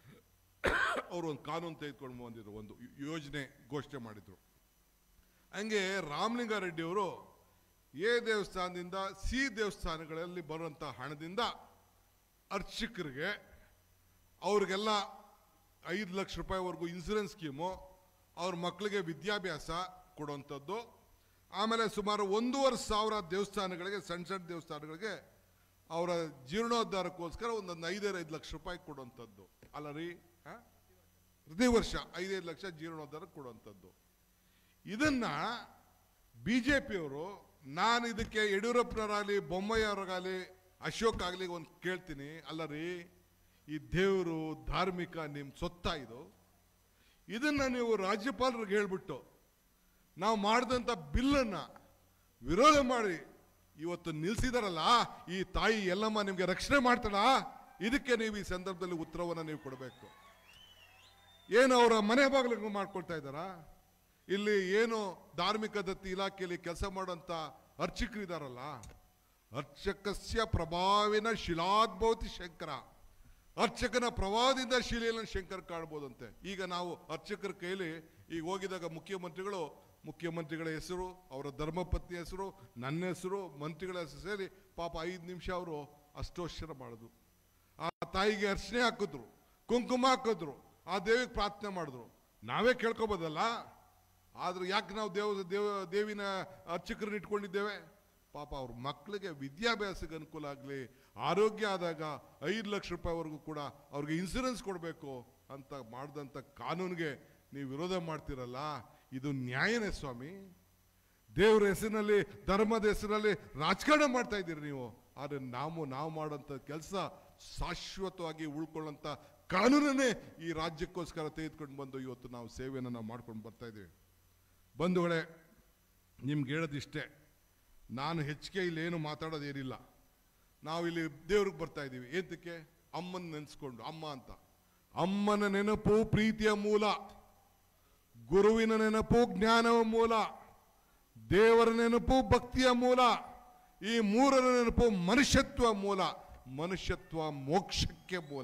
ಅವರು ಒಂದು ಕಾನೂನು ತೆಗೆದುಕೊಂಡು ಬಂದಿದ್ರು, ಒಂದು ಯೋಜನೆ ಘೋಷಣೆ ಮಾಡಿದ್ರು. ಹಂಗೆ ರಾಮಲಿಂಗಾರೆಡ್ಡಿ ಅವರು ಎ ದೇವಸ್ಥಾನದಿಂದ ಸಿ ದೇವಸ್ಥಾನಗಳಲ್ಲಿ ಬರುವಂಥ ಹಣದಿಂದ ಅರ್ಚಕರಿಗೆ ಅವ್ರಿಗೆಲ್ಲ ಐದು ಲಕ್ಷ ರೂಪಾಯಿವರೆಗೂ ಇನ್ಸೂರೆನ್ಸ್ ಸ್ಕೀಮು, ಅವ್ರ ಮಕ್ಕಳಿಗೆ ವಿದ್ಯಾಭ್ಯಾಸ ಕೊಡುವಂಥದ್ದು, ಆಮೇಲೆ ಸುಮಾರು ಒಂದೂವರೆ ಸಾವಿರ ದೇವಸ್ಥಾನಗಳಿಗೆ, ಸಣ್ಣ ಸಣ್ಣ ದೇವಸ್ಥಾನಗಳಿಗೆ ಅವರ ಜೀರ್ಣೋದ್ಧಾರಕ್ಕೋಸ್ಕರ ಒಂದೊಂದು ಐದೈದು ಐದು ಲಕ್ಷ ರೂಪಾಯಿ ಕೊಡುವಂಥದ್ದು. ಅಲ್ಲ ರೀ, ಪ್ರತಿ ವರ್ಷ ಐದೈದು ಲಕ್ಷ ಜೀರ್ಣೋದ್ಧಾರ ಕೊಡುವಂಥದ್ದು. ಇದನ್ನ ಬಿ ಜೆ ಪಿಯವರು, ನಾನು ಇದಕ್ಕೆ ಯಡಿಯೂರಪ್ಪನವರಾಗಲಿ ಬೊಮ್ಮಾಯಿಯವರಾಗಲಿ ಅಶೋಕ್ ಆಗಲಿ ಒಂದು ಕೇಳ್ತೀನಿ, ಅಲ್ಲ ರೀ, ಈ ದೇವರು ಧಾರ್ಮಿಕ ನಿಮ್ಮ ಸೊತ್ತ ಇದು, ಇದನ್ನ ನೀವು ರಾಜ್ಯಪಾಲರಿಗೆ ಹೇಳ್ಬಿಟ್ಟು ನಾವು ಮಾಡಿದಂಥ ಬಿಲ್ಲನ್ನ ವಿರೋಧ ಮಾಡಿ ಇವತ್ತು ನಿಲ್ಸಿದಾರಲ್ಲ, ಈ ತಾಯಿ ಎಲ್ಲಮ್ಮ ನಿಮ್ಗೆ ರಕ್ಷಣೆ ಮಾಡ್ತಾಳ, ಇದಕ್ಕೆ ನೀವು ಈ ಸಂದರ್ಭದಲ್ಲಿ ಉತ್ತರವನ್ನು ನೀವು ಕೊಡಬೇಕು. ಏನು ಅವರ ಮನೆ ಬಾಗಿಲಿಗೆ ಮಾಡ್ಕೊಳ್ತಾ ಇದ್ದಾರಾ? ಇಲ್ಲಿ ಏನು ಧಾರ್ಮಿಕ ದತ್ತಿ ಇಲಾಖೆಯಲ್ಲಿ ಕೆಲಸ ಮಾಡುವಂತ ಅರ್ಚಕರು ಇದಾರಲ್ಲ, ಅರ್ಚಕಸ್ಯ ಪ್ರಭಾವಿನ ಶಿಲಾದ್ಭವತಿ ಶಂಕರ, ಅರ್ಚಕನ ಪ್ರಭಾವದಿಂದ ಶಿಲೆಯನ್ನು ಶಂಕರ ಕಾಣಬಹುದಂತೆ. ಈಗ ನಾವು ಅರ್ಚಕರ ಕೈಲಿ ಈಗ ಹೋಗಿದಾಗ ಮುಖ್ಯಮಂತ್ರಿಗಳು, ಮುಖ್ಯಮಂತ್ರಿಗಳ ಹೆಸರು, ಅವರ ಧರ್ಮಪತ್ನಿ ಹೆಸರು, ನನ್ನ ಹೆಸರು, ಮಂತ್ರಿಗಳ ಹೆಸರು ಸೇರಿ ಪಾಪ ಐದು ನಿಮಿಷ ಅವರು ಅಷ್ಟೋಶ್ವರ ಮಾಡಿದ್ರು. ಆ ತಾಯಿಗೆ ಅರ್ಚನೆ ಹಾಕಿದ್ರು, ಕುಂಕುಮ ಹಾಕಿದ್ರು, ಆ ದೇವಿಗೆ ಪ್ರಾರ್ಥನೆ ಮಾಡಿದ್ರು. ನಾವೇ ಕೇಳ್ಕೊಬೋದಲ್ಲ, ಆದ್ರೆ ಯಾಕೆ ನಾವು ದೇವ ದೇವ ದೇವಿನ ಅರ್ಚಕರನ್ನ ಇಟ್ಕೊಂಡಿದ್ದೇವೆ? ಪಾಪ ಅವ್ರ ಮಕ್ಕಳಿಗೆ ವಿದ್ಯಾಭ್ಯಾಸಕ್ಕೆ ಅನುಕೂಲ ಆಗಲಿ, ಆರೋಗ್ಯ ಆದಾಗ ಐದು ಲಕ್ಷ ರೂಪಾಯಿವರೆಗೂ ಕೂಡ ಅವ್ರಿಗೆ ಇನ್ಸೂರೆನ್ಸ್ ಕೊಡಬೇಕು ಅಂತ ಮಾಡಿದಂಥ ಕಾನೂನಿಗೆ ನೀವು ವಿರೋಧ ಮಾಡ್ತಿರಲ್ಲ, ಇದು ನ್ಯಾಯನೇ ಸ್ವಾಮಿ? ದೇವರ ಹೆಸರಿನಲ್ಲಿ, ಧರ್ಮದ ಹೆಸರಿನಲ್ಲಿ ರಾಜಕಾರಣ ಮಾಡ್ತಾ ಇದ್ದೀರಿ ನೀವು. ಆದರೆ ನಾವು ನಾವು ಮಾಡೋಂಥ ಕೆಲಸ ಶಾಶ್ವತವಾಗಿ ಉಳ್ಕೊಳ್ಳೋಂಥ ಕಾನೂನನ್ನೇ ಈ ರಾಜ್ಯಕ್ಕೋಸ್ಕರ ತೆಗೆದುಕೊಂಡು ಬಂದು ಇವತ್ತು ನಾವು ಸೇವೆಯನ್ನು ನಾವು ಮಾಡ್ಕೊಂಡು ಬರ್ತಾ ಇದ್ದೀವಿ. ಬಂಧುಗಳೇ, ನಿಮ್ಗೆ ಹೇಳೋದಿಷ್ಟೇ, ನಾನು ಹೆಚ್ಚಿಗೆ ಇಲ್ಲಿ ಏನು ಮಾತಾಡೋದೇನಿಲ್ಲ. ನಾವು ಇಲ್ಲಿ ದೇವ್ರಿಗೆ ಬರ್ತಾ ಇದ್ದೀವಿ, ಏತಕ್ಕೆ? ಅಮ್ಮನ ನೆನೆಸ್ಕೊಂಡು. ಅಮ್ಮ ಅಂತ, ಅಮ್ಮನ ನೆನಪು ಪ್ರೀತಿಯ ಮೂಲ, ಗುರುವಿನ ನೆನಪು ಜ್ಞಾನವ ಮೂಲ, ದೇವರ ನೆನಪು ಭಕ್ತಿಯ ಮೂಲ, ಈ ಮೂರರ ನೆನಪು ಮನುಷ್ಯತ್ವ ಮೂಲ, ಮನುಷ್ಯತ್ವ ಮೋಕ್ಷಕ್ಕೆ ಮೂಲ.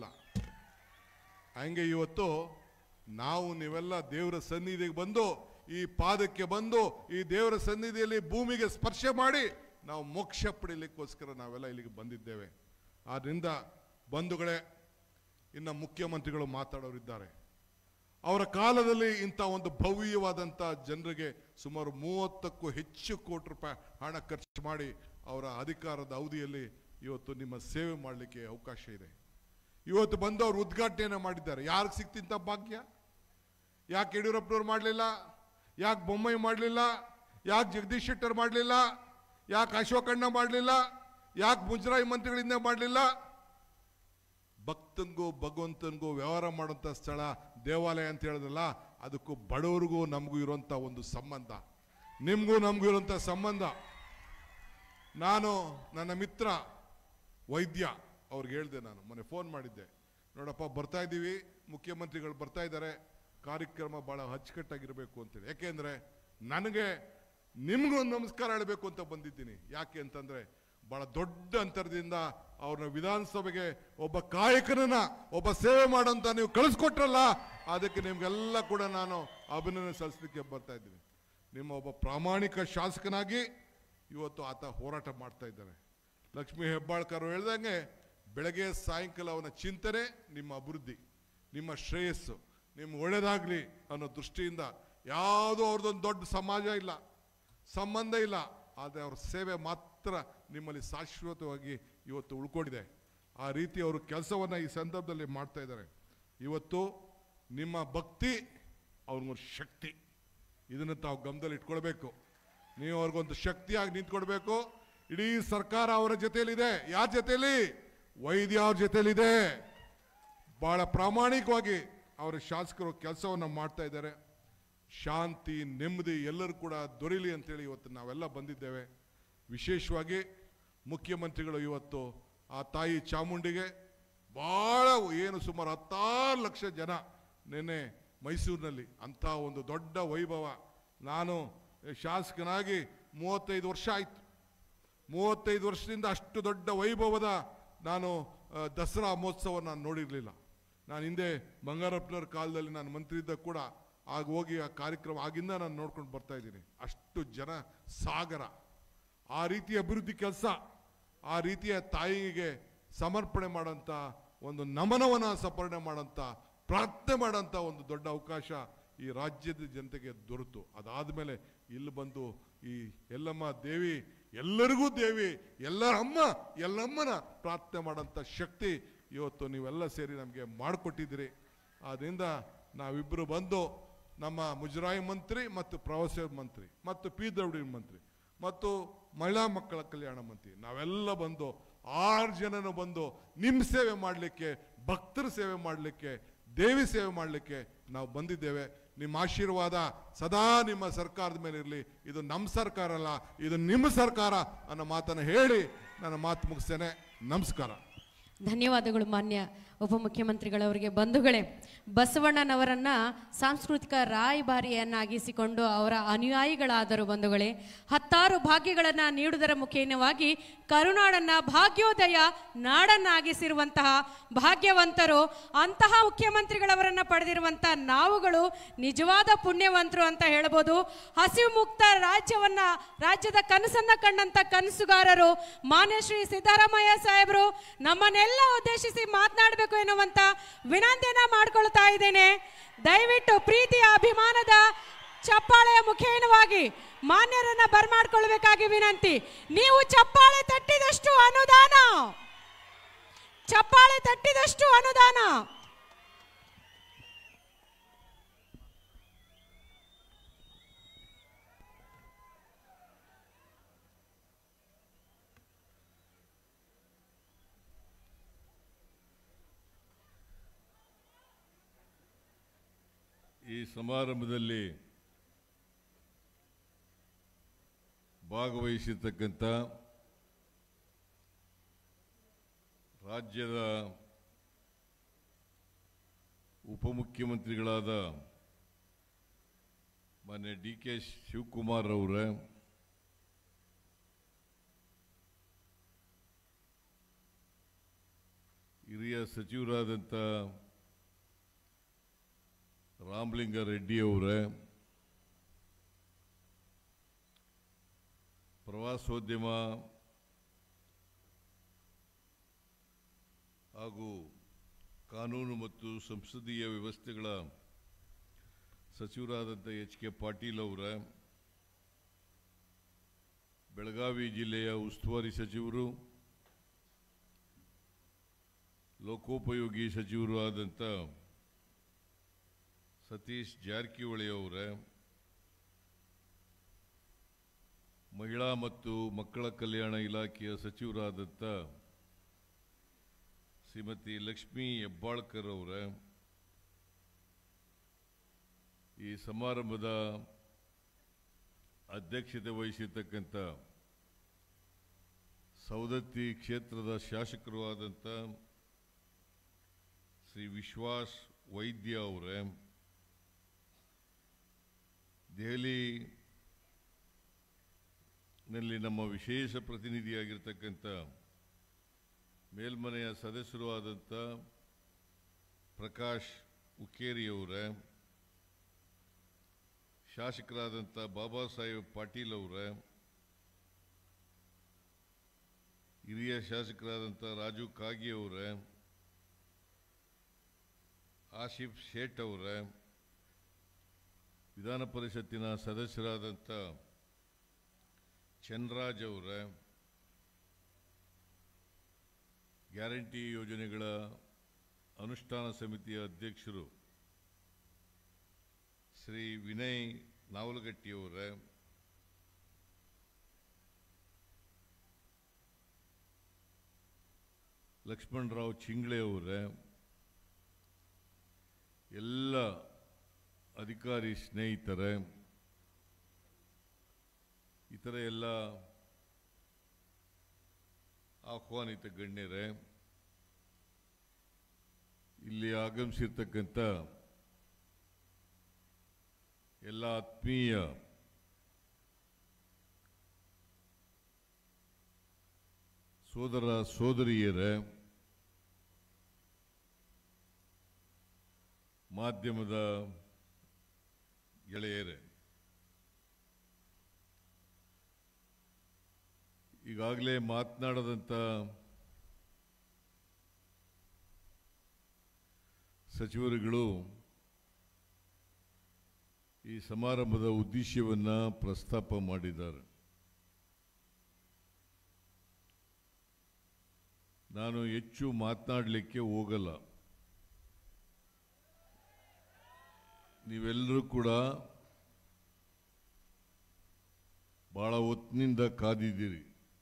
ಹಂಗೆ ಇವತ್ತು ನಾವು ನೀವೆಲ್ಲ ದೇವರ ಸನ್ನಿಧಿಗೆ ಬಂದು, ಈ ಪಾದಕ್ಕೆ ಬಂದು, ಈ ದೇವರ ಸನ್ನಿಧಿಯಲ್ಲಿ ಭೂಮಿಗೆ ಸ್ಪರ್ಶ ಮಾಡಿ ನಾವು ಮೋಕ್ಷ ಪಡೀಲಿಕ್ಕೋಸ್ಕರ ನಾವೆಲ್ಲ ಇಲ್ಲಿಗೆ ಬಂದಿದ್ದೇವೆ. ಆದ್ರಿಂದ ಬಂಧುಗಳೇ, ಇನ್ನು ಮುಖ್ಯಮಂತ್ರಿಗಳು ಮಾತಾಡೋರಿದ್ದಾರೆ. ಅವರ ಕಾಲದಲ್ಲಿ ಇಂಥ ಒಂದು ಭವ್ಯವಾದಂಥ ಜನರಿಗೆ ಸುಮಾರು ಮೂವತ್ತಕ್ಕೂ ಹೆಚ್ಚು ಕೋಟಿ ರೂಪಾಯಿ ಹಣ ಖರ್ಚು ಮಾಡಿ ಅವರ ಅಧಿಕಾರದ ಅವಧಿಯಲ್ಲಿ ಇವತ್ತು ನಿಮ್ಮ ಸೇವೆ ಮಾಡಲಿಕ್ಕೆ ಅವಕಾಶ ಇದೆ. ಇವತ್ತು ಬಂದು ಅವರು ಉದ್ಘಾಟನೆಯನ್ನು ಮಾಡಿದ್ದಾರೆ. ಯಾರಿಗೆ ಸಿಕ್ತಿಂತ ಭಾಗ್ಯ? ಯಾಕೆ ಯಡಿಯೂರಪ್ಪನವ್ರು ಮಾಡಲಿಲ್ಲ? ಯಾಕೆ ಬೊಮ್ಮಾಯಿ ಮಾಡಲಿಲ್ಲ? ಯಾಕೆ ಜಗದೀಶ್ ಶೆಟ್ಟರ್ ಮಾಡಲಿಲ್ಲ? ಯಾಕೆ ಅಶೋಕಣ್ಣ ಮಾಡಲಿಲ್ಲ? ಯಾಕೆ ಮುಜರಾಯಿ ಮಂತ್ರಿಗಳಿಂದ ಮಾಡಲಿಲ್ಲ? ಭಕ್ತನಿಗೂ ಭಗವಂತನಿಗೂ ವ್ಯವಹಾರ ಮಾಡುವಂಥ ಸ್ಥಳ ದೇವಾಲಯ ಅಂತ ಹೇಳಿದ್ರಲ್ಲ, ಅದಕ್ಕೂ ಬಡವರಿಗೂ ನಮಗೂ ಇರುವಂಥ ಒಂದು ಸಂಬಂಧ, ನಿಮಗೂ ನಮಗೂ ಇರುವಂಥ ಸಂಬಂಧ. ನಾನು ನನ್ನ ಮಿತ್ರ ವೈದ್ಯ ಅವ್ರಿಗೆ ಹೇಳಿದೆ, ನಾನು ಮೊನ್ನೆ ಫೋನ್ ಮಾಡಿದ್ದೆ, ನೋಡಪ್ಪ ಬರ್ತಾ ಇದ್ದೀವಿ, ಮುಖ್ಯಮಂತ್ರಿಗಳು ಬರ್ತಾ ಇದ್ದಾರೆ, ಕಾರ್ಯಕ್ರಮ ಭಾಳ ಅಚ್ಚುಕಟ್ಟಾಗಿರಬೇಕು ಅಂತೇಳಿ. ಯಾಕೆಂದರೆ ನನಗೆ ನಿಮ್ಗೊಂದು ನಮಸ್ಕಾರ ಹೇಳಬೇಕು ಅಂತ ಬಂದಿದ್ದೀನಿ. ಯಾಕೆ ಅಂತಂದರೆ ಭಾಳ ದೊಡ್ಡ ಅಂತರದಿಂದ ಅವ್ರನ್ನ ವಿಧಾನಸಭೆಗೆ ಒಬ್ಬ ಕಾಯಕನನ್ನ ಒಬ್ಬ ಸೇವೆ ಮಾಡೋಂಥ ನೀವು ಕಳಿಸ್ಕೊಟ್ರಲ್ಲ, ಅದಕ್ಕೆ ನಿಮಗೆಲ್ಲ ಕೂಡ ನಾನು ಅಭಿನಂದನೆ ಸಲ್ಲಿಸಲಿಕ್ಕೆ ಬರ್ತಾ ಇದ್ದೀನಿ. ನಿಮ್ಮ ಒಬ್ಬ ಪ್ರಾಮಾಣಿಕ ಶಾಸಕನಾಗಿ ಇವತ್ತು ಆತ ಹೋರಾಟ ಮಾಡ್ತಾ ಇದ್ದಾರೆ. ಲಕ್ಷ್ಮೀ ಹೆಬ್ಬಾಳ್ಕರ್ ಹೇಳ್ದಂಗೆ ಬೆಳಗ್ಗೆ ಸಾಯಂಕಾಲ ಅವನ ಚಿಂತನೆ ನಿಮ್ಮ ಅಭಿವೃದ್ಧಿ, ನಿಮ್ಮ ಶ್ರೇಯಸ್ಸು, ನಿಮ್ಮ ಒಳ್ಳೇದಾಗಲಿ ಅನ್ನೋ ದೃಷ್ಟಿಯಿಂದ ಯಾವುದೋ ಅವ್ರದ್ದೊಂದು ದೊಡ್ಡ ಸಮಾಜ ಇಲ್ಲ, ಸಂಬಂಧ ಇಲ್ಲ, ಆದರೆ ಅವ್ರ ಸೇವೆ ಮಾತ್ರ ನಿಮ್ಮಲ್ಲಿ ಶಾಶ್ವತವಾಗಿ ಇವತ್ತು ಉಳ್ಕೊಂಡಿದೆ. ಆ ರೀತಿ ಅವರು ಕೆಲಸವನ್ನು ಈ ಸಂದರ್ಭದಲ್ಲಿ ಮಾಡ್ತಾ ಇದ್ದಾರೆ. ಇವತ್ತು ನಿಮ್ಮ ಭಕ್ತಿ ಅವ್ರಿಗೊಂದು ಶಕ್ತಿ, ಇದನ್ನು ತಾವು ಗಮನದಲ್ಲಿ ಇಟ್ಕೊಳ್ಬೇಕು. ನೀವು ಅವ್ರಿಗೊಂದು ಶಕ್ತಿಯಾಗಿ ನಿಂತ್ಕೊಡ್ಬೇಕು. ಇಡೀ ಸರ್ಕಾರ ಅವರ ಜೊತೆಯಲ್ಲಿದೆ. ಯಾರ ಜೊತೆಯಲ್ಲಿ? ವೈದ್ಯ ಅವ್ರ ಜೊತೆಯಲ್ಲಿದೆ. ಭಾಳ ಪ್ರಾಮಾಣಿಕವಾಗಿ ಅವರ ಶಾಸಕರು ಕೆಲಸವನ್ನು ಮಾಡ್ತಾ ಇದ್ದಾರೆ. ಶಾಂತಿ ನೆಮ್ಮದಿ ಎಲ್ಲರೂ ಕೂಡ ದೊರೀಲಿ ಅಂತೇಳಿ ಇವತ್ತು ನಾವೆಲ್ಲ ಬಂದಿದ್ದೇವೆ. ವಿಶೇಷವಾಗಿ ಮುಖ್ಯಮಂತ್ರಿಗಳು ಇವತ್ತು ಆ ತಾಯಿ ಚಾಮುಂಡಿಗೆ ಭಾಳ ಏನು ಸುಮಾರು ಹತ್ತಾರು ಲಕ್ಷ ಜನ ನಿನ್ನೆ ಮೈಸೂರಿನಲ್ಲಿ ಅಂಥ ಒಂದು ದೊಡ್ಡ ವೈಭವ. ನಾನು ಶಾಸಕನಾಗಿ ಮೂವತ್ತೈದು ವರ್ಷ ಆಯಿತು. ಮೂವತ್ತೈದು ವರ್ಷದಿಂದ ಅಷ್ಟು ದೊಡ್ಡ ವೈಭವದ ನಾನು ದಸರಾ ಮಹೋತ್ಸವ ನಾನು ನೋಡಿರಲಿಲ್ಲ. ನಾನು ಹಿಂದೆ ಬಂಗಾರಪ್ಪನವ್ರ ಕಾಲದಲ್ಲಿ ನಾನು ಮಂತ್ರಿ ಇದ್ದಾಗ ಕೂಡ ಆಗ ಹೋಗಿ ಆ ಕಾರ್ಯಕ್ರಮ ಆಗಿಂದ ನಾನು ನೋಡ್ಕೊಂಡು ಬರ್ತಾ ಇದ್ದೀನಿ. ಅಷ್ಟು ಜನ ಸಾಗರ, ಆ ರೀತಿಯ ಅಭಿವೃದ್ಧಿ ಕೆಲಸ, ಆ ರೀತಿಯ ತಾಯಿಗೆ ಸಮರ್ಪಣೆ ಮಾಡೋಂಥ ಒಂದು ನಮನವನ್ನು ಸಮರ್ಪಣೆ ಮಾಡೋಂಥ ಪ್ರಾರ್ಥನೆ ಮಾಡೋಂಥ ಒಂದು ದೊಡ್ಡ ಅವಕಾಶ ಈ ರಾಜ್ಯದ ಜನತೆಗೆ ದೊರೆತು. ಅದಾದಮೇಲೆ ಇಲ್ಲಿ ಬಂದು ಈ ಎಲ್ಲಮ್ಮ ದೇವಿ, ಎಲ್ಲರಿಗೂ ದೇವಿ, ಎಲ್ಲರ ಅಮ್ಮ, ಎಲ್ಲಮ್ಮನ ಪ್ರಾರ್ಥನೆ ಮಾಡೋಂಥ ಶಕ್ತಿ ಇವತ್ತು ನೀವೆಲ್ಲ ಸೇರಿ ನಮಗೆ ಮಾಡಿಕೊಟ್ಟಿದ್ದೀರಿ. ಆದ್ದರಿಂದ ನಾವಿಬ್ಬರು ಬಂದು ನಮ್ಮ ಮುಜರಾಯಿ ಮಂತ್ರಿ ಮತ್ತು ಪ್ರವಾಸೋದ್ಯಮ ಮಂತ್ರಿ ಮತ್ತು ಪಿ ಡಬ್ಲ್ಯೂ ಡಿ ಮಂತ್ರಿ ಮತ್ತು ಮಹಿಳಾ ಮಕ್ಕಳ ಕಲ್ಯಾಣ ಮಂತ್ರಿ ನಾವೆಲ್ಲ ಬಂದು ಆರು ಜನನು ಬಂದು ನಿಮ್ಮ ಸೇವೆ ಮಾಡಲಿಕ್ಕೆ, ಭಕ್ತರ ಸೇವೆ ಮಾಡಲಿಕ್ಕೆ, ದೇವಿ ಸೇವೆ ಮಾಡಲಿಕ್ಕೆ ನಾವು ಬಂದಿದ್ದೇವೆ. ನಿಮ್ಮ ಆಶೀರ್ವಾದ ಸದಾ ನಿಮ್ಮ ಸರ್ಕಾರದ ಮೇಲೆ ಇರಲಿ. ಇದು ನಮ್ಮ ಸರ್ಕಾರ ಅಲ್ಲ, ಇದು ನಿಮ್ಮ ಸರ್ಕಾರ ಅನ್ನೋ ಮಾತನ್ನು ಹೇಳಿ ನನ್ನ ಮಾತು ಮುಗಿಸ್ತೇನೆ. ನಮಸ್ಕಾರ. ಧನ್ಯವಾದಗಳು ಮಾನ್ಯ ಉಪಮುಖ್ಯಮಂತ್ರಿಗಳವರಿಗೆ. ಬಂಧುಗಳೇ, ಬಸವಣ್ಣನವರನ್ನ ಸಾಂಸ್ಕೃತಿಕ ರಾಯಭಾರಿಯನ್ನಾಗಿಸಿಕೊಂಡು ಅವರ ಅನುಯಾಯಿಗಳಾದರು. ಬಂಧುಗಳೇ, ಹತ್ತಾರು ಭಾಗ್ಯಗಳನ್ನು ನೀಡುವುದರ ಮುಖೇನವಾಗಿ ಕರುನಾಡನ್ನ ಭಾಗ್ಯೋದಯ ನಾಡನ್ನಾಗಿಸಿರುವಂತಹ ಭಾಗ್ಯವಂತರು. ಅಂತಹ ಮುಖ್ಯಮಂತ್ರಿಗಳವರನ್ನ ಪಡೆದಿರುವಂಥ ನಾವುಗಳು ನಿಜವಾದ ಪುಣ್ಯವಂತರು ಅಂತ ಹೇಳ್ಬೋದು. ಹಸಿವು ಮುಕ್ತ ರಾಜ್ಯವನ್ನ, ರಾಜ್ಯದ ಕನಸನ್ನ ಕಂಡಂತ ಕನಸುಗಾರರು ಮಾನ್ಯ ಶ್ರೀ ಸಿದ್ದರಾಮಯ್ಯ ಸಾಹೇಬರು ನಮ್ಮನ್ನೆಲ್ಲ ಉದ್ದೇಶಿಸಿ ಮಾತನಾಡಬೇಕು ಎನ್ನುವಂತ ವಿನಂತಿಯನ್ನ ಮಾಡ್ಕೊಳ್ತಾ ಇದ್ದೇನೆ. ದಯವಿಟ್ಟು ಪ್ರೀತಿಯ ಅಭಿಮಾನದ ಚಪ್ಪಾಳೆಯ ಮುಖೇನವಾಗಿ ಮಾನ್ಯರನ್ನ ಬರ್ಮಾಡ್ಕೊಳ್ಬೇಕಾಗಿ ವಿನಂತಿ. ನೀವು ಚಪ್ಪಾಳೆ ತಟ್ಟಿದಷ್ಟು ಅನುದಾನ, ಚಪ್ಪಾಳೆ ತಟ್ಟಿದಷ್ಟು ಅನುದಾನ. ಈ ಸಮಾರಂಭದಲ್ಲಿ ಭಾಗವಹಿಸಿರ್ತಕ್ಕಂಥ ರಾಜ್ಯದ ಉಪಮುಖ್ಯಮಂತ್ರಿಗಳಾದ ಮಾನ್ಯ ಡಿ ಕೆ ಶಿವಕುಮಾರ್ ಅವರ, ಹಿರಿಯ ಸಚಿವರಾದಂಥ ರಾಮಲಿಂಗ ರೆಡ್ಡಿ ಅವರ, ಪ್ರವಾಸೋದ್ಯಮ ಹಾಗೂ ಕಾನೂನು ಮತ್ತು ಸಂಸದೀಯ ವ್ಯವಸ್ಥೆಗಳ ಸಚಿವರಾದಂಥ ಎಚ್ ಕೆ ಪಾಟೀಲ್ ಅವರ, ಬೆಳಗಾವಿ ಜಿಲ್ಲೆಯ ಉಸ್ತುವಾರಿ ಸಚಿವರು, ಲೋಕೋಪಯೋಗಿ ಸಚಿವರು ಆದಂಥ ಸತೀಶ್ ಜಾರಕಿಹೊಳಿ ಅವರೇ, ಮಹಿಳಾ ಮತ್ತು ಮಕ್ಕಳ ಕಲ್ಯಾಣ ಇಲಾಖೆಯ ಸಚಿವರಾದಂಥ ಶ್ರೀಮತಿ ಲಕ್ಷ್ಮೀ ಹೆಬ್ಬಾಳ್ಕರ್ ಅವರೇ, ಈ ಸಮಾರಂಭದ ಅಧ್ಯಕ್ಷತೆ ವಹಿಸಿರ್ತಕ್ಕಂಥ ಸವದತ್ತಿ ಕ್ಷೇತ್ರದ ಶಾಸಕರು ಆದಂಥ ಶ್ರೀ ವಿಶ್ವಾಸ್ ವೈದ್ಯ ಅವರೇ, ದೆಹಲಿನಲ್ಲಿ ನಮ್ಮ ವಿಶೇಷ ಪ್ರತಿನಿಧಿಯಾಗಿರ್ತಕ್ಕಂಥ ಮೇಲ್ಮನೆಯ ಸದಸ್ಯರು ಆದಂಥ ಪ್ರಕಾಶ್ ಹುಕ್ಕೇರಿ ಅವರೇ, ಶಾಸಕರಾದಂಥ ಬಾಬಾ ಸಾಹೇಬ್ ಪಾಟೀಲ್ ಅವರೇ, ಹಿರಿಯ ಶಾಸಕರಾದಂಥ ರಾಜು ಕಾಗಿ ಅವರೇ, ಆಸಿಫ್ ಶೇಟ್ ಅವರೇ, ವಿಧಾನ ಪರಿಷತ್ತಿನ ಸದಸ್ಯರಾದಂಥ ಚಂದ್ರರಾಜ್ ಅವರೇ, ಗ್ಯಾರಂಟಿ ಯೋಜನೆಗಳ ಅನುಷ್ಠಾನ ಸಮಿತಿಯ ಅಧ್ಯಕ್ಷರು ಶ್ರೀ ವಿನಯ್ ನಾವಲಗಟ್ಟಿಯವರೇ, ಲಕ್ಷ್ಮಣರಾವ್ ಚಿಂಗ್ಳೆ ಅವರೇ, ಎಲ್ಲ ಅಧಿಕಾರಿ ಸ್ನೇಹಿತರೆ, ಇತರ ಎಲ್ಲ ಆಹ್ವಾನಿತ ಗಣ್ಯರೇ, ಇಲ್ಲಿ ಆಗಮಿಸಿರ್ತಕ್ಕಂಥ ಎಲ್ಲ ಆತ್ಮೀಯ ಸೋದರ ಸೋದರಿಯರೇ, ಮಾಧ್ಯಮದ ಗೆಳೆಯರೇ, ಈಗಾಗಲೇ ಮಾತನಾಡದಂಥ ಸಚಿವರುಗಳು ಈ ಸಮಾರಂಭದ ಉದ್ದೇಶವನ್ನು ಪ್ರಸ್ತಾಪ ಮಾಡಿದ್ದಾರೆ. ನಾನು ಹೆಚ್ಚು ಮಾತನಾಡಲಿಕ್ಕೆ ಹೋಗಲ್ಲ. ನೀವೆಲ್ಲರೂ ಕೂಡ ಬಹಳ ಹೊತ್ತಿನಿಂದ ಕಾದಿದ್ದೀರಿ.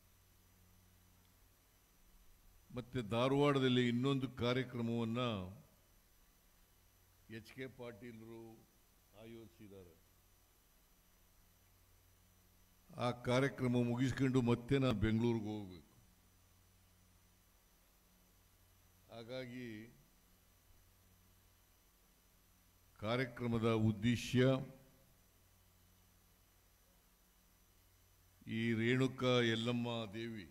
ಮತ್ತೆ ಧಾರವಾಡದಲ್ಲಿ ಇನ್ನೊಂದು ಕಾರ್ಯಕ್ರಮವನ್ನು ಎಚ್ ಕೆ ಪಾಟೀಲರು ಆಯೋಜಿಸಿದ್ದಾರೆ. ಆ ಕಾರ್ಯಕ್ರಮ ಮುಗಿಸ್ಕೊಂಡು ಮತ್ತೆ ನಾನು ಬೆಂಗಳೂರಿಗೆ ಹೋಗಬೇಕು. ಹಾಗಾಗಿ ಕಾರ್ಯಕ್ರಮದ ಉದ್ದೇಶ ಈ ರೇಣುಕಾ ಯಲ್ಲಮ್ಮ ದೇವಿ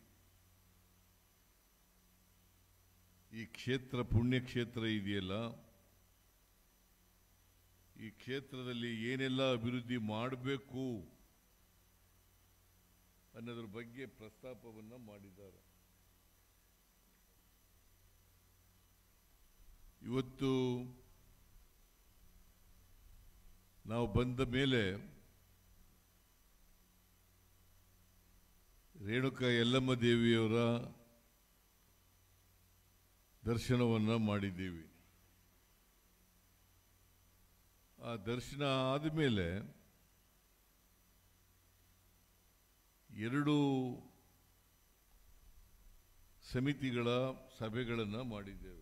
ಈ ಕ್ಷೇತ್ರ ಪುಣ್ಯಕ್ಷೇತ್ರ ಇದೆಯಲ್ಲ, ಈ ಕ್ಷೇತ್ರದಲ್ಲಿ ಏನೆಲ್ಲ ಅಭಿವೃದ್ಧಿ ಮಾಡಬೇಕು ಅನ್ನೋದ್ರ ಬಗ್ಗೆ ಪ್ರಸ್ತಾಪವನ್ನು ಮಾಡಿದ್ದಾರೆ. ಇವತ್ತು ನಾವು ಬಂದ ಮೇಲೆ ರೇಣುಕಾ ಯಲ್ಲಮ್ಮ ದೇವಿಯವರ ದರ್ಶನವನ್ನು ಮಾಡಿದ್ದೀವಿ. ಆ ದರ್ಶನ ಆದಮೇಲೆ ಎರಡು ಸಮಿತಿಗಳ ಸಭೆಗಳನ್ನು ಮಾಡಿದ್ದೇವೆ.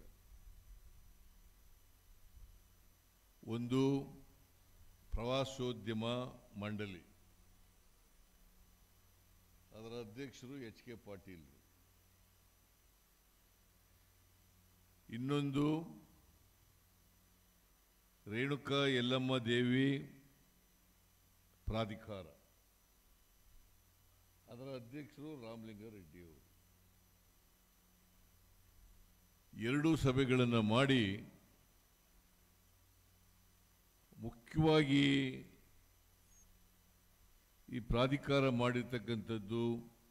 ಒಂದು ಪ್ರವಾಸೋದ್ಯಮ ಮಂಡಳಿ, ಅದರ ಅಧ್ಯಕ್ಷರು ಎಚ್ ಕೆ ಪಾಟೀಲ್. ಇನ್ನೊಂದು ರೇಣುಕಾ ಯಲ್ಲಮ್ಮ ದೇವಿ ಪ್ರಾಧಿಕಾರ, ಅದರ ಅಧ್ಯಕ್ಷರು ರಾಮಲಿಂಗಾರೆಡ್ಡಿಯವರು. ಎರಡೂ ಸಭೆಗಳನ್ನು ಮಾಡಿ ಮುಖ್ಯವಾಗಿ ಈ ಪ್ರಾಧಿಕಾರ ಮಾಡಿರ್ತಕ್ಕಂಥದ್ದು,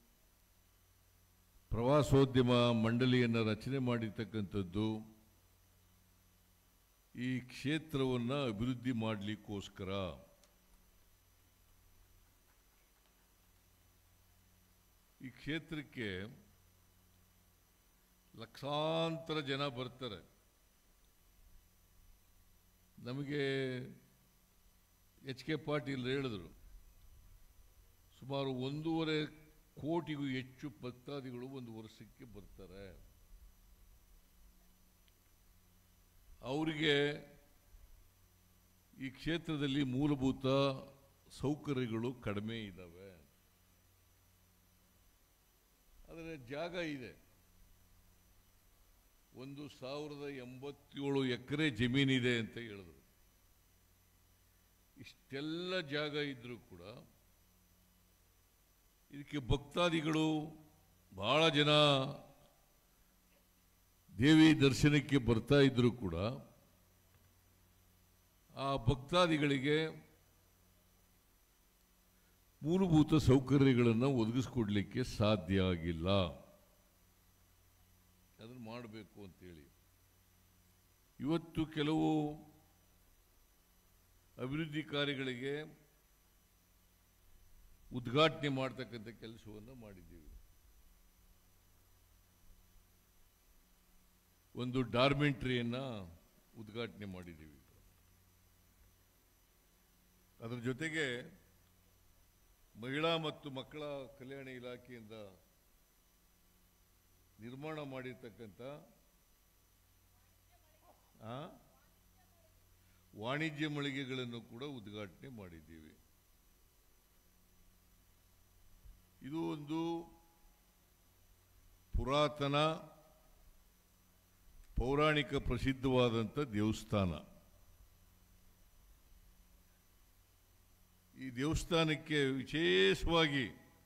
ಪ್ರವಾಸೋದ್ಯಮ ಮಂಡಳಿಯನ್ನು ರಚನೆ ಮಾಡಿರ್ತಕ್ಕಂಥದ್ದು ಈ ಕ್ಷೇತ್ರವನ್ನು ಅಭಿವೃದ್ಧಿ ಮಾಡಲಿಕ್ಕೋಸ್ಕರ. ಈ ಕ್ಷೇತ್ರಕ್ಕೆ ಲಕ್ಷಾಂತರ ಜನ ಬರ್ತಾರೆ. ನಮಗೆ ಎಚ್ ಕೆ ಪಾಟೀಲ್ ಹೇಳಿದರು, ಸುಮಾರು ಒಂದೂವರೆ ಕೋಟಿಗೂ ಹೆಚ್ಚು ಭಕ್ತಾದಿಗಳು ಒಂದು ವರ್ಷಕ್ಕೆ ಬರ್ತಾರೆ. ಅವರಿಗೆ ಈ ಕ್ಷೇತ್ರದಲ್ಲಿ ಮೂಲಭೂತ ಸೌಕರ್ಯಗಳು ಕಡಿಮೆ ಇದ್ದಾವೆ. ಆದರೆ ಜಾಗ ಇದೆ. ಒಂದು ಸಾವಿರದ ಎಂಬತ್ತೇಳು ಎಕರೆ ಜಮೀನಿದೆ ಅಂತ ಹೇಳಿದ್ರು. ಇಷ್ಟೆಲ್ಲ ಜಾಗ ಇದ್ರೂ ಕೂಡ ಇದಕ್ಕೆ ಭಕ್ತಾದಿಗಳು ಬಹಳ ಜನ ದೇವಿ ದರ್ಶನಕ್ಕೆ ಬರ್ತಾ ಇದ್ರೂ ಕೂಡ ಆ ಭಕ್ತಾದಿಗಳಿಗೆ ಮೂಲಭೂತ ಸೌಕರ್ಯಗಳನ್ನು ಒದಗಿಸ್ಕೊಡ್ಲಿಕ್ಕೆ ಸಾಧ್ಯ ಆಗಿಲ್ಲ. ಅದನ್ನು ಮಾಡಬೇಕು ಅಂತೇಳಿ ಇವತ್ತು ಕೆಲವು ಅಭಿವೃದ್ಧಿ ಕಾರ್ಯಗಳಿಗೆ ಉದ್ಘಾಟನೆ ಮಾಡ್ತಕ್ಕಂಥ ಕೆಲಸವನ್ನು ಮಾಡಿದ್ದೀವಿ. ಒಂದು ಡಾರ್ಮೆಂಟ್ರಿಯನ್ನು ಉದ್ಘಾಟನೆ ಮಾಡಿದ್ದೀವಿ. ಅದರ ಜೊತೆಗೆ ಮಹಿಳಾ ಮತ್ತು ಮಕ್ಕಳ ಕಲ್ಯಾಣ ಇಲಾಖೆಯಿಂದ ನಿರ್ಮಾಣ ಮಾಡಿರ್ತಕ್ಕಂಥ ವಾಣಿಜ್ಯ ಮಳಿಗೆಗಳನ್ನು ಕೂಡ ಉದ್ಘಾಟನೆ ಮಾಡಿದ್ದೀವಿ. ಇದು ಒಂದು ಪುರಾತನ ಪೌರಾಣಿಕ ಪ್ರಸಿದ್ಧವಾದಂಥ ದೇವಸ್ಥಾನ. ಈ ದೇವಸ್ಥಾನಕ್ಕೆ ವಿಶೇಷವಾಗಿ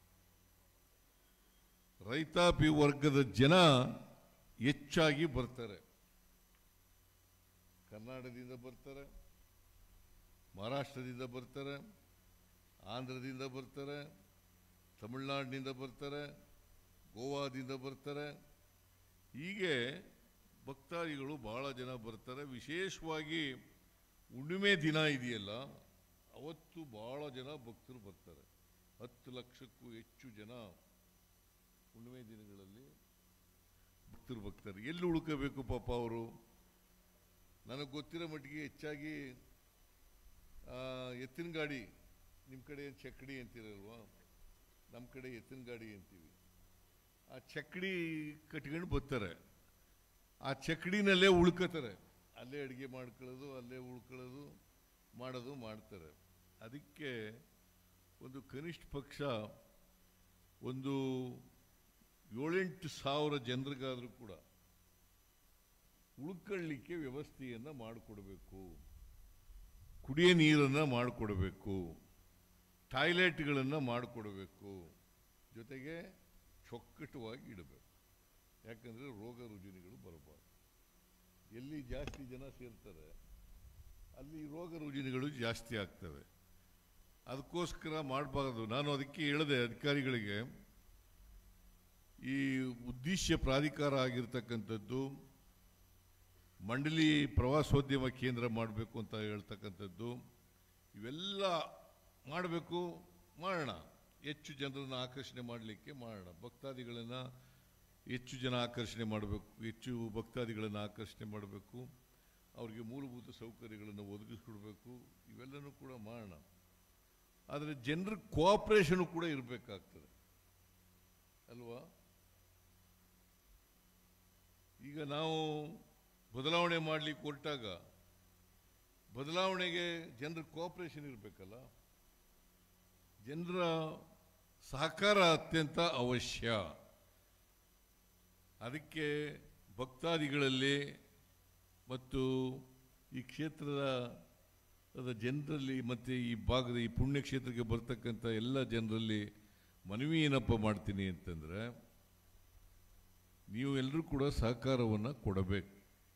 ರೈತಾಪಿ ವರ್ಗದ ಜನ ಹೆಚ್ಚಾಗಿ ಬರ್ತಾರೆ. ಕರ್ನಾಟಕದಿಂದ ಬರ್ತಾರೆ, ಮಹಾರಾಷ್ಟ್ರದಿಂದ ಬರ್ತಾರೆ, ಆಂಧ್ರದಿಂದ ಬರ್ತಾರೆ, ತಮಿಳುನಾಡಿನಿಂದ ಬರ್ತಾರೆ, ಗೋವಾದಿಂದ ಬರ್ತಾರೆ. ಹೀಗೆ ಭಕ್ತಾದಿಗಳು ಬಹಳ ಜನ ಬರ್ತಾರೆ. ವಿಶೇಷವಾಗಿ ಹುಣ್ಣಿಮೆ ದಿನ ಇದೆಯಲ್ಲ, ಅವತ್ತು ಬಹಳ ಜನ ಭಕ್ತರು ಬರ್ತಾರೆ. ಹತ್ತು ಲಕ್ಷಕ್ಕೂ ಹೆಚ್ಚು ಜನ ಹುಣ್ಣಿಮೆ ದಿನಗಳಲ್ಲಿ ಭಕ್ತರು ಬರ್ತಾರೆ. ಎಲ್ಲಿ ಉಳ್ಕೋಬೇಕು ಪಾಪ ಅವರು? ನನಗೆ ಗೊತ್ತಿರೋ ಮಟ್ಟಿಗೆ ಹೆಚ್ಚಾಗಿ ಎತ್ತಿನ ಗಾಡಿ, ನಿಮ್ಮ ಕಡೆ ಚಕ್ಕಡಿ ಅಂತೀರಲ್ವಾ, ನಮ್ಮ ಕಡೆ ಎತ್ತಿನ ಗಾಡಿ ಅಂತೀವಿ. ಆ ಚಕ್ಕಡಿ ಕಟ್ಕೊಂಡು ಬರ್ತಾರೆ. ಆ ಚಕ್ಕಡಿನಲ್ಲೇ ಉಳ್ಕೋತಾರೆ. ಅಲ್ಲೇ ಅಡುಗೆ ಮಾಡ್ಕೊಳ್ಳೋದು, ಅಲ್ಲೇ ಉಳ್ಕೊಳ್ಳೋದು, ಮಾಡೋದು ಮಾಡ್ತಾರೆ. ಅದಕ್ಕೆ ಒಂದು ಕನಿಷ್ಠ ಪಕ್ಷ ಒಂದು ಏಳೆಂಟು ಸಾವಿರ ಜನರಿಗಾದರೂ ಕೂಡ ಉಳ್ಕೊಳ್ಳಿಕ್ಕೆ ವ್ಯವಸ್ಥೆಯನ್ನು ಮಾಡಿಕೊಡ್ಬೇಕು. ಕುಡಿಯೋ ನೀರನ್ನು ಮಾಡಿಕೊಡ್ಬೇಕು, ಟಾಯ್ಲೆಟ್ಗಳನ್ನು ಮಾಡಿಕೊಡ್ಬೇಕು, ಜೊತೆಗೆ ಚೊಕ್ಕಟವಾಗಿ ಇಡಬೇಕು. ಯಾಕಂದರೆ ರೋಗ ರುಜಿನಗಳು ಬರಬಾರ್ದು. ಎಲ್ಲಿ ಜಾಸ್ತಿ ಜನ ಸೇರ್ತಾರೆ ಅಲ್ಲಿ ರೋಗ ರುಜಿನಗಳು ಜಾಸ್ತಿ ಆಗ್ತವೆ. ಅದಕ್ಕೋಸ್ಕರ ಮಾಡಬಾರ್ದು. ನಾನು ಅದಕ್ಕೆ ಹೇಳಿದೆ ಅಧಿಕಾರಿಗಳಿಗೆ, ಈ ಉದ್ದೇಶ ಪ್ರಾಧಿಕಾರ ಆಗಿರ್ತಕ್ಕಂಥದ್ದು ಮಂಡಳಿ ಪ್ರವಾಸೋದ್ಯಮ ಕೇಂದ್ರ ಮಾಡಬೇಕು ಅಂತ ಹೇಳ್ತಕ್ಕಂಥದ್ದು, ಇವೆಲ್ಲ ಮಾಡಬೇಕು, ಮಾಡೋಣ. ಹೆಚ್ಚು ಜನರನ್ನು ಆಕರ್ಷಣೆ ಮಾಡಲಿಕ್ಕೆ ಮಾಡೋಣ. ಭಕ್ತಾದಿಗಳನ್ನು ಹೆಚ್ಚು ಜನ ಆಕರ್ಷಣೆ ಮಾಡಬೇಕು, ಹೆಚ್ಚು ಭಕ್ತಾದಿಗಳನ್ನು ಆಕರ್ಷಣೆ ಮಾಡಬೇಕು, ಅವರಿಗೆ ಮೂಲಭೂತ ಸೌಕರ್ಯಗಳನ್ನು ಒದಗಿಸ್ಕೊಡ್ಬೇಕು. ಇವೆಲ್ಲನೂ ಕೂಡ ಮಾಡೋಣ. ಆದರೆ ಜನರ ಕೋಆಪರೇಷನು ಕೂಡ ಇರಬೇಕಾಗ್ತದೆ ಅಲ್ವಾ? ಈಗ ನಾವು ಬದಲಾವಣೆ ಮಾಡಲಿಕ್ಕೆ ಹೊರಟಾಗ ಬದಲಾವಣೆಗೆ ಜನರ ಕೋಆಪರೇಷನ್ ಇರಬೇಕಲ್ಲ. ಜನರ ಸಹಕಾರ ಅತ್ಯಂತ ಅವಶ್ಯ. ಅದಕ್ಕೆ ಭಕ್ತಾದಿಗಳಲ್ಲಿ ಮತ್ತು ಈ ಕ್ಷೇತ್ರದ ಜನರಲ್ಲಿ ಮತ್ತು ಈ ಭಾಗದ ಈ ಪುಣ್ಯಕ್ಷೇತ್ರಕ್ಕೆ ಬರ್ತಕ್ಕಂಥ ಎಲ್ಲ ಜನರಲ್ಲಿ ಮನವಿ ಏನಪ್ಪ ಮಾಡ್ತೀನಿ ಅಂತಂದರೆ, ನೀವು ಎಲ್ಲರೂ ಕೂಡ ಸಹಕಾರವನ್ನು ಕೊಡಬೇಕು.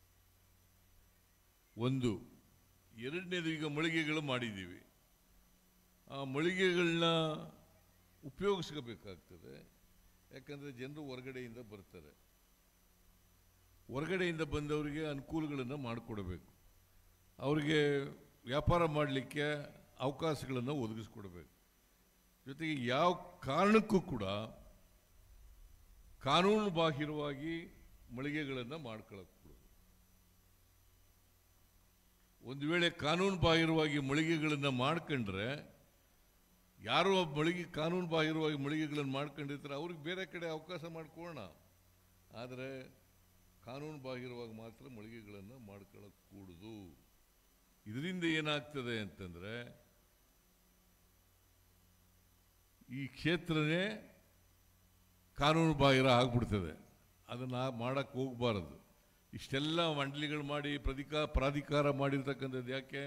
ಒಂದು. ಎರಡನೇದು, ಈಗ ಮಳಿಗೆಗಳು ಮಾಡಿದ್ದೀವಿ. ಆ ಮಳಿಗೆಗಳನ್ನ ಉಪಯೋಗಿಸ್ಕೋಬೇಕಾಗ್ತದೆ. ಯಾಕಂದರೆ ಜನರು ಹೊರಗಡೆಯಿಂದ ಬರ್ತಾರೆ. ಹೊರಗಡೆಯಿಂದ ಬಂದವರಿಗೆ ಅನುಕೂಲಗಳನ್ನು ಮಾಡಿಕೊಡಬೇಕು. ಅವರಿಗೆ ವ್ಯಾಪಾರ ಮಾಡಲಿಕ್ಕೆ ಅವಕಾಶಗಳನ್ನು ಒದಗಿಸ್ಕೊಡ್ಬೇಕು. ಜೊತೆಗೆ ಯಾವ ಕಾರಣಕ್ಕೂ ಕೂಡ ಕಾನೂನು ಬಾಹಿರವಾಗಿ ಮಳಿಗೆಗಳನ್ನು ಮಾಡ್ಕೊಳ್ಳೋದು. ಒಂದು ವೇಳೆ ಕಾನೂನು ಬಾಹಿರವಾಗಿ ಮಳಿಗೆಗಳನ್ನು ಮಾಡ್ಕೊಂಡ್ರೆ ಯಾರೋ ಮಳಿಗೆ ಕಾನೂನು ಬಾಹಿರವಾಗಿ ಮಳಿಗೆಗಳನ್ನು ಮಾಡ್ಕೊಂಡಿರ್ತಾರೆ, ಅವ್ರಿಗೆ ಬೇರೆ ಕಡೆ ಅವಕಾಶ ಮಾಡ್ಕೊಳ್ಳೋಣ. ಆದರೆ ಕಾನೂನು ಬಾಹಿರವಾಗಿ ಮಾತ್ರ ಮಳಿಗೆಗಳನ್ನು ಮಾಡ್ಕೊಳ್ಳೋಕೆ ಕೂಡುದು. ಇದರಿಂದ ಏನಾಗ್ತದೆ ಅಂತಂದರೆ ಈ ಕ್ಷೇತ್ರನೇ ಕಾನೂನು ಬಾಹಿರ ಆಗ್ಬಿಡ್ತದೆ. ಅದನ್ನು ಮಾಡಕ್ಕೆ ಹೋಗಬಾರದು. ಇಷ್ಟೆಲ್ಲ ಮಂಡಳಿಗಳು ಮಾಡಿ ಪ್ರಧಿಕಾ ಪ್ರಾಧಿಕಾರ ಮಾಡಿರ್ತಕ್ಕಂಥದ್ದು ಯಾಕೆ?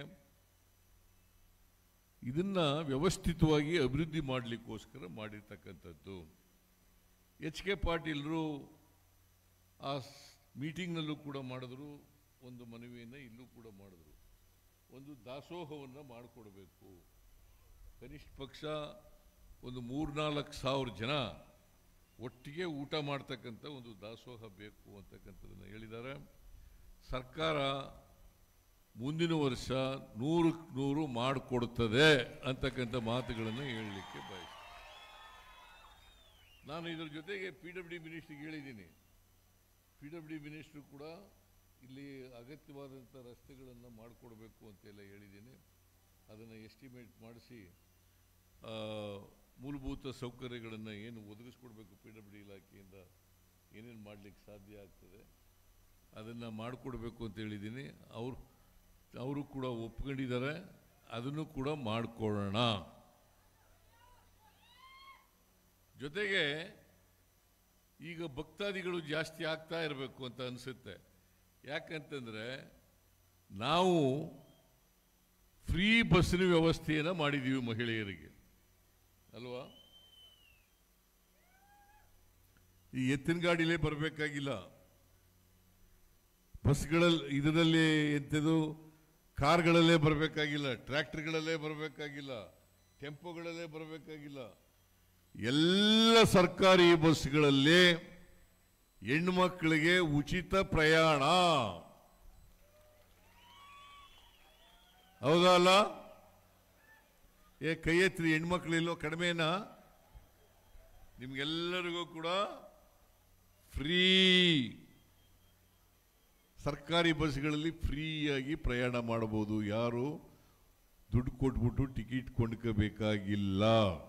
ಇದನ್ನು ವ್ಯವಸ್ಥಿತವಾಗಿ ಅಭಿವೃದ್ಧಿ ಮಾಡಲಿಕ್ಕೋಸ್ಕರ ಮಾಡಿರ್ತಕ್ಕಂಥದ್ದು. ಎಚ್ ಕೆ ಪಾಟೀಲರು ಆ ಮೀಟಿಂಗ್ನಲ್ಲೂ ಕೂಡ ಮಾಡಿದ್ರು, ಒಂದು ಮನವಿಯನ್ನು ಇಲ್ಲೂ ಕೂಡ ಮಾಡಿದ್ರು. ಒಂದು ದಾಸೋಹವನ್ನು ಮಾಡಿಕೊಡ್ಬೇಕು. ಕನಿಷ್ಠ ಪಕ್ಷ ಒಂದು ಮೂರ್ನಾಲ್ಕು ಸಾವಿರ ಜನ ಒಟ್ಟಿಗೆ ಊಟ ಮಾಡ್ತಕ್ಕಂಥ ಒಂದು ದಾಸೋಹ ಬೇಕು ಅಂತಕ್ಕಂಥದ್ದನ್ನು ಹೇಳಿದ್ದಾರೆ. ಸರ್ಕಾರ ಮುಂದಿನ ವರ್ಷ ನೂರಕ್ಕೆ ನೂರು ಮಾಡಿಕೊಡ್ತದೆ ಅಂತಕ್ಕಂಥ ಮಾತುಗಳನ್ನು ಹೇಳಲಿಕ್ಕೆ ಬಯಸ್ತೀನಿ. ನಾನು ಇದರ ಜೊತೆಗೆ ಪಿ ಡಬ್ಲ್ಯೂ ಡಿ ಮಿನಿಸ್ಟ್ರಿಗೆ ಹೇಳಿದ್ದೀನಿ. ಪಿ ಡಬ್ಲ್ಯೂ ಡಿ ಮಿನಿಸ್ಟ್ರು ಕೂಡ ಇಲ್ಲಿ ಅಗತ್ಯವಾದಂಥ ರಸ್ತೆಗಳನ್ನು ಮಾಡಿಕೊಡ್ಬೇಕು ಅಂತೆಲ್ಲ ಹೇಳಿದ್ದೀನಿ. ಅದನ್ನು ಎಸ್ಟಿಮೇಟ್ ಮಾಡಿಸಿ ಮೂಲಭೂತ ಸೌಕರ್ಯಗಳನ್ನು ಏನು ಒದಗಿಸ್ಕೊಡ್ಬೇಕು ಪಿ ಡಬ್ಲ್ಯೂ ಡಿ ಇಲಾಖೆಯಿಂದ ಏನೇನು ಮಾಡಲಿಕ್ಕೆ ಸಾಧ್ಯ ಆಗ್ತದೆ ಅದನ್ನು ಮಾಡಿಕೊಡ್ಬೇಕು ಅಂತ ಹೇಳಿದ್ದೀನಿ. ಅವರು ಅವರು ಕೂಡ ಒಪ್ಕೊಂಡಿದ್ದಾರೆ. ಅದನ್ನು ಕೂಡ ಮಾಡಿಕೊಳ್ಳೋಣ. ಜೊತೆಗೆ ಈಗ ಭಕ್ತಾದಿಗಳು ಜಾಸ್ತಿ ಆಗ್ತಾ ಇರಬೇಕು ಅಂತ ಅನಿಸುತ್ತೆ. ಯಾಕಂತಂದರೆ ನಾವು ಫ್ರೀ ಬಸ್ಸಿನ ವ್ಯವಸ್ಥೆಯನ್ನು ಮಾಡಿದ್ದೀವಿ ಮಹಿಳೆಯರಿಗೆ ಅಲ್ವಾ? ಈ ಎತ್ತಿನ ಗಾಡಿಲೇ ಬರಬೇಕಾಗಿಲ್ಲ. ಬಸ್ಗಳಲ್ಲಿ ಇದರಲ್ಲಿ ಎಂಥದ್ದು ಕಾರ್ಗಳಲ್ಲೇ ಬರಬೇಕಾಗಿಲ್ಲ, ಟ್ರ್ಯಾಕ್ಟರ್ಗಳಲ್ಲೇ ಬರಬೇಕಾಗಿಲ್ಲ, ಟೆಂಪೋಗಳಲ್ಲೇ ಬರಬೇಕಾಗಿಲ್ಲ. ಎಲ್ಲ ಸರ್ಕಾರಿ ಬಸ್ಗಳಲ್ಲಿ ಹೆಣ್ಮಕ್ಳಿಗೆ ಉಚಿತ ಪ್ರಯಾಣ. ಹೌದಲ್ಲ? ಏ ಕೈ ಎತ್ತಿ, ಹೆಣ್ಮಕ್ಳಿಲ್ಲೋ ಕಡಿಮೆನಾ? ನಿಮ್ಗೆಲ್ಲರಿಗೂ ಕೂಡ ಫ್ರೀ ಸರ್ಕಾರಿ ಬಸ್ಗಳಲ್ಲಿ ಫ್ರೀಯಾಗಿ ಪ್ರಯಾಣ ಮಾಡಬಹುದು. ಯಾರು ದುಡ್ಡು ಕೊಟ್ಬಿಟ್ಟು ಟಿಕೆಟ್ ಕೊಂಡ್ಕೋಬೇಕಾಗಿಲ್ಲ.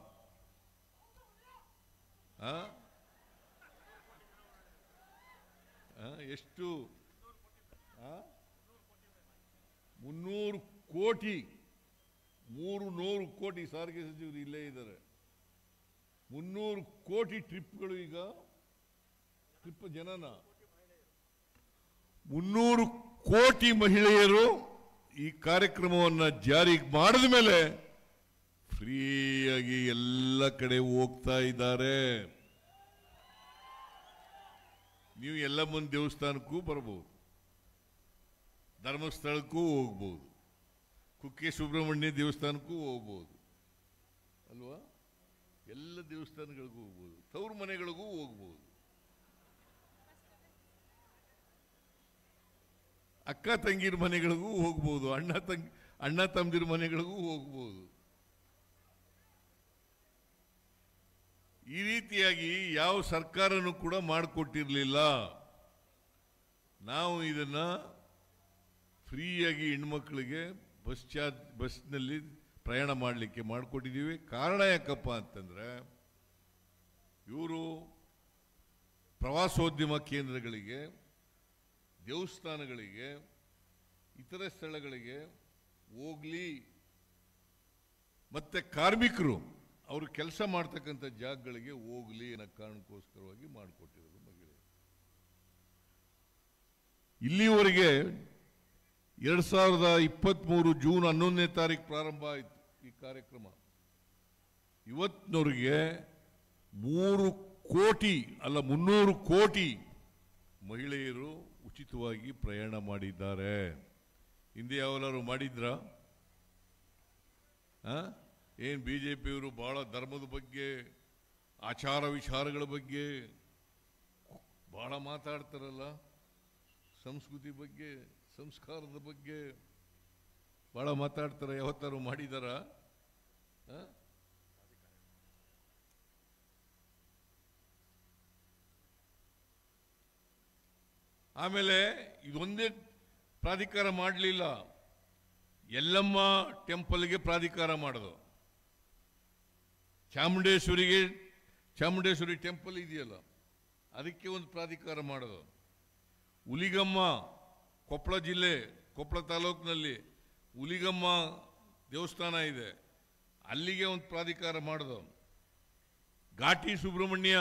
ಎಷ್ಟು? ಮುನ್ನೂರು ಕೋಟಿ ಮೂರು ನೂರು ಕೋಟಿ ಸಾರಿಗೆ ಸಚಿವರು ಇಲ್ಲೇ ಇದ್ದಾರೆ. ಮುನ್ನೂರು ಕೋಟಿ ಟ್ರಿಪ್ಗಳು ಈಗ ಟ್ರಿಪ್ ಜನನ ಮುನ್ನೂರು ಕೋಟಿ ಮಹಿಳೆಯರು ಈ ಕಾರ್ಯಕ್ರಮವನ್ನು ಜಾರಿಗೆ ಮಾಡಿದ ಮೇಲೆ ಫ್ರೀಯಾಗಿ ಎಲ್ಲ ಕಡೆ ಹೋಗ್ತಾ ಇದ್ದಾರೆ. ನೀವು ಎಲ್ಲಮ್ಮನ ದೇವಸ್ಥಾನಕ್ಕೂ ಬರ್ಬೋದು, ಧರ್ಮಸ್ಥಳಕ್ಕೂ ಹೋಗ್ಬೋದು, ಕುಕ್ಕೆ ಸುಬ್ರಹ್ಮಣ್ಯ ದೇವಸ್ಥಾನಕ್ಕೂ ಹೋಗ್ಬೋದು ಅಲ್ವಾ? ಎಲ್ಲ ದೇವಸ್ಥಾನಗಳಿಗೂ ಹೋಗ್ಬೋದು, ತವ್ರ ಮನೆಗಳಿಗೂ ಹೋಗ್ಬೋದು, ಅಕ್ಕ ತಂಗಿರ ಮನೆಗಳಿಗೂ ಹೋಗ್ಬೋದು, ಅಣ್ಣ ತಂಗಿ ಅಣ್ಣ ತಮ್ಮದಿರ ಮನೆಗಳಿಗೂ ಹೋಗ್ಬೋದು. ಈ ರೀತಿಯಾಗಿ ಯಾವ ಸರ್ಕಾರನೂ ಕೂಡ ಮಾಡಿಕೊಟ್ಟಿರಲಿಲ್ಲ. ನಾವು ಇದನ್ನ ಫ್ರೀಯಾಗಿ ಹೆಣ್ಮಕ್ಳಿಗೆ ಬಸ್ ಚಾರ್ಜ್ ಬಸ್ನಲ್ಲಿ ಪ್ರಯಾಣ ಮಾಡಲಿಕ್ಕೆ ಮಾಡಿಕೊಟ್ಟಿದ್ದೀವಿ. ಕಾರಣ ಯಾಕಪ್ಪ ಅಂತಂದರೆ ಇವರು ಪ್ರವಾಸೋದ್ಯಮ ಕೇಂದ್ರಗಳಿಗೆ, ದೇವಸ್ಥಾನಗಳಿಗೆ, ಇತರೆ ಸ್ಥಳಗಳಿಗೆ ಹೋಗ್ಲಿ, ಮತ್ತೆ ಕಾರ್ಮಿಕರು ಅವರು ಕೆಲಸ ಮಾಡ್ತಕ್ಕಂಥ ಜಾಗಗಳಿಗೆ ಹೋಗ್ಲಿ ಅನ್ನೋ ಕಾರಣಕ್ಕೋಸ್ಕರವಾಗಿ ಮಾಡಿಕೊಟ್ಟಿರೋದು ಮಹಿಳೆ. ಇಲ್ಲಿವರೆಗೆ ಎರಡು ಸಾವಿರದ ಇಪ್ಪತ್ತ್ಮೂರು ಜೂನ್ ಹನ್ನೊಂದನೇ ತಾರೀಕು ಪ್ರಾರಂಭ ಆಯಿತು ಈ ಕಾರ್ಯಕ್ರಮ. ಇವತ್ತಿನವರೆಗೆ ಮೂರು ಕೋಟಿ ಅಲ್ಲ ಮುನ್ನೂರು ಕೋಟಿ ಮಹಿಳೆಯರು ಉಚಿತವಾಗಿ ಪ್ರಯಾಣ ಮಾಡಿದ್ದಾರೆ. ಹಿಂದೆ ಯಾವೆಲ್ಲರೂ ಮಾಡಿದ್ರ? ಏನು ಬಿ ಜೆ ಪಿಯವರು ಬಹಳ ಧರ್ಮದ ಬಗ್ಗೆ, ಆಚಾರ ವಿಚಾರಗಳ ಬಗ್ಗೆ ಬಹಳ ಮಾತಾಡ್ತಾರಲ್ಲ, ಸಂಸ್ಕೃತಿ ಬಗ್ಗೆ, ಸಂಸ್ಕಾರದ ಬಗ್ಗೆ ಬಹಳ ಮಾತಾಡ್ತಾರೆ. ಯಾವತ್ತಾರು ಮಾಡಿದಾರ? ಆಮೇಲೆ ಇದೊಂದೇ ಪ್ರಾಧಿಕಾರ ಮಾಡಲಿಲ್ಲ, ಯಲ್ಲಮ್ಮ ಟೆಂಪಲ್ಗೆ ಪ್ರಾಧಿಕಾರ ಮಾಡೋದು, ಚಾಮುಂಡೇಶ್ವರಿಗೆ ಚಾಮುಂಡೇಶ್ವರಿ ಟೆಂಪಲ್ ಇದೆಯಲ್ಲ ಅದಕ್ಕೆ ಒಂದು ಪ್ರಾಧಿಕಾರ ಮಾಡೋದು, ಹುಲಿಗಮ್ಮ ಕೊಪ್ಪಳ ಜಿಲ್ಲೆ ಕೊಪ್ಪಳ ತಾಲೂಕಿನಲ್ಲಿ ಹುಲಿಗಮ್ಮ ದೇವಸ್ಥಾನ ಇದೆ ಅಲ್ಲಿಗೆ ಒಂದು ಪ್ರಾಧಿಕಾರ ಮಾಡೋದು, ಘಾಟಿ ಸುಬ್ರಹ್ಮಣ್ಯ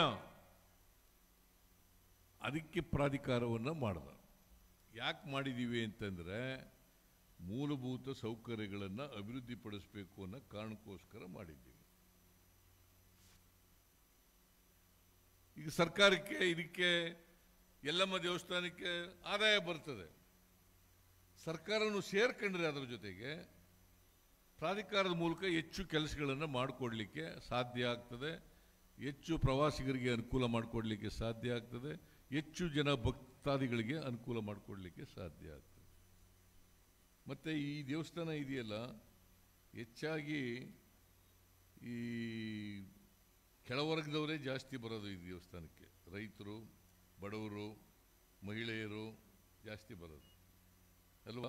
ಅದಕ್ಕೆ ಪ್ರಾಧಿಕಾರವನ್ನು ಮಾಡೋದು. ಯಾಕೆ ಮಾಡಿದ್ದೀವಿ ಅಂತಂದರೆ ಮೂಲಭೂತ ಸೌಕರ್ಯಗಳನ್ನು ಅಭಿವೃದ್ಧಿಪಡಿಸಬೇಕು ಅನ್ನೋ ಕಾರಣಕ್ಕೋಸ್ಕರ ಮಾಡಿದ್ದೀವಿ. ಈಗ ಸರ್ಕಾರಕ್ಕೆ ಇದಕ್ಕೆ ಯಲ್ಲಮ್ಮ ದೇವಸ್ಥಾನಕ್ಕೆ ಆದಾಯ ಬರ್ತದೆ, ಸರ್ಕಾರನು ಸೇರ್ಕೊಂಡ್ರೆ ಅದರ ಜೊತೆಗೆ ಪ್ರಾಧಿಕಾರದ ಮೂಲಕ ಹೆಚ್ಚು ಕೆಲಸಗಳನ್ನು ಮಾಡಿಕೊಡ್ಲಿಕ್ಕೆ ಸಾಧ್ಯ ಆಗ್ತದೆ, ಹೆಚ್ಚು ಪ್ರವಾಸಿಗರಿಗೆ ಅನುಕೂಲ ಮಾಡಿಕೊಡ್ಲಿಕ್ಕೆ ಸಾಧ್ಯ ಆಗ್ತದೆ, ಹೆಚ್ಚು ಜನ ಭಕ್ತಾದಿಗಳಿಗೆ ಅನುಕೂಲ ಮಾಡಿಕೊಡ್ಲಿಕ್ಕೆ ಸಾಧ್ಯ ಆಗ್ತದೆ. ಮತ್ತು ಈ ದೇವಸ್ಥಾನ ಇದೆಯಲ್ಲ ಹೆಚ್ಚಾಗಿ ಈ ಕೆಳವರ್ಗದವರೇ ಜಾಸ್ತಿ ಬರೋದು ಈ ದೇವಸ್ಥಾನಕ್ಕೆ, ರೈತರು, ಬಡವರು, ಮಹಿಳೆಯರು ಜಾಸ್ತಿ ಬರೋದು ಅಲ್ವಾ?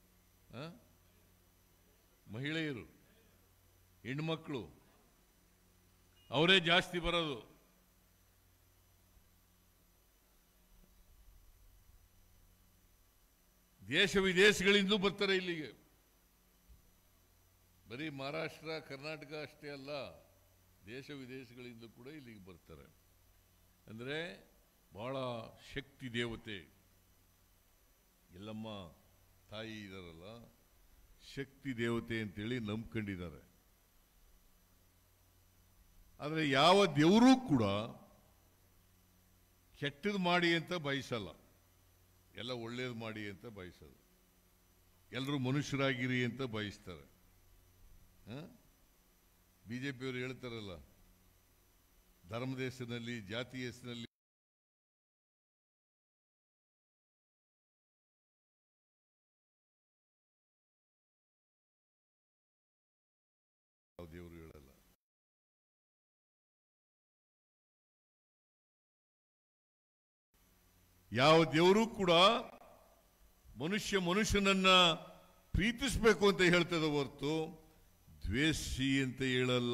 ಮಹಿಳೆಯರು, ಹೆಣ್ಮಕ್ಳು ಅವರೇ ಜಾಸ್ತಿ ಬರೋದು. ದೇಶ ವಿದೇಶಗಳಿಂದಲೂ ಬರ್ತಾರೆ ಇಲ್ಲಿಗೆ. ಬರೀ ಮಹಾರಾಷ್ಟ್ರ ಕರ್ನಾಟಕ ಅಷ್ಟೇ ಅಲ್ಲ, ದೇಶ ವಿದೇಶಗಳಿಂದ ಕೂಡ ಇಲ್ಲಿಗೆ ಬರ್ತಾರೆ. ಅಂದರೆ ಬಹಳ ಶಕ್ತಿ ದೇವತೆ ಯಲ್ಲಮ್ಮ ತಾಯಿ ಇದಾರಲ್ಲ, ಶಕ್ತಿ ದೇವತೆ ಅಂತೇಳಿ ನಂಬ್ಕೊಂಡಿದ್ದಾರೆ. ಆದರೆ ಯಾವ ದೇವರೂ ಕೂಡ ಕೆಟ್ಟದ್ದು ಮಾಡಿ ಅಂತ ಬಯಸಲ್ಲ, ಎಲ್ಲ ಒಳ್ಳೇದು ಮಾಡಿ ಅಂತ ಬಯಸಲ್ಲ, ಎಲ್ಲರೂ ಮನುಷ್ಯರಾಗಿರಿ ಅಂತ ಬಯಸ್ತಾರೆ. ಬಿ ಜೆ ಪಿಯವರು ಹೇಳ್ತಾರಲ್ಲ, ಧರ್ಮದ ಹೆಸರಿನಲ್ಲಿ, ಜಾತಿ ಹೆಸರಿನಲ್ಲಿ ದೇವರು ಹೇಳಲ್ಲ. ಯಾವ ದೇವರು ಕೂಡ ಮನುಷ್ಯ ಮನುಷ್ಯನನ್ನ ಪ್ರೀತಿಸಬೇಕು ಅಂತ ಹೇಳ್ತದ ಹೊರತು ದ್ವೇಷಿ ಅಂತ ಹೇಳಲ್ಲ.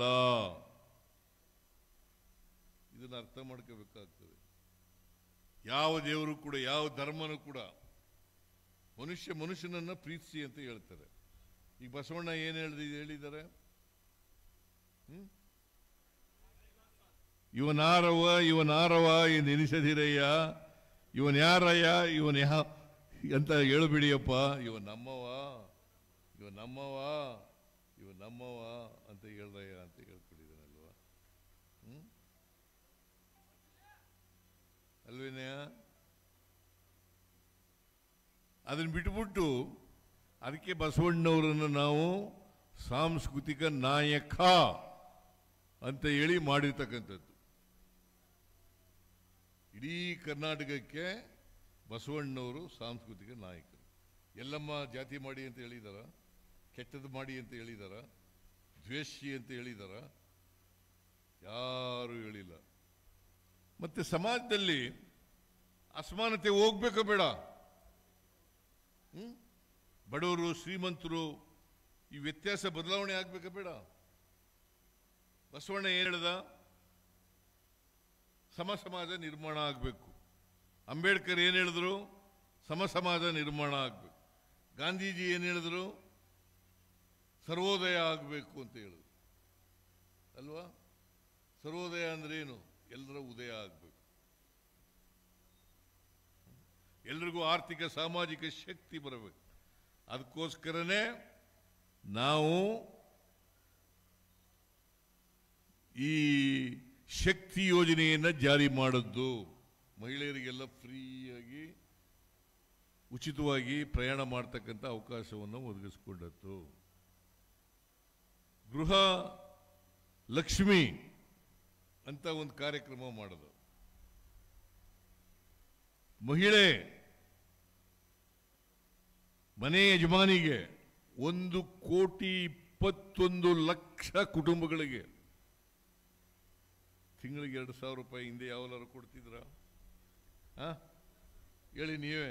ಇದನ್ನ ಅರ್ಥ ಮಾಡ್ಕೋಬೇಕಾಗ್ತದೆ. ಯಾವ ದೇವರು ಕೂಡ, ಯಾವ ಧರ್ಮನೂ ಕೂಡ ಮನುಷ್ಯ ಮನುಷ್ಯನನ್ನ ಪ್ರೀತಿಸಿ ಅಂತ ಹೇಳ್ತಾರೆ. ಈಗ ಬಸವಣ್ಣ ಏನು ಹೇಳಿದ ಹೇಳಿದ್ದಾರೆ, ಹ್ಮ್ ಇವನಾರವ ಇವನಾರವ ಏನು ಎನಿಸದಿರಯ್ಯ, ಇವನ್ ಯಾರಯ್ಯ, ಇವನ್ ಯಾ ಅಂತ ಹೇಳ್ಬಿಡಿಯಪ್ಪ, ಇವ ನಮ್ಮವ ಇವ ನಮ್ಮವ ಇವ ನಮ್ಮವ ಅಂತ ಹೇಳ್ದಯ್ಯ ಅಂತ ಹೇಳ್ಕೊಡಿದಾನಲ್ವ. ಹ್ಮ್ ಅಲ್ವೇನಯ್ಯ? ಅದನ್ನ ಬಿಟ್ಬಿಟ್ಟು ಅದಕ್ಕೆ ಬಸವಣ್ಣವರನ್ನು ನಾವು ಸಾಂಸ್ಕೃತಿಕ ನಾಯಕ ಅಂತ ಹೇಳಿ ಮಾಡಿರ್ತಕ್ಕಂಥದ್ದು. ಇಡೀ ಕರ್ನಾಟಕಕ್ಕೆ ಬಸವಣ್ಣವರು ಸಾಂಸ್ಕೃತಿಕ ನಾಯಕರು. ಯಲ್ಲಮ್ಮ ಜಾತಿ ಮಾಡಿ ಅಂತ ಹೇಳಿದಾರ, ಕೆಟ್ಟದ್ದು ಮಾಡಿ ಅಂತ ಹೇಳಿದಾರ, ದ್ವೇಷಿ ಅಂತ ಹೇಳಿದಾರ? ಯಾರು ಹೇಳಿಲ್ಲ. ಮತ್ತೆ ಸಮಾಜದಲ್ಲಿ ಅಸಮಾನತೆ ಹೋಗ್ಬೇಕ ಬೇಡ? ಹ್ಮ್ ಬಡವರು ಶ್ರೀಮಂತರು ಈ ವ್ಯತ್ಯಾಸ ಬದಲಾವಣೆ ಆಗ್ಬೇಕ ಬೇಡ? ಬಸವಣ್ಣ ಏನು ಹೇಳ್ದ? ಸಮ ಸಮಾಜ ನಿರ್ಮಾಣ ಆಗಬೇಕು. ಅಂಬೇಡ್ಕರ್ ಏನು ಹೇಳಿದ್ರು? ಸಮ ಸಮಾಜ ನಿರ್ಮಾಣ ಆಗಬೇಕು. ಗಾಂಧೀಜಿ ಏನು ಹೇಳಿದ್ರು? ಸರ್ವೋದಯ ಆಗಬೇಕು ಅಂತ ಹೇಳಿದ್ರು ಅಲ್ವಾ? ಸರ್ವೋದಯ ಅಂದ್ರೆ ಏನು? ಎಲ್ಲರ ಉದಯ ಆಗಬೇಕು, ಎಲ್ರಿಗೂ ಆರ್ಥಿಕ ಸಾಮಾಜಿಕ ಶಕ್ತಿ ಬರಬೇಕು. ಅದಕ್ಕೋಸ್ಕರನೇ ನಾವು ಈ ಶಕ್ತಿ ಯೋಜನೆಯನ್ನು ಜಾರಿ ಮಾಡಿದ್ದು. ಮಹಿಳೆಯರಿಗೆಲ್ಲ ಫ್ರೀಯಾಗಿ ಉಚಿತವಾಗಿ ಪ್ರಯಾಣ ಮಾಡ್ತಕ್ಕಂಥ ಅವಕಾಶವನ್ನು ಒದಗಿಸಿಕೊಂಡದ್ದು. ಗೃಹ ಲಕ್ಷ್ಮಿ ಅಂತ ಒಂದು ಕಾರ್ಯಕ್ರಮ ಮಾಡೋದು. ಮಹಿಳೆ ಮನೆ ಯಜಮಾನಿಗೆ ಒಂದು ಕೋಟಿ ಇಪ್ಪತ್ತೊಂದು ಲಕ್ಷ ಕುಟುಂಬಗಳಿಗೆ ತಿಂಗಳಿಗೆ ಎರಡು ಸಾವಿರ ರೂಪಾಯಿ ಹಿಂದೆ ಯಾವಲಾರು ಕೊಡ್ತಿದ್ರ? ಹೇಳಿ ನೀವೇ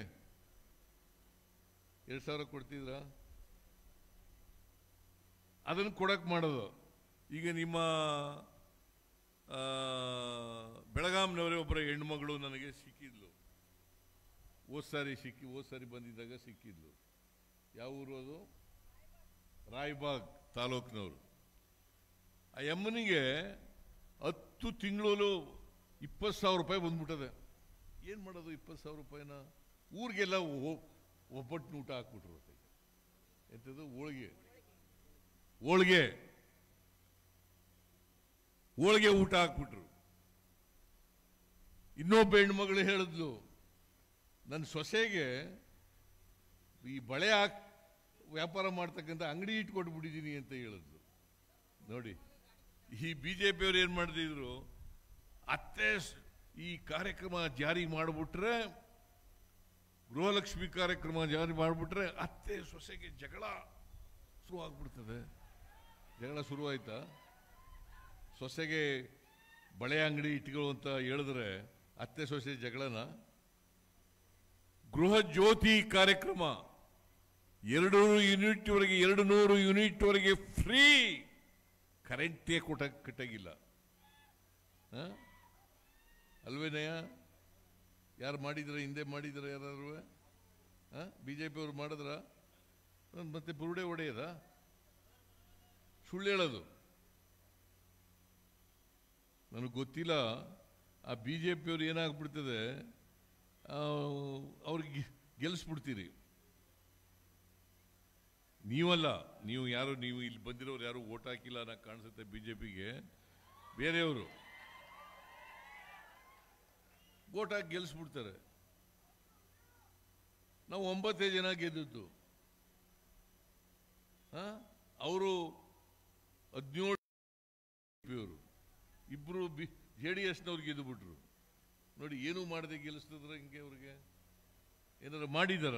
ಎರಡು ಸಾವಿರ ಕೊಡ್ತಿದ್ರಾ? ಅದನ್ನು ಕೊಡಕ್ಕೆ ಮಾಡೋದು. ಈಗ ನಿಮ್ಮ ಬೆಳಗಾಂನವರೇ ಒಬ್ಬರ ಹೆಣ್ಮಗಳು ನನಗೆ ಸಿಕ್ಕಿದ್ಲು. ಹೋದ್ ಸಾರಿ ಸಿಕ್ಕಿ ಹೋದ್ ಸಾರಿ ಬಂದಿದ್ದಾಗ ಸಿಕ್ಕಿದ್ಲು. ಯಾವ ಊರು ಅದು? ರಾಯಬಾಗ್ ತಾಲೂಕಿನವರು. ಆ ಎಮ್ಮನಿಗೆ ಹತ್ತು ತಿಂಗಳು ಇಪ್ಪತ್ತು ಸಾವಿರ ರೂಪಾಯಿ ಬಂದ್ಬಿಟ್ಟದೆ. ಏನು ಮಾಡೋದು ಇಪ್ಪತ್ತು ಸಾವಿರ ರೂಪಾಯಿನ? ಊರಿಗೆಲ್ಲ ಒಬ್ಬಟ್ಟು ಊಟ ಹಾಕ್ಬಿಟ್ರು. ಎಂಥದ್ದು? ಹೋಳಿಗೆ ಹೋಳಿಗೆ ಹೋಳಿಗೆ ಊಟ ಹಾಕ್ಬಿಟ್ರು. ಇನ್ನೊಬ್ಬ ಹೆಣ್ಮಗಳು ಹೇಳಿದ್ಲು, ನನ್ನ ಸೊಸೆಗೆ ಈ ಬಳೆ ಹಾಕ್ ವ್ಯಾಪಾರ ಮಾಡ್ತಕ್ಕಂಥ ಅಂಗಡಿ ಇಟ್ಕೊಟ್ಬಿಟ್ಟಿದ್ದೀನಿ ಅಂತ ಹೇಳಿದ್ಲು. ನೋಡಿ, ಈ ಬಿ ಜೆ ಪಿಯವರು ಏನು ಮಾಡ್ತಿದ್ರು, ಅತ್ತೆ ಈ ಕಾರ್ಯಕ್ರಮ ಜಾರಿ ಮಾಡಿಬಿಟ್ರೆ, ಗೃಹಲಕ್ಷ್ಮಿ ಕಾರ್ಯಕ್ರಮ ಜಾರಿ ಮಾಡಿಬಿಟ್ರೆ ಅತ್ತೆ ಸೊಸೆಗೆ ಜಗಳ ಶುರು ಆಗ್ಬಿಡ್ತದೆ. ಜಗಳ ಶುರುವಾಯ್ತಾ? ಸೊಸೆಗೆ ಬಳೆ ಅಂಗಡಿ ಇಟ್ಕೊಳ್ಳು ಅಂತ ಹೇಳಿದ್ರೆ ಅತ್ತೆ ಸೊಸೆ ಜಗಳನ? ಗೃಹ ಜ್ಯೋತಿ ಕಾರ್ಯಕ್ರಮ ಎರಡು ಯೂನಿಟ್ ವರೆಗೆ ಎರಡು ನೂರು ಯೂನಿಟ್ ವರೆಗೆ ಫ್ರೀ ಕರೆಂಟೇ ಕೊಟ್ಟ ಕಟ್ಟಾಗಿಲ್ಲ ಅಲ್ವೇನಯ್ಯ? ಯಾರು ಮಾಡಿದ್ರ? ಹಿಂದೆ ಮಾಡಿದ್ರ ಯಾರು? ಬಿ ಜೆ ಪಿ ಅವ್ರು ಮಾಡಿದ್ರ? ಮತ್ತೆ ಬುರುಡೆ ಹೊಡೆಯದ? ಸುಳ್ಳು ಹೇಳೋದು ನನಗೆ ಗೊತ್ತಿಲ್ಲ. ಆ ಬಿ ಜೆ ಪಿಯವ್ರು ಏನಾಗ್ಬಿಡ್ತದೆ, ಅವ್ರಿಗೆ ಗೆಲ್ಲಿಸ್ಬಿಡ್ತೀರಿ. ನೀವಲ್ಲ, ನೀವು ಯಾರು, ನೀವು ಇಲ್ಲಿ ಬಂದಿರೋರು ಯಾರು ಓಟ್ ಹಾಕಿಲ್ಲ ಅನ್ನೋ ಕಾಣಿಸುತ್ತೆ ಬಿ ಜೆ ಪಿಗೆ. ಬೇರೆಯವರು ಓಟ್ ಹಾಕಿ ಗೆಲ್ಲಿಸ್ಬಿಡ್ತಾರೆ. ನಾವು ಒಂಬತ್ತೇ ಜನ ಗೆದ್ದದ್ದು, ಅವರು ಹದಿನೇಳು ಪಿಯವರು, ಇಬ್ಬರು ಬಿ ಜೆ ಡಿ ಎಸ್ನವ್ರು ಗೆದ್ದು ಬಿಟ್ರು. ನೋಡಿ, ಏನೂ ಮಾಡದೆ ಗೆಲ್ಲಿಸ್ತದ್ರ ಹಿಂಗೆ? ಅವ್ರಿಗೆ ಏನಾರು ಮಾಡಿದಾರ?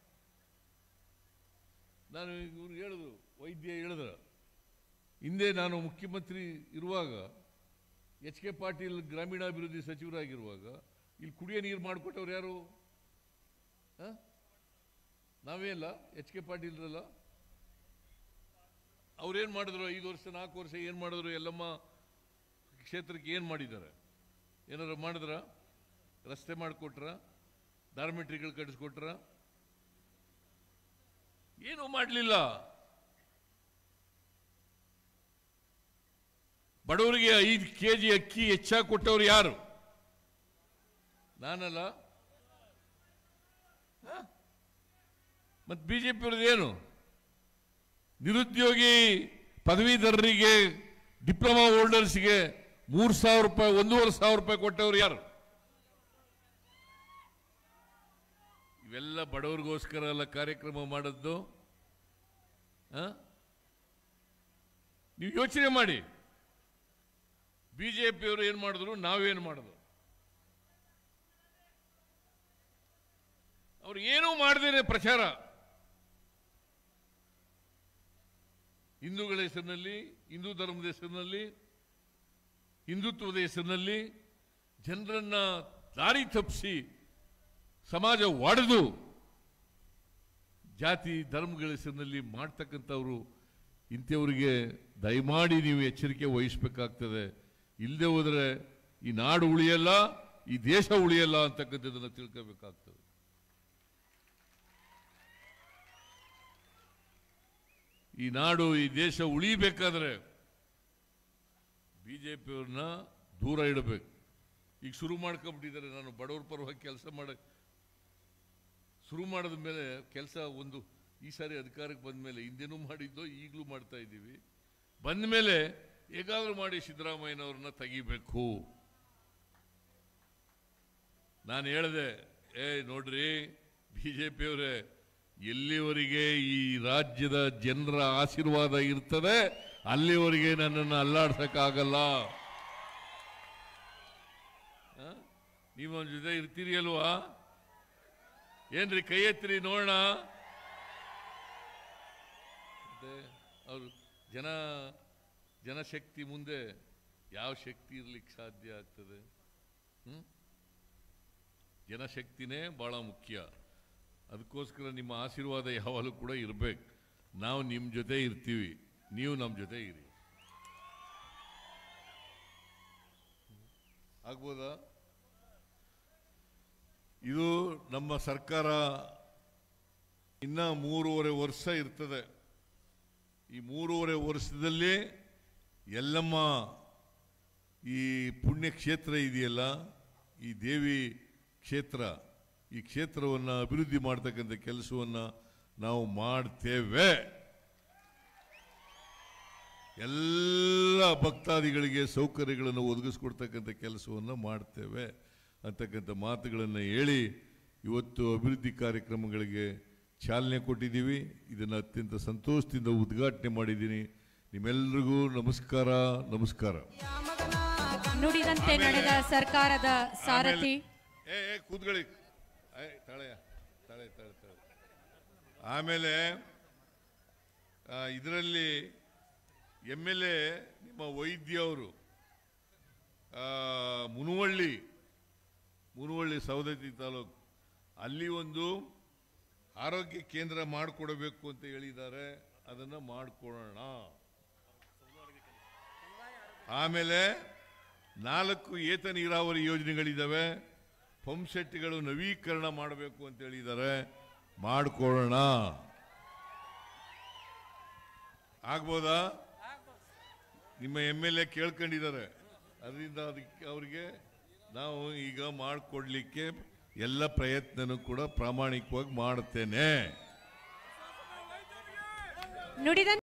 ನಾನು ಇವ್ರು ಹೇಳಿದ್ರು, ವೈದ್ಯ ಹೇಳಿದ್ರ, ಹಿಂದೆ ನಾನು ಮುಖ್ಯಮಂತ್ರಿ ಇರುವಾಗ ಎಚ್ ಕೆ ಪಾಟೀಲ್ ಗ್ರಾಮೀಣಾಭಿವೃದ್ಧಿ ಸಚಿವರಾಗಿರುವಾಗ ಇಲ್ಲಿ ಕುಡಿಯೋ ನೀರು ಮಾಡಿಕೊಟ್ಟವ್ರು ಯಾರು? ನಾವೇ ಅಲ್ಲ, ಎಚ್ ಕೆ ಪಾಟೀಲ್ರಲ್ಲ. ಅವ್ರೇನು ಮಾಡಿದ್ರು? ಐದು ವರ್ಷ ನಾಲ್ಕು ವರ್ಷ ಏನು ಮಾಡಿದ್ರು? ಎಲ್ಲಮ್ಮ ಕ್ಷೇತ್ರಕ್ಕೆ ಏನು ಮಾಡಿದ್ದಾರೆ? ಏನಾರು ಮಾಡಿದ್ರ? ರಸ್ತೆ ಮಾಡಿಕೊಟ್ರ? ಡಾರ್ಮೆಟ್ರಿಗಳು ಕಟ್ಟಿಸ್ಕೊಟ್ರ? ಏನೂ ಮಾಡಲಿಲ್ಲ. ಬಡವರಿಗೆ ಐದು ಕೆ ಜಿ ಅಕ್ಕಿ ಹೆಚ್ಚಾಗಿ ಕೊಟ್ಟವ್ರು ಯಾರು? ನಾನಲ್ಲ. ಮತ್ತೆ ಬಿಜೆಪಿ ಅವ್ರದ್ದು ಏನು? ನಿರುದ್ಯೋಗಿ ಪದವೀಧರರಿಗೆ, ಡಿಪ್ಲೊಮಾ ಹೋಲ್ಡರ್ಸ್ಗೆ ಮೂರು ಸಾವಿರ ರೂಪಾಯಿ ಒಂದೂವರೆ ಸಾವಿರ ರೂಪಾಯಿ ಕೊಟ್ಟವ್ರು ಯಾರು? ಇವೆಲ್ಲ ಬಡವರಿಗೋಸ್ಕರ ಎಲ್ಲ ಕಾರ್ಯಕ್ರಮ ಮಾಡದ್ದು. ನೀವು ಯೋಚನೆ ಮಾಡಿ, ಬಿಜೆಪಿಯವರು ಏನು ಮಾಡಿದ್ರು, ನಾವೇನು ಮಾಡಿದ್ರು? ಅವ್ರು ಏನೂ ಮಾಡದೇನೆ ಪ್ರಚಾರ, ಹಿಂದೂಗಳ ಹೆಸರಿನಲ್ಲಿ, ಹಿಂದೂ ಧರ್ಮದ ಹೆಸರಿನಲ್ಲಿ, ಹಿಂದುತ್ವದ ಹೆಸರಿನಲ್ಲಿ ಜನರನ್ನ ದಾರಿ ತಪ್ಪಿಸಿ ಸಮಾಜ ಒಡೆದು ಜಾತಿ ಧರ್ಮಗಳ ಹೆಸರಿನಲ್ಲಿ ಮಾಡ್ತಕ್ಕಂಥವ್ರು. ಇಂಥವರಿಗೆ ದಯಮಾಡಿ ನೀವು ಎಚ್ಚರಿಕೆ ವಹಿಸಬೇಕಾಗ್ತದೆ. ಇಲ್ಲದೆ ಹೋದರೆ ಈ ನಾಡು ಉಳಿಯಲ್ಲ, ಈ ದೇಶ ಉಳಿಯಲ್ಲ ಅಂತಕ್ಕಂಥದ್ದನ್ನು ತಿಳ್ಕೋಬೇಕಾಗ್ತದೆ. ಈ ನಾಡು, ಈ ದೇಶ ಉಳಿಬೇಕಾದ್ರೆ ಬಿಜೆಪಿಯವ್ರನ್ನ ದೂರ ಇಡಬೇಕು. ಈಗ ಶುರು ಮಾಡ್ಕೊಂಡ್ಬಿಟ್ಟಿದ್ದಾರೆ. ನಾನು ಬಡವರ ಪರವಾಗಿ ಕೆಲಸ ಮಾಡಕ್ಕೆ ಶುರು ಮಾಡಿದ ಮೇಲೆ ಕೆಲಸ ಒಂದು ಈ ಸಾರಿ ಅಧಿಕಾರಕ್ಕೆ ಬಂದ ಮೇಲೆ, ಹಿಂದೆನೂ ಮಾಡಿದ್ದೋ ಈಗಲೂ ಮಾಡ್ತಾ ಇದ್ದೀವಿ. ಬಂದ ಮೇಲೆ ಹೇಗಾದ್ರೂ ಮಾಡಿ ಸಿದ್ದರಾಮಯ್ಯನವ್ರನ್ನ ತೆಗಿಬೇಕು. ನಾನು ಹೇಳಿದೆ, ಏ ನೋಡ್ರಿ ಬಿಜೆಪಿಯವರೇ, ಎಲ್ಲಿವರೆಗೆ ಈ ರಾಜ್ಯದ ಜನರ ಆಶೀರ್ವಾದ ಇರ್ತದೆ ಅಲ್ಲಿವರೆಗೆ ನನ್ನನ್ನು ಅಲ್ಲಾಡ್ಸಕ್ಕಾಗಲ್ಲ. ನೀವು ನನ್ನ ಜೊತೆ ಇರ್ತೀರಿ ಅಲ್ವಾ? ಏನ್ರಿ ಕೈ ಎತ್ತಿರಿ ನೋಡೋಣ. ಮತ್ತೆ ಅವರು ಜನ ಜನಶಕ್ತಿ ಮುಂದೆ ಯಾವ ಶಕ್ತಿ ಇರ್ಲಿಕ್ಕೆ ಸಾಧ್ಯ ಆಗ್ತದೆ? ಹ್ಮ್ ಜನಶಕ್ತಿನೇ ಭಾಳ ಮುಖ್ಯ. ಅದಕ್ಕೋಸ್ಕರ ನಿಮ್ಮ ಆಶೀರ್ವಾದ ಯಾವಾಗಲೂ ಕೂಡ ಇರಬೇಕು. ನಾವು ನಿಮ್ಮ ಜೊತೆ ಇರ್ತೀವಿ, ನೀವು ನಮ್ಮ ಜೊತೆ ಇರಿ. ಆಗ್ಬೋದಾ? ಇದು ನಮ್ಮ ಸರ್ಕಾರ ಇನ್ನ ಮೂರುವರೆ ವರ್ಷ ಇರ್ತದೆ. ಈ ಮೂರುವರೆ ವರ್ಷದಲ್ಲಿ ಎಲ್ಲಮ್ಮ ಈ ಪುಣ್ಯಕ್ಷೇತ್ರ ಇದೆಯಲ್ಲ, ಈ ದೇವಿ ಕ್ಷೇತ್ರ, ಈ ಕ್ಷೇತ್ರವನ್ನು ಅಭಿವೃದ್ಧಿ ಮಾಡ್ತಕ್ಕಂಥ ಕೆಲಸವನ್ನು ನಾವು ಮಾಡ್ತೇವೆ. ಎಲ್ಲ ಭಕ್ತಾದಿಗಳಿಗೆ ಸೌಕರ್ಯಗಳನ್ನು ಒದಗಿಸ್ಕೊಡ್ತಕ್ಕಂಥ ಕೆಲಸವನ್ನು ಮಾಡ್ತೇವೆ ಅಂತಕ್ಕಂಥ ಮಾತುಗಳನ್ನು ಹೇಳಿ ಇವತ್ತು ಅಭಿವೃದ್ಧಿ ಕಾರ್ಯಕ್ರಮಗಳಿಗೆ ಚಾಲನೆ ಕೊಟ್ಟಿದ್ದೀವಿ. ಇದನ್ನು ಅತ್ಯಂತ ಸಂತೋಷದಿಂದ ಉದ್ಘಾಟನೆ ಮಾಡಿದ್ದೀನಿ. ನಿಮ್ಮೆಲ್ಲರಿಗೂ ನಮಸ್ಕಾರ ನಮಸ್ಕಾರ. ನುಡಿದಂತೆ ನಡೆದ ಸರ್ಕಾರದ ಸಾರಥಿ. ಏ ಏ ಕೂತ್ಕೊಳ್ಳಿ, ತಳೆ ತಳೆ ತಳೆ ತಳೆ ಆಮೇಲೆ ಇದರಲ್ಲಿ ಎಮ್ ಎಲ್ ಎ ನಿಮ್ಮ ವೈದ್ಯ ಅವರು ಮುನುವಳ್ಳಿ ಮುನುವಳ್ಳಿ ಸವದತ್ತಿ ತಾಲೂಕು ಅಲ್ಲಿ ಒಂದು ಆರೋಗ್ಯ ಕೇಂದ್ರ ಮಾಡಿಕೊಡಬೇಕು ಅಂತ ಹೇಳಿದ್ದಾರೆ. ಅದನ್ನು ಮಾಡಿಕೊಡೋಣ. ಆಮೇಲೆ ನಾಲ್ಕು ಏತ ನೀರಾವರಿ ಯೋಜನೆಗಳಿದ್ದಾವೆ. ಪಂಪ್ ಸೆಟ್ಗಳು ನವೀಕರಣ ಮಾಡಬೇಕು ಅಂತ ಹೇಳಿದ್ದಾರೆ. ಮಾಡಿಕೊಡೋಣ. ಆಗ್ಬೋದಾ? ನಿಮ್ಮ ಎಮ್ ಎಲ್ ಎ ಕೇಳ್ಕೊಂಡಿದ್ದಾರೆ. ಅದರಿಂದ ಅದಕ್ಕೆ ಅವರಿಗೆ ನಾವು ಈಗ ಮಾಡಿಕೊಡ್ಲಿಕ್ಕೆ ಎಲ್ಲ ಪ್ರಯತ್ನನೂ ಕೂಡ ಪ್ರಾಮಾಣಿಕವಾಗಿ ಮಾಡುತ್ತೇನೆ. ನುಡಿದ